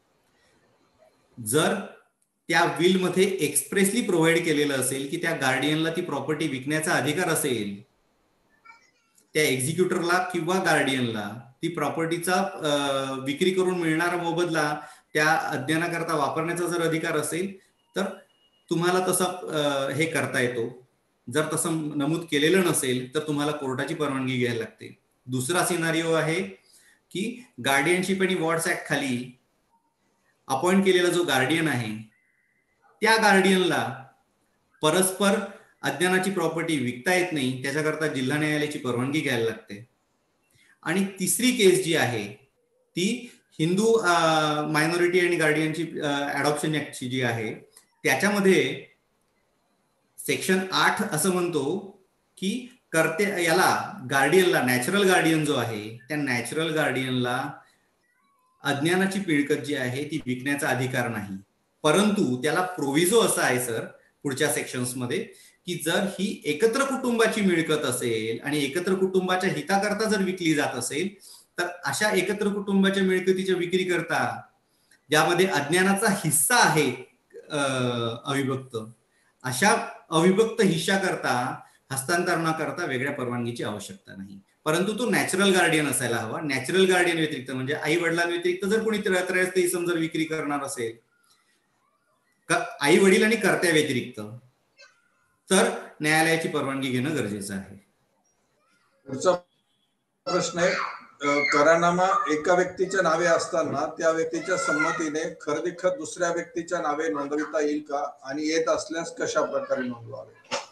जर त्या विल मध्ये एक्सप्रेसली प्रोव्हाइड केलेलं असेल की त्या गार्डियनला ती प्रॉपर्टी विकण्याचा अधिकार असेल, त्या एक्झिक्युटरला किंवा गार्डियनला ती प्रॉपर्टीचा विक्री करून मिळणारा मोबदला त्या अज्ञानाकरता वापरण्याचा जर अधिकार असेल तर तुम्हाला तसं हे करता येतो. जर तसं नमूद केलेलं नसेल तर तुम्हाला कोर्टाची परवानगी घ्यायला लागते. दुसरा सिनारिओ आहे की गार्डियनशिप आणि वॉर्ड्स ऍक्ट खाली अपॉइंट केलेला जो गार्डियन आहे त्या गार्डियनला परस्पर अज्ञानाची प्रॉपर्टी विकता येत नाही, त्याच्याकरता जिल्हा न्यायालयाची परवानगी घ्यायला लागते. आणि तिसरी केस जी आहे ती हिंदू मायनॉरिटी आणि गार्डियनची अडॉप्शन ऍक्टची जी आहे त्याच्यामध्ये सेक्शन आठ असं म्हणतो की करते याला गार्डियनला, नॅचरल गार्डियन जो आहे त्या नॅचरल गार्डियनला अज्ञानाची मिळकत जी आहे ती विकण्याचा अधिकार नाही. परंतु त्याला प्रोव्हिजो असा आहे सर पुढच्या सेक्शन्स मध्ये की जर ही एकत्र कुटुंबाची मिळकत असेल आणि एकत्र कुटुंबाच्या हिताकरता जर विकली जात असेल तर अशा एकत्र कुटुंबाच्या मिळकतीच्या विक्री करता ज्यामध्ये अज्ञानाचा हिस्सा आहे अविभक्त, अशा अविभक्त हिस्सा करता हस्तांतरणाकरता वेगळ्या परवानगीची आवश्यकता नाही. परंतु तो नॅचरल गार्डियन असायला हवा. नॅचरल गार्डियन व्यतिरिक्त म्हणजे आई वडिलांव्यतिरिक्त जर कोणी त्रयस्थ इसम जर विक्री करणार असेल, आई वडील आणि कर्त्या व्यतिरिक्त, तर न्यायालयाची परवानगी घेणं गरजेचं आहे. पुढचा प्रश्न आहे, करारनामा एका व्यक्तीच्या नावे असताना त्या व्यक्तीच्या संमतीने खरेदी खत दुसऱ्या व्यक्तीच्या नावे नोंदविता येईल का, आणि येत असल्यास कशा प्रकारे नोंदवावे?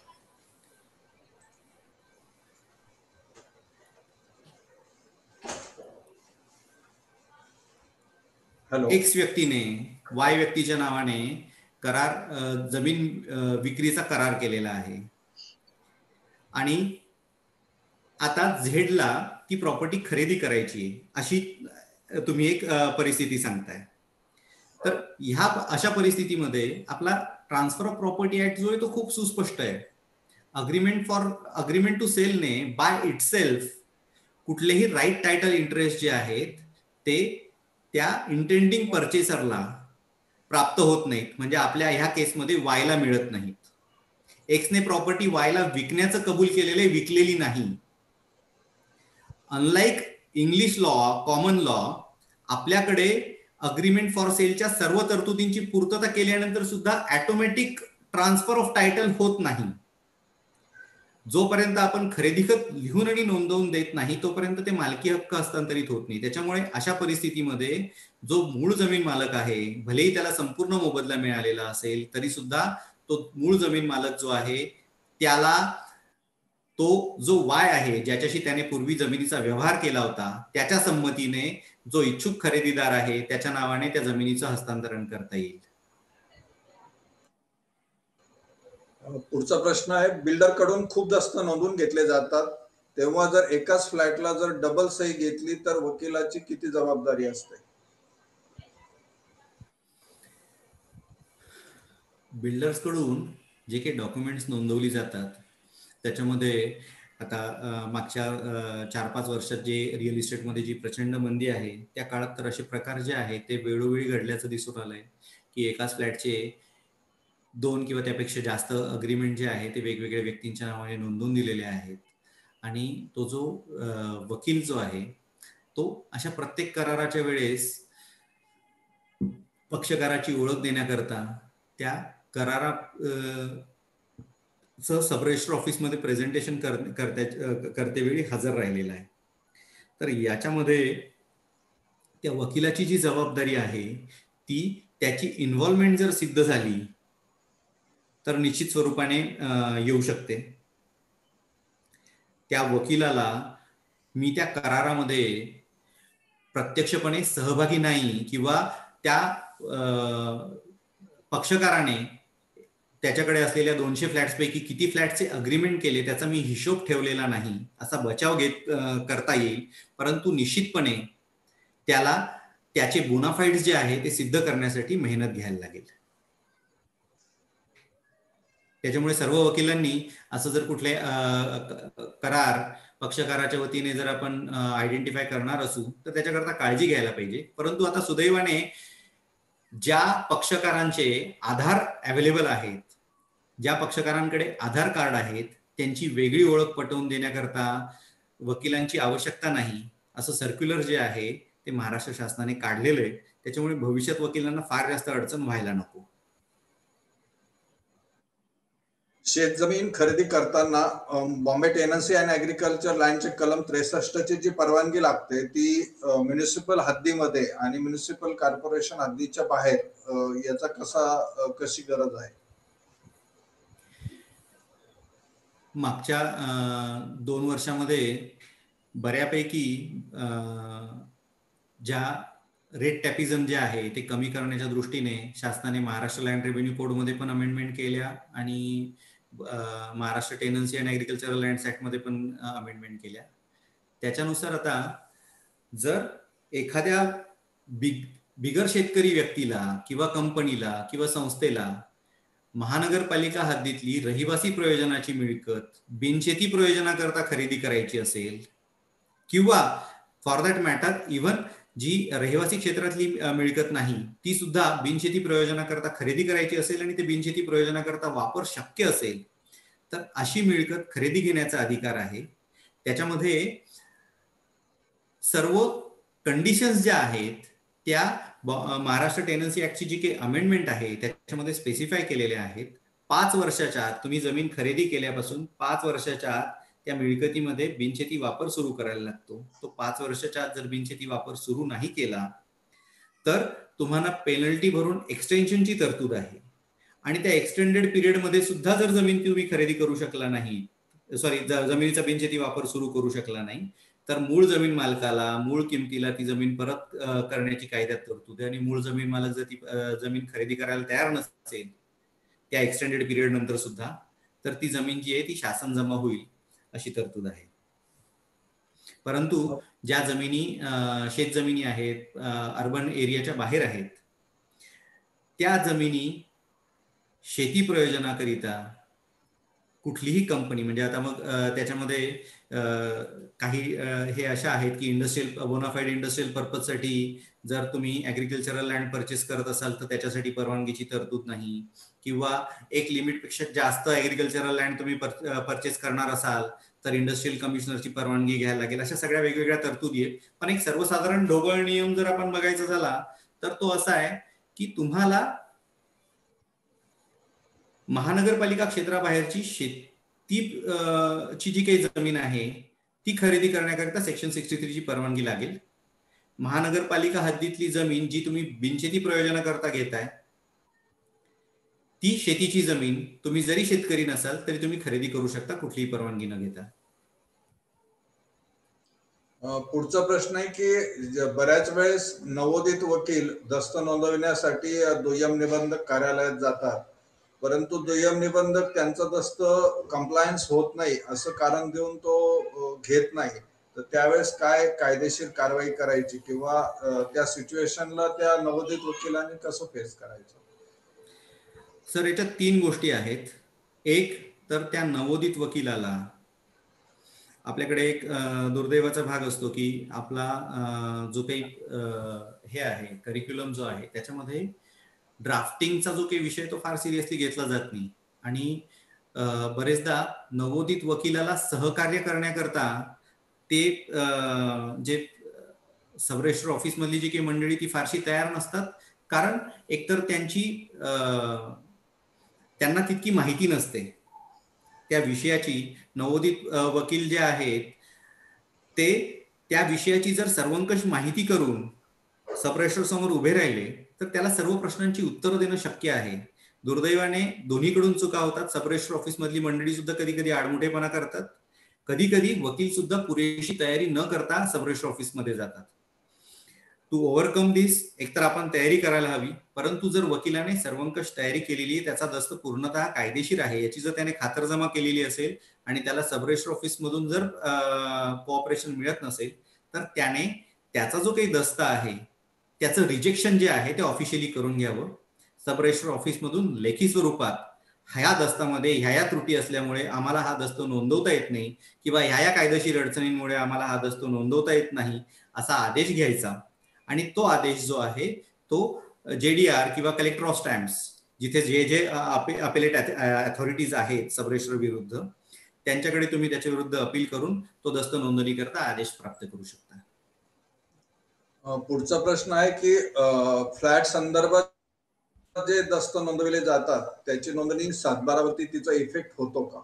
एक्स व्यक्तीने वाय व्यक्तीच्या नावाने करार जमीन विक्रीचा करार केलेला आहे आणि आता झेडला ती प्रॉपर्टी खरेदी करायची अशी तुम्ही एक परिस्थिती सांगताय. तर ह्या अशा परिस्थितीमध्ये आपला ट्रान्सफर ऑफ प्रॉपर्टी ऍक्ट जो आहे तो खूप सुस्पष्ट आहे. अग्रीमेंट फॉर अग्रीमेंट टू सेलने बाय इटसेल्फ कुठलेही राईट टायटल इंटरेस्ट जे आहेत ते त्या इंटेंडिंग परचेसरला प्राप्त होत नाहीत, म्हणजे आपल्या ह्या केसमध्ये वायला मिळत नाहीत. एक्सने प्रॉपर्टी वायला विकण्याचं कबूल केलेले, विकलेली नाही. Unlike English law, common law, आपल्याकडे अग्रीमेंट फॉर सेलच्या सर्व तरतुदींची पूर्तता केल्यानंतर सुद्धा ऑटोमॅटिक ट्रान्सफर ऑफ टायटल होत नाही. जोपर्यंत आपण खरेदी खत लिहून आणि नोंदवून देत नाही तोपर्यंत ते मालकी हक्क हस्तांतरित होत नाही. त्याच्यामुळे अशा परिस्थितीमध्ये जो मूळ जमीन मालक आहे, भलेही त्याला संपूर्ण मोबदला मिळालेला असेल तरी सुद्धा तो मूळ जमीन मालक जो आहे त्याला तो जो वाय आहे ज्याच्याशी त्याने पूर्वी जमिनीचा व्यवहार केला होता त्याच्या संमतीने जो इच्छुक खरेदीदार आहे त्याच्या नावाने त्या जमिनीचं हस्तांतरण करता येईल. पुढचा प्रश्न आहे, बिल्डर कडून खूप दस्त नोंदवून घेतले जातात तेव्हा जर एकाच फ्लॅटला जर डबल सही घेतली तर वकिलाची किती जबाबदारी असते? बिल्डर्स कडून जे काही डॉक्युमेंट्स नोंदवली जातात त्याच्यामध्ये आता मागच्या चार पाच वर्षात जे रिअल इस्टेटमध्ये जी प्रचंड मंदी आहे त्या काळात तर असे प्रकार जे आहेत ते वेळोवेळी घडल्याचं दिसून आलंय की एकाच फ्लॅटचे दोन किंवा त्यापेक्षा जास्त अग्रीमेंट जे आहे ते वेगवेगळ्या व्यक्तींच्या नावाने नोंदवून दिलेले आहेत. आणि तो जो वकील जो आहे तो अशा प्रत्येक कराराच्या वेळेस पक्षकाराची ओळख देण्याकरता त्या करारा सब रजिस्टर ऑफिसमध्ये प्रेझेंटेशन करत्या करतेवेळी हजर राहिलेला आहे. तर याच्यामध्ये त्या वकिलाची जी जबाबदारी आहे ती त्याची इन्व्हॉल्वमेंट जर सिद्ध झाली तर निश्चित स्वरूपाने येऊ शकते. त्या वकिलाला मी त्या करारामध्ये प्रत्यक्षपणे सहभागी नाही किंवा त्या पक्षकाराने त्याच्याकडे असलेल्या दोनशे फ्लॅट्स पैकी किती फ्लॅटचे अग्रीमेंट केले त्याचा मी हिशोब ठेवलेला नाही असा बचाव घेत करता येईल. परंतु निश्चितपणे त्याला त्याचे बोनाफाईड्स जे आहे ते सिद्ध करण्यासाठी मेहनत घ्यायला लागेल. त्याच्यामुळे सर्व वकिलांनी असं जर कुठले करार पक्षकाराच्या वतीने जर आपण आयडेंटिफाय करणार असू तर त्याच्याकरता काळजी घ्यायला पाहिजे. परंतु आता सुदैवाने ज्या पक्षकारांचे आधार अवेलेबल आहेत, ज्या पक्षकारांकडे आधार कार्ड आहेत त्यांची वेगळी ओळख पटवून देण्याकरता वकिलांची आवश्यकता नाही असं सर्क्युलर जे आहे ते महाराष्ट्र शासनाने काढलेलं आहे. त्याच्यामुळे भविष्यात वकिलांना फार जास्त अडचण व्हायला नको. शेतजमीन खरेदी करताना बॉम्बे टेनन्सी अँड ऍग्रिकल्चर लँडचे कलम त्रेसष्ट ची जी परवानगी लागते ती म्युनिसिपल हद्दीमध्ये आणि म्युनिसिपल कॉर्पोरेशन हद्दीच्या बाहेर याचा कसा कशी गरज आहे? मागच्या दोन वर्षामध्ये बऱ्यापैकी ज्या रेट टॅपिझम जे आहे ते कमी करण्याच्या दृष्टीने शासनाने महाराष्ट्र लँड रेव्हेन्यू कोडमध्ये पण अमेंडमेंट केल्या आणि Maharashtra tenancy and agricultural lands ऍक्टमध्ये पण अमेंडमेंट केल्या. त्याच्यानुसार आता जर एखाद्या बिग बिगर शेतकरी व्यक्तीला किंवा कंपनीला किंवा संस्थेला महानगरपालिका हद्दीतली रहिवासी प्रयोजनाची मिळकत बिनशेती प्रयोजनाकरता खरेदी करायची असेल किंवा फॉर दॅट मॅटर इव्हन जी रहिवासी क्षेत्रातली मिळकत नाही ती सुद्धा बिनशेती प्रयोजनाकरता खरेदी करायची असेल आणि ते बिनशेती प्रयोजनाकरता वापर शक्य असेल तर अशी मिळकत खरेदी घेण्याचा अधिकार आहे. त्याच्यामध्ये सर्व कंडिशन्स ज्या आहेत त्या महाराष्ट्र टेनन्सी ऍक्टची जी काही अमेंडमेंट आहे त्याच्यामध्ये स्पेसिफाय केलेल्या आहेत. पाच वर्षाच्या आत तुम्ही जमीन खरेदी केल्यापासून पाच वर्षाच्या आत त्या मिळकतीमध्ये बिनशेती वापर सुरू करायला लागतो. तो पाच वर्षाच्या आत जर बिनशेती वापर सुरू नाही केला तर तुम्हाला पेनल्टी भरून एक्सटेन्शनची तरतूद आहे आणि त्या एक्सटेंडेड पिरियड मध्ये सुद्धा जर जमीन तुम्ही खरेदी करू शकला नाही सॉरी जमिनीचा बिनशेती वापर सुरू करू शकला नाही तर मूळ जमीन मालकाला मूळ किमतीला ती जमीन परत करण्याची कायद्यात तरतूद आहे आणि मूळ जमीन मालक जर ती जमीन खरेदी करायला तयार नसेल त्या एक्सटेंडेड पिरियड नंतर सुद्धा तर ती जमीन जी आहे ती शासन जमा होईल अशी तरतूद आहे. परंतु ज्या जमिनी शेत जमिनी आहेत अर्बन एरियाच्या बाहेर आहेत त्या जमिनी शेती प्रयोजनाकरिता कुठलीही कंपनी म्हणजे आता मग त्याच्यामध्ये काही हे अशा आहेत की इंडस्ट्रियल बोनाफाईड इंडस्ट्रियल पर्पजसाठी जर तुम्ही ऍग्रिकल्चरल लँड परचेस करत असाल तर त्याच्यासाठी परवानगीची तरतूद नाही किंवा एक लिमिटपेक्षा जास्त ऍग्रिकल्चरल लँड तुम्ही परचेस करणार असाल तर इंडस्ट्रियल कमिशनरची परवानगी घ्यायला लागेल. अशा सगळ्या वेगवेगळ्या तरतुदी आहेत. पण एक सर्वसाधारण ढोबळ नियम जर आपण बघायचा झाला तर तो असा आहे की तुम्हाला महानगरपालिका क्षेत्राबाहेरची शेती ची जी काही जमीन आहे ती खरेदी करण्याकरिता सेक्शन सिक्स्टी थ्री ची परवानगी लागेल. महानगरपालिका हद्दीतली जमीन जी तुम्ही बिनशेती प्रयोजनाकरता घेताय ती शेतीची जमीन तुम्ही जरी शेतकरी नसाल तरी तुम्ही खरेदी करू शकता कुठलीही परवानगी न घेता. पुढचा प्रश्न आहे की बऱ्याच वेळेस नवोदित वकील दस्त नोंदविण्यासाठी दुय्यम निबंधक कार्यालयात जातात परंतु दुय्यम निबंधक त्यांचा दस्त कंप्लायन्स होत नाही असं कारण देऊन तो घेत नाही तर त्यावेळेस काय कायदेशीर कारवाई करायची किंवा त्या सिच्युएशनला त्या नवोदित वकिलांनी कसं फेस करायचं? सर याच्यात तीन गोष्टी आहेत. एक तर त्या नवोदित वकिलाला आपल्याकडे एक दुर्दैवाचा भाग असतो की आपला जो काही हे आहे करिक्युलम जो आहे त्याच्यामध्ये ड्राफ्टिंगचा जो काही विषय तो फार सिरियसली घेतला जात नाही आणि बरेचदा नवोदित वकिलाला सहकार्य करण्याकरता ते जे सब रजिस्टर ऑफिस मधली जी काही मंडळी ती फारशी तयार नसतात कारण एकतर त्यांची त्यांना तितकी माहिती नसते त्या विषयाची. नवोदित वकील जे आहेत ते त्या विषयाची जर सर्वंकष माहिती करून सब रजिस्टर समोर उभे राहिले तर त्याला सर्व प्रश्नांची उत्तरं देणं शक्य आहे. दुर्दैवाने दोन्हीकडून चुका होतात. सब रजिस्टर ऑफिस मधली मंडळी सुद्धा कधी कधी आडमुठेपणा करतात. कधी कधी वकील सुद्धा पुरेशी तयारी न करता सब रजिस्टर ऑफिस मध्ये जातात. टू ओव्हरकम दिस एकतर आपण तयारी करायला हवी परंतु जर वकिलाने सर्वंकष तयारी केलेली आहे त्याचा दस्त पूर्णतः कायदेशीर आहे याची जर त्याने खातरजमा केलेली असेल आणि त्याला सब रजिस्टर ऑफिस मधून जर कोऑपरेशन मिळत नसेल तर त्याने त्याचा जो काही दस्त आहे त्याचं रिजेक्शन जे आहे ते ऑफिशियली करून घ्यावं. सब रजिस्टर ऑफिस मधून लेखी स्वरूपात ह्या दस्तामध्ये ह्या ह्या त्रुटी असल्यामुळे आम्हाला हा दस्त नोंदवता येत नाही किंवा ह्या ह्या कायदेशीर अडचणींमुळे आम्हाला हा दस्त नोंदवता येत नाही असा आदेश घ्यायचा आणि तो आदेश जो आहे तो जेडीआर किंवा कलेक्टर ऑफ स्टॅम्प्स जिथे जे जे अपेलेट अथॉरिटीज आहेत सब रजिस्टर विरुद्ध त्यांच्याकडे तुम्ही त्याच्या विरुद्ध अपील करून तो दस्त नोंदणी करता आदेश प्राप्त करू शकता. पुढचा प्रश्न आहे की फ्लॅट संदर्भात जे दस्त नोंदविले जातात त्याची नोंदणी सातबारावरती तिचा इफेक्ट होतो का?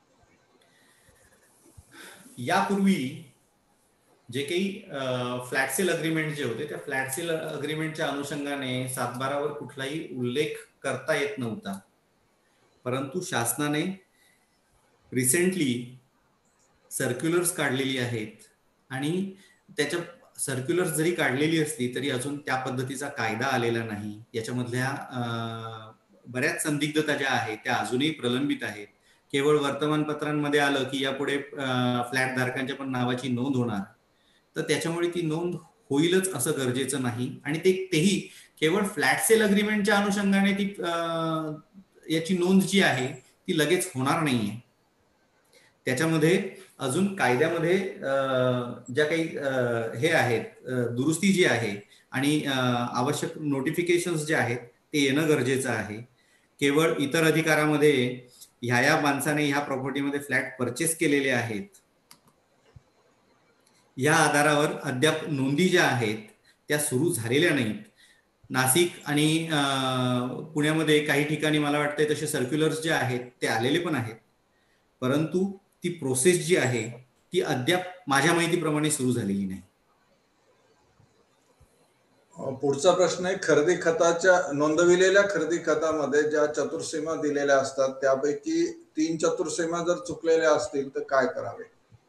यापूर्वी जे काही फ्लॅट सेल अग्रीमेंट जे होते त्या फ्लॅट सेल अग्रीमेंटच्या अनुषंगाने सातबारावर कुठलाही उल्लेख करता येत नव्हता. परंतु शासनाने रिसेंटली सर्क्युलर्स काढलेली आहेत आणि त्याच्या सर्क्युलर्स जरी काढलेली असली तरी अजून त्या पद्धतीचा कायदा आलेला नाही. याच्यामधल्या बऱ्याच संदिग्धता ज्या आहेत त्या अजूनही प्रलंबित आहेत. केवळ वर्तमानपत्रांमध्ये आलं की यापुढे फ्लॅट धारकांच्या पण नावाची नोंद होणार, तर त्याच्यामुळे ती नोंद होईलच असं गरजेचं नाही. आणि ते तेही केवळ फ्लॅट सेल अग्रीमेंटच्या अनुषंगाने ती याची नोंद जी आहे ती लगेच होणार नाहीये. त्याच्यामध्ये अजून कायद्यामध्ये ज्या काही हे आहेत दुरुस्ती जी आहे आणि आवश्यक नोटिफिकेशन्स जे आहेत ते येणं गरजेचं आहे. केवळ इतर अधिकारामध्ये ह्या या माणसाने ह्या प्रॉपर्टीमध्ये फ्लॅट परचेस केलेले आहेत या आधारावर अद्याप नोंदी ज्या आहेत त्या सुरू झालेल्या नाहीत. नाशिक आणि पुण्यामध्ये काही ठिकाणी मला वाटतंय तसे सर्क्युलर्स जे आहेत ते आलेले पण आहेत, परंतु ती प्रोसेस जी आहे ती अद्याप माझ्या माहितीप्रमाणे सुरू झालेली नाही. पुढचा प्रश्न आहे, खरेदी खताच्या नोंदविलेल्या खरेदी खतामध्ये ज्या चतुर्सीमा दिलेल्या असतात त्यापैकी तीन चतुर्सीमा जर चुकलेल्या असतील तर काय करावे?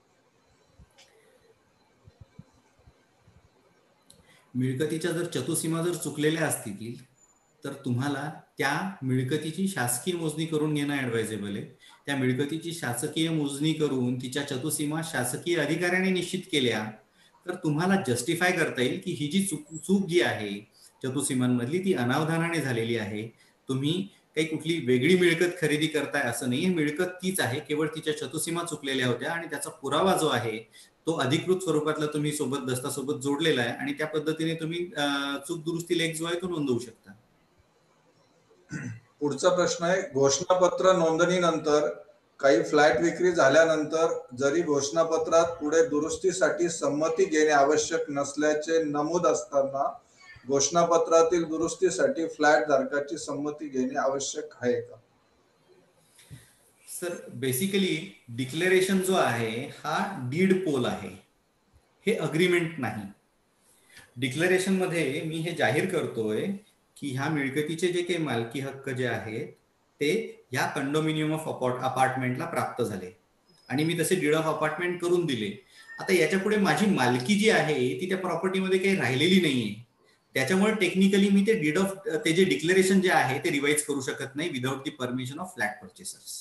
मिळकतीच्या जर चतुर्सीमा जर चुकलेल्या असतील तर तुम्हाला त्या मिळकतीची शासकीय मोजणी करून घेणं ऍडवायजेबल आहे. त्या मिळकतीची शासकीय मोजणी करून तिच्या चतुर्सीमा शासकीय अधिकाऱ्याने निश्चित केल्या तर तुम्हाला जस्टिफाय करता येईल की ही जी चूक चूक जी आहे चतुर्सीमांमधली ती अनावधानाने झालेली आहे. तुम्ही काही कुठली वेगळी मिळकत खरेदी करताय असं नाही. मिळकत तीच आहे, केवळ तिच्या चतुर्सीमा चुकलेल्या होत्या आणि त्याचा पुरावा जो आहे तो अधिकृत स्वरूपातला तुम्ही सोबत दस्तासोबत जोडलेला आहे आणि त्या पद्धतीने तुम्ही चूक दुरुस्ती लेख जो आहे तो नोंदवू शकता. पुढचा प्रश्न आहे, घोषणापत्र नोंदणीनंतर काही फ्लॅट विक्री झाल्यानंतर जरी घोषणापत्रात पुढे दुरुस्तीसाठी संमती घेणे आवश्यक नसल्याचे नमूद असताना घोषणापत्रातील दुरुस्तीसाठी फ्लॅट धारकाची संमती घेणे आवश्यक आहे का? सर बेसिकली डिक्लेरेशन जो आहे हा डीड पोल आहे, हे अग्रीमेंट नाही. डिक्लेरेशन मध्ये मी हे जाहीर करतोय की ह्या मिळकतीचे जे काही मालकी हक्क जे आहेत ते ह्या कंडोमिनियम ऑफ अपार्टमेंटला प्राप्त झाले आणि मी तसे डीड ऑफ अपार्टमेंट करून दिले. आता याच्या पुढे माझी मालकी जी आहे ती त्या प्रॉपर्टीमध्ये काही राहिलेली नाहीये, त्याच्यामुळे टेक्निकली मी ते डीड ऑफ ते जे डिक्लेरेशन जे आहे ते रिवाइज करू शकत नाही without the permission of flat purchasers.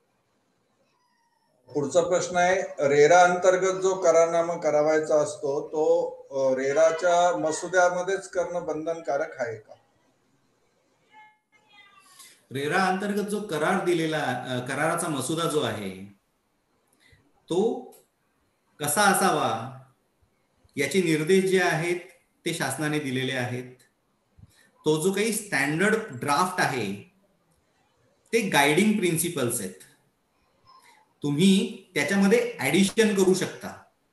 पुढचा प्रश्न आहे, रेरा अंतर्गत जो करारनामा करावायचा असतो तो रेराच्या मसुद्यामध्येच करणं बंधनकारक आहे का? रेरा अंतर्गत जो करार दिलेला कराराचा मसुदा जो आहे तो कसा असावा याचे निर्देश जे आहेत ते शासनाने दिलेले आहेत. तो जो काही स्टँडर्ड ड्राफ्ट आहे ते गायडिंग प्रिन्सिपल्स आहेत. तुम्ही त्याच्यामध्ये ऍडिशन करू शकता.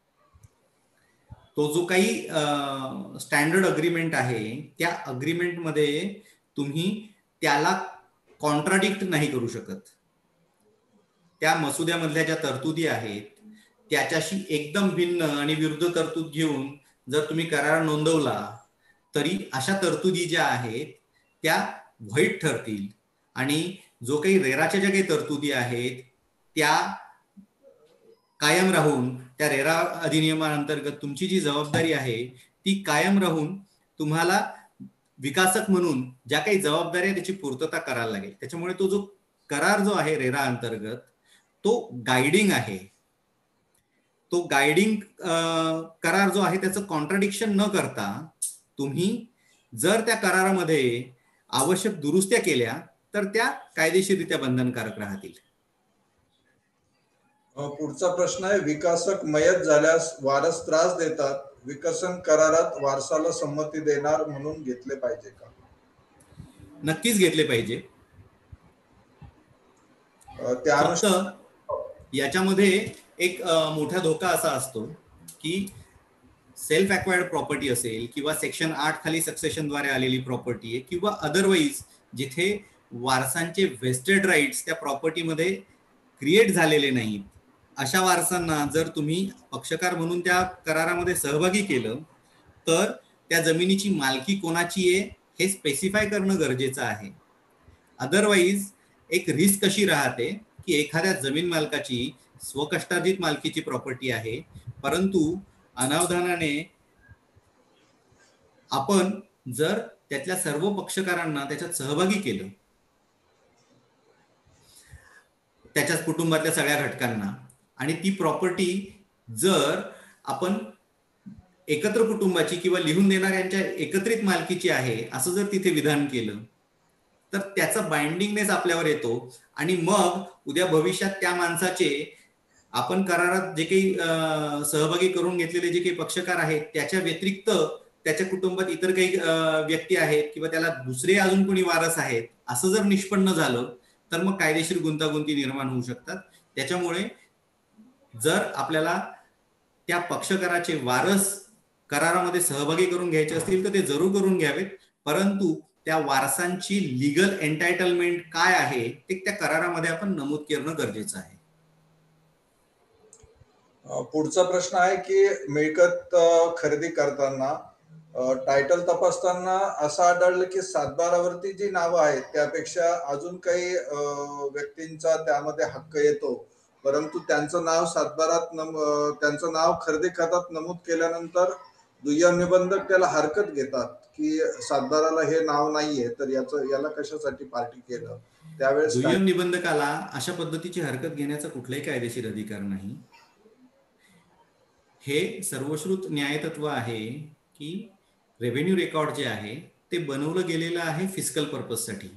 तो जो काही स्टँडर्ड अग्रीमेंट आहे त्या अग्रीमेंट मध्ये तुम्ही त्याला कॉन्ट्राडिक्ट नाही करू शकत. त्या मसुद्यामधल्या ज्या तरतुदी आहेत त्याच्याशी एकदम भिन्न आणि विरुद्ध तरतूद घेऊन जर तुम्ही करार नोंदवला तरी अशा तरतुदी ज्या आहेत त्या व्हाईट ठरतील आणि जो काही रेराच्या ज्या काही तरतुदी आहेत त्या कायम राहून त्या रेरा अधिनियमाअंतर्गत तुमची जी जबाबदारी आहे ती कायम राहून तुम्हाला विकासक म्हणून ज्या काही जबाबदारी आहे त्याची पूर्तता करायला लागेल. त्याच्यामुळे तो जो करार जो आहे रेरा अंतर्गत तो गायडिंग आहे. तो गायडिंग करार जो आहे त्याचं कॉन्ट्राडिक्शन न करता तुम्ही जर त्या करारामध्ये आवश्यक दुरुस्त्या केल्या तर त्या कायदेशीररित्या बंधनकारक राहतील. पुढचा प्रश्न आहे, विकासक मयत झाल्यास वारस त्रास देतात, विकसन करारात वारसाला संमती देणार म्हणून घेतले पाहिजे का? नक्कीच घेतले पाहिजे. त्यानुसार याच्यामध्ये एक मोठा धोका असा असतो की सेल्फ अक्वायर्ड प्रॉपर्टी असेल किंवा सेक्शन आठ खाली सक्सेशनद्वारे आलेली प्रॉपर्टी आहे किंवा अदरवाईज जिथे वारसांचे व्हेस्टेड राईट्स त्या प्रॉपर्टीमध्ये क्रिएट झालेले नाहीत, अशा वारसांना जर तुम्ही पक्षकार म्हणून त्या करारामध्ये सहभागी केलं तर त्या जमिनीची मालकी कोणाची आहे हे स्पेसिफाय करणं गरजेचं आहे. अदरवाईज एक रिस्क अशी राहते की एखाद्या जमीन मालकाची स्वकष्टार्जित मालकीची प्रॉपर्टी आहे, परंतु अनावधानाने आपण जर त्यातल्या सर्व पक्षकारांना त्याच्यात सहभागी केलं, त्याच्याच कुटुंबातल्या सगळ्या घटकांना, आणि ती प्रॉपर्टी जर आपण एकत्र कुटुंबाची किंवा लिहून देणाऱ्यांच्या एकत्रित मालकीची आहे असं जर तिथे विधान केलं तर त्याचा बाइंडिंगनेस आपल्यावर येतो. आणि मग उद्या भविष्यात त्या माणसाचे आपण करारात जे काही सहभागी करून घेतलेले जे काही पक्षकार आहेत त्याच्या व्यतिरिक्त त्याच्या कुटुंबात इतर काही व्यक्ती आहेत किंवा त्याला दुसरे अजून कोणी वारस आहेत असं जर निष्पन्न झालं तर मग कायदेशीर गुंतागुंती निर्माण होऊ शकतात. त्याच्यामुळे जर आपल्याला त्या पक्षकाराचे वारस करारामध्ये सहभागी करून घ्यायचे असतील तर ते जरूर करून घ्यावेत, परंतु त्या वारसांची लिगल एंटायटलमेंट काय आहे ते त्या करारामध्ये आपण नमूद करणं गरजेचं आहे. पुढचा प्रश्न आहे की मिळकत खरेदी करताना टायटल तपासताना असं आढळलं की सातबारावरती जी नावं आहेत त्यापेक्षा अजून काही व्यक्तींचा त्यामध्ये हक्क येतो, परंतु त्यांचं नाव सातबारात त्यांचं नाव खरेदी खात्यात नमूद केल्यानंतर दुय्यम निबंधक त्याला हरकत घेतात की सातबाराला हे नाव नाहीये तर याचं याला कशासाठी पार्टी केलं. त्यावेळेस दुय्यम निबंधकाला अशा पद्धतीची हरकत घेण्याचा कुठलाही कायदेशीर अधिकार नाही. हे सर्वश्रुत न्यायतत्व आहे की रेव्हेन्यू रेकॉर्ड जे आहे ते बनवलं गेलेलं आहे फिस्कल पर्पजसाठी.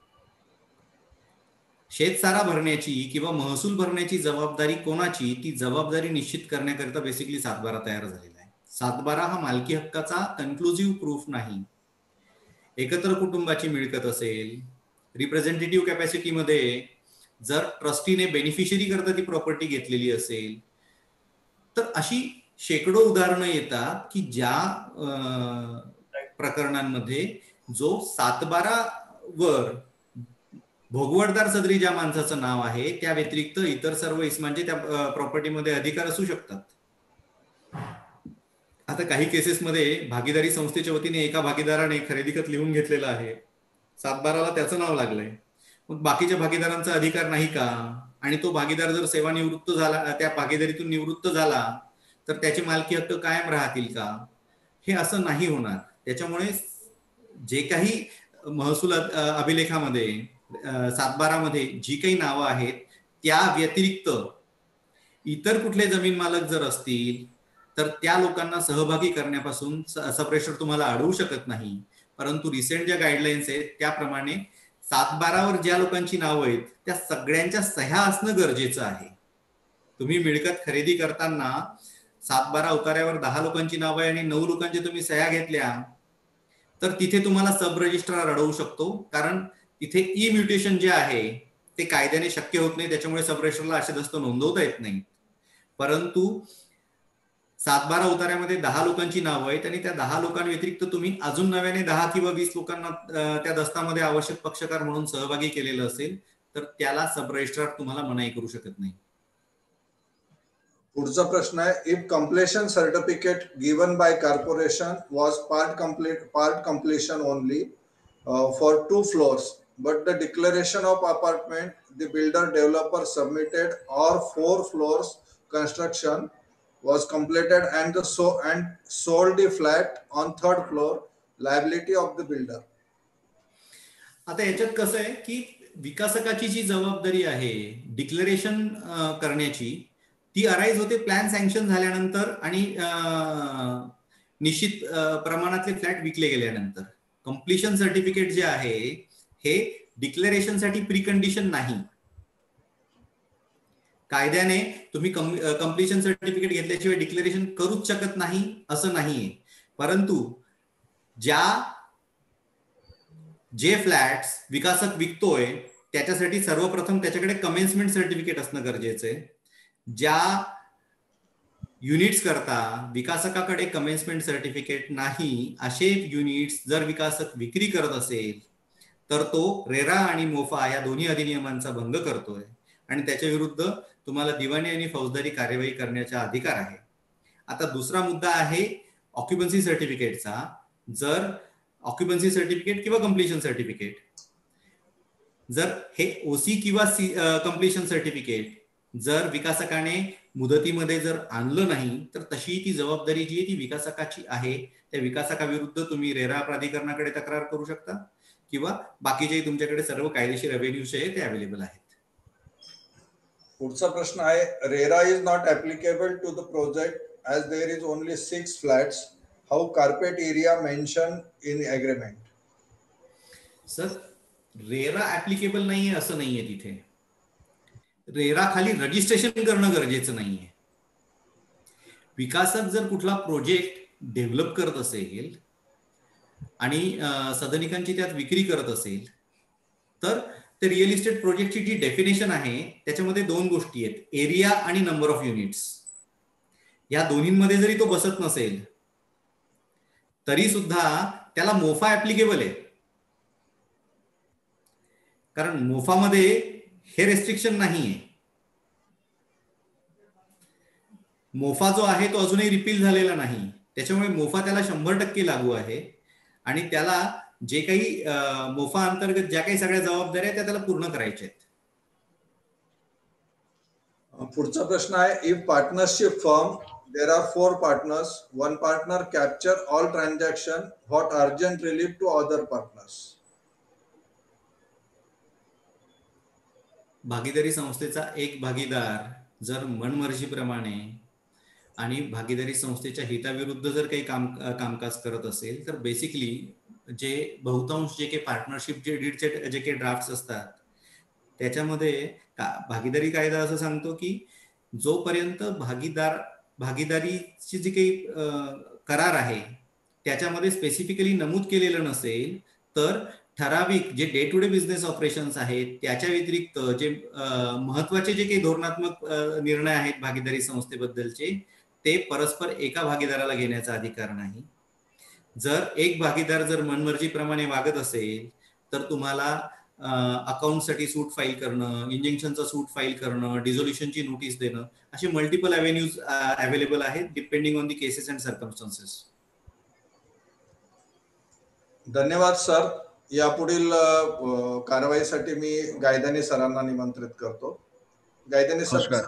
शेतसारा भरण्याची किंवा महसूल भरण्याची जबाबदारी कोणाची ती जबाबदारी निश्चित करण्याकरिता बेसिकली सातबारा तयार झालेला आहे. सातबारा हा मालकी हक्काचा कन्क्लुझिव्ह प्रूफ नाही. एकत्र कुटुंबाची मिळकत असेल, रिप्रेझेंटेटिव्ह कॅपॅसिटीमध्ये जर ट्रस्टीने बेनिफिशरी करता ती प्रॉपर्टी घेतलेली असेल तर अशी शेकडो उदाहरणं येतात की ज्या प्रकरणांमध्ये जो सातबारा वर भोगवटदार सदरी ज्या माणसाचं नाव आहे त्या व्यतिरिक्त इतर सर्व इस्मांचे त्या प्रॉपर्टीमध्ये अधिकार असू शकतात. आता काही केसेसमध्ये भागीदारी संस्थेच्या वतीने एका भागीदाराने खरेदी खत लिहून घेतलेलं आहे, सातबाराला त्याचं नाव लागलंय, मग बाकीच्या भागीदारांचा अधिकार नाही का? आणि तो भागीदार जर सेवानिवृत्त झाला, त्या भागीदारीतून निवृत्त झाला तर त्याचे मालकी हक्क कायम राहतील का? हे असं नाही होणार. त्याच्यामुळे जे काही महसूल अभिलेखामध्ये सातबारामध्ये जी काही नावं आहेत त्या व्यतिरिक्त इतर कुठले जमीन मालक जर असतील तर त्या लोकांना सहभागी करण्यापासून सबरेस्टर तुम्हाला अडवू शकत नाही. परंतु रिसेंट ज्या गाईडलाईन्स आहेत त्याप्रमाणे सातबारावर ज्या लोकांची नावं आहेत त्या सगळ्यांच्या सह्या असणं गरजेचं आहे. तुम्ही मिळकत खरेदी करताना सातबारा उतार्यावर दहा लोकांची नावं आहे आणि नऊ लोकांची तुम्ही सह्या घेतल्या तर तिथे तुम्हाला सब रजिस्ट्रार अडवू शकतो, कारण तिथे ई म्युटेशन जे आहे ते कायद्याने शक्य होत नाही. त्याच्यामुळे सब रजिस्ट्रारला असे दस्त नोंदवता येत नाही. परंतु सातबारा उतार्यामध्ये दहा लोकांची नावं आहेत आणि त्या दहा लोकांव्यतिरिक्त तुम्ही अजून नव्याने दहा किंवा वीस लोकांना त्या दस्तामध्ये आवश्यक पक्षकार म्हणून सहभागी केलेलं असेल तर त्याला सब रजिस्ट्रार तुम्हाला मनाई करू शकत नाही. पुढचा प्रश्न आहे, if completion certificate given by corporation was part complete part completion only for two floors but the declaration of apartment the builder developer submitted or four floors construction was completed and the so and sold the flat on third floor, liability of the builder. आता याच्यात कसं आहे की विकासकाची जी जबाबदारी आहे declaration करण्याची ती arise होते प्लॅन सँक्शन झाल्यानंतर आणि निश्चित प्रमाणातले फ्लॅट विकले गेल्यानंतर. कंप्लीशन सर्टिफिकेट जे आहे हे डिक्लेरेशन साठी प्रीकंडिशन नाही. कायद्याने तुम्ही कंप्लीशन सर्टिफिकेट घेतल्याशिवाय डिक्लेरेशन करूच शकत नाही असं नाहीये. परंतु ज्या जे फ्लॅट्स विकासक विकतोय त्याच्यासाठी सर्वप्रथम त्याच्याकडे कमेन्समेंट सर्टिफिकेट असणं गरजेचं आहे. ज्या युनिट्स करता विकासकाकडे कमेन्समेंट सर्टिफिकेट नाही असे युनिट्स जर विकासक विक्री करत असेल तर तो रेरा आणि मोफा या दोन्ही अधिनियमांचा भंग करतोय आणि त्याच्या विरुद्ध तुम्हाला दिवाणी आणि फौजदारी कार्यवाही करण्याचा अधिकार आहे. आता दुसरा मुद्दा आहे ऑक्युपन्सी सर्टिफिकेटचा. जर ऑक्युपन्सी सर्टिफिकेट किंवा कम्प्लिशन सर्टिफिकेट, जर हे ओसी किंवा सी कम्प्लिशन सर्टिफिकेट जर विकासकाने मुदतीमध्ये जर आणलं नाही तर तशी ती जबाबदारी जी आहे ती विकासकाची आहे. त्या विकासकाविरुद्ध तुम्ही रेरा प्राधिकरणाकडे तक्रार करू शकता किंवा बाकीचे तुमच्याकडे सर्व कायदेशीर रेव्हेन्यूज आहे ते अवेलेबल आहेत. पुढचा प्रश्न आहे, RERA is not applicable to the project as there is only six flats. How carpet area mentioned in agreement? Sir, RERA applicable नाहीये असं नाहीये. तिथे रेरा खाली रजिस्ट्रेशन करणं गरजेचं नाहीये. विकासक जर कुठला प्रोजेक्ट डेव्हलप करत असेल आणि सदनिकांची त्यात विक्री करत असेल तर ते रिअल इस्टेट प्रोजेक्टची जी डेफिनेशन आहे त्याच्यामध्ये दोन गोष्टी आहेत, एरिया आणि नंबर ऑफ युनिट्स. या दोन्हींमध्ये जरी तो बसत नसेल तरी सुद्धा त्याला मोफा ऍप्लिकेबल आहे. कारण मोफामध्ये हे रेस्ट्रिक्शन नाहीये. मोफा जो आहे तो अजूनही रिपील झालेला नाही, त्याच्यामुळे मोफा त्याला शंभर टक्के लागू आहे आणि त्याला जे काही मोफा अंतर्गत ज्या काही सगळ्या जबाबदाऱ्या त्या त्याला पूर्ण करायच्या आहेत. पुढचा प्रश्न आहे, if partnership firm there are four partners, one partner capture all transaction, what urgent relief to other partners? भागीदारी संस्थेचा एक भागीदार जर मनमर्जीप्रमाणे आणि भागीदारी संस्थेच्या हिताविरुद्ध जर काही काम कामकाज करत असेल तर बेसिकली जे बहुतांश जे काही पार्टनरशिप जे डीडचे जे काही ड्राफ्ट्स असतात त्याच्यामध्ये भागीदारी कायदा असं सांगतो की जोपर्यंत भागीदार भागीदारीची जी काही करार आहे त्याच्यामध्ये स्पेसिफिकली नमूद केलेलं नसेल तर ठराविक जे day to day business operations आहेत त्याच्या व्यतिरिक्त जे महत्वाचे जे काही धोरणात्मक निर्णय आहेत भागीदारी संस्थेबद्दलचे ते परस्पर एका भागीदाराला घेण्याचा अधिकार नाही. जर एक भागीदार जर मनमर्जीप्रमाणे वागत असेल तर तुम्हाला अकाउंटसाठी सूट फाईल करणं, इंजंक्शनचा सूट फाईल करणं, डिझोल्युशनची नोटीस देणं असे मल्टिपल अव्हेन्यूज अवेलेबल आहेत depending on the cases and circumstances. धन्यवाद सर. यापुढील कारवाईसाठी मी गायदानी सरांना निमंत्रित करतो. गायदानी सर. नमस्कार.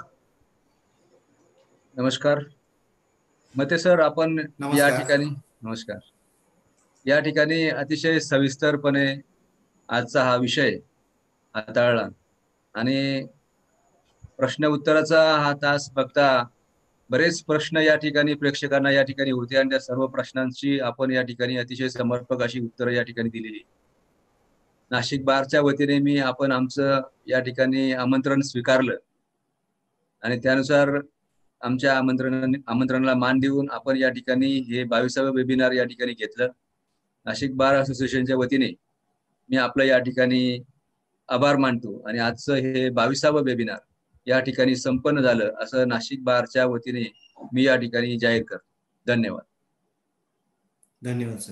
नमस्कार मते सर, आपण या ठिकाणी नमस्कार या ठिकाणी अतिशय सविस्तरपणे आजचा हा विषय हाताळला आणि प्रश्न उत्तराचा हा तास बघता बरेच प्रश्न या ठिकाणी प्रेक्षकांना या ठिकाणी होते आणि त्या सर्व प्रश्नांची आपण या ठिकाणी अतिशय समर्पक अशी उत्तरं या ठिकाणी दिलेली. नाशिक बारच्या वतीने मी आपण आमचं या ठिकाणी आमंत्रण स्वीकारलं आणि त्यानुसार आमच्या आमंत्रण आमंत्रणाला मान देऊन आपण या ठिकाणी हे बावीसावं वेबिनार या ठिकाणी घेतलं. नाशिक बार असोसिएशनच्या वतीने मी आपलं या ठिकाणी आभार मानतो आणि आजचं हे बावीसावं वेबिनार या ठिकाणी संपन्न झालं असं नाशिक बारच्या वतीने मी या ठिकाणी जाहीर करतो. धन्यवाद. धन्यवाद सर.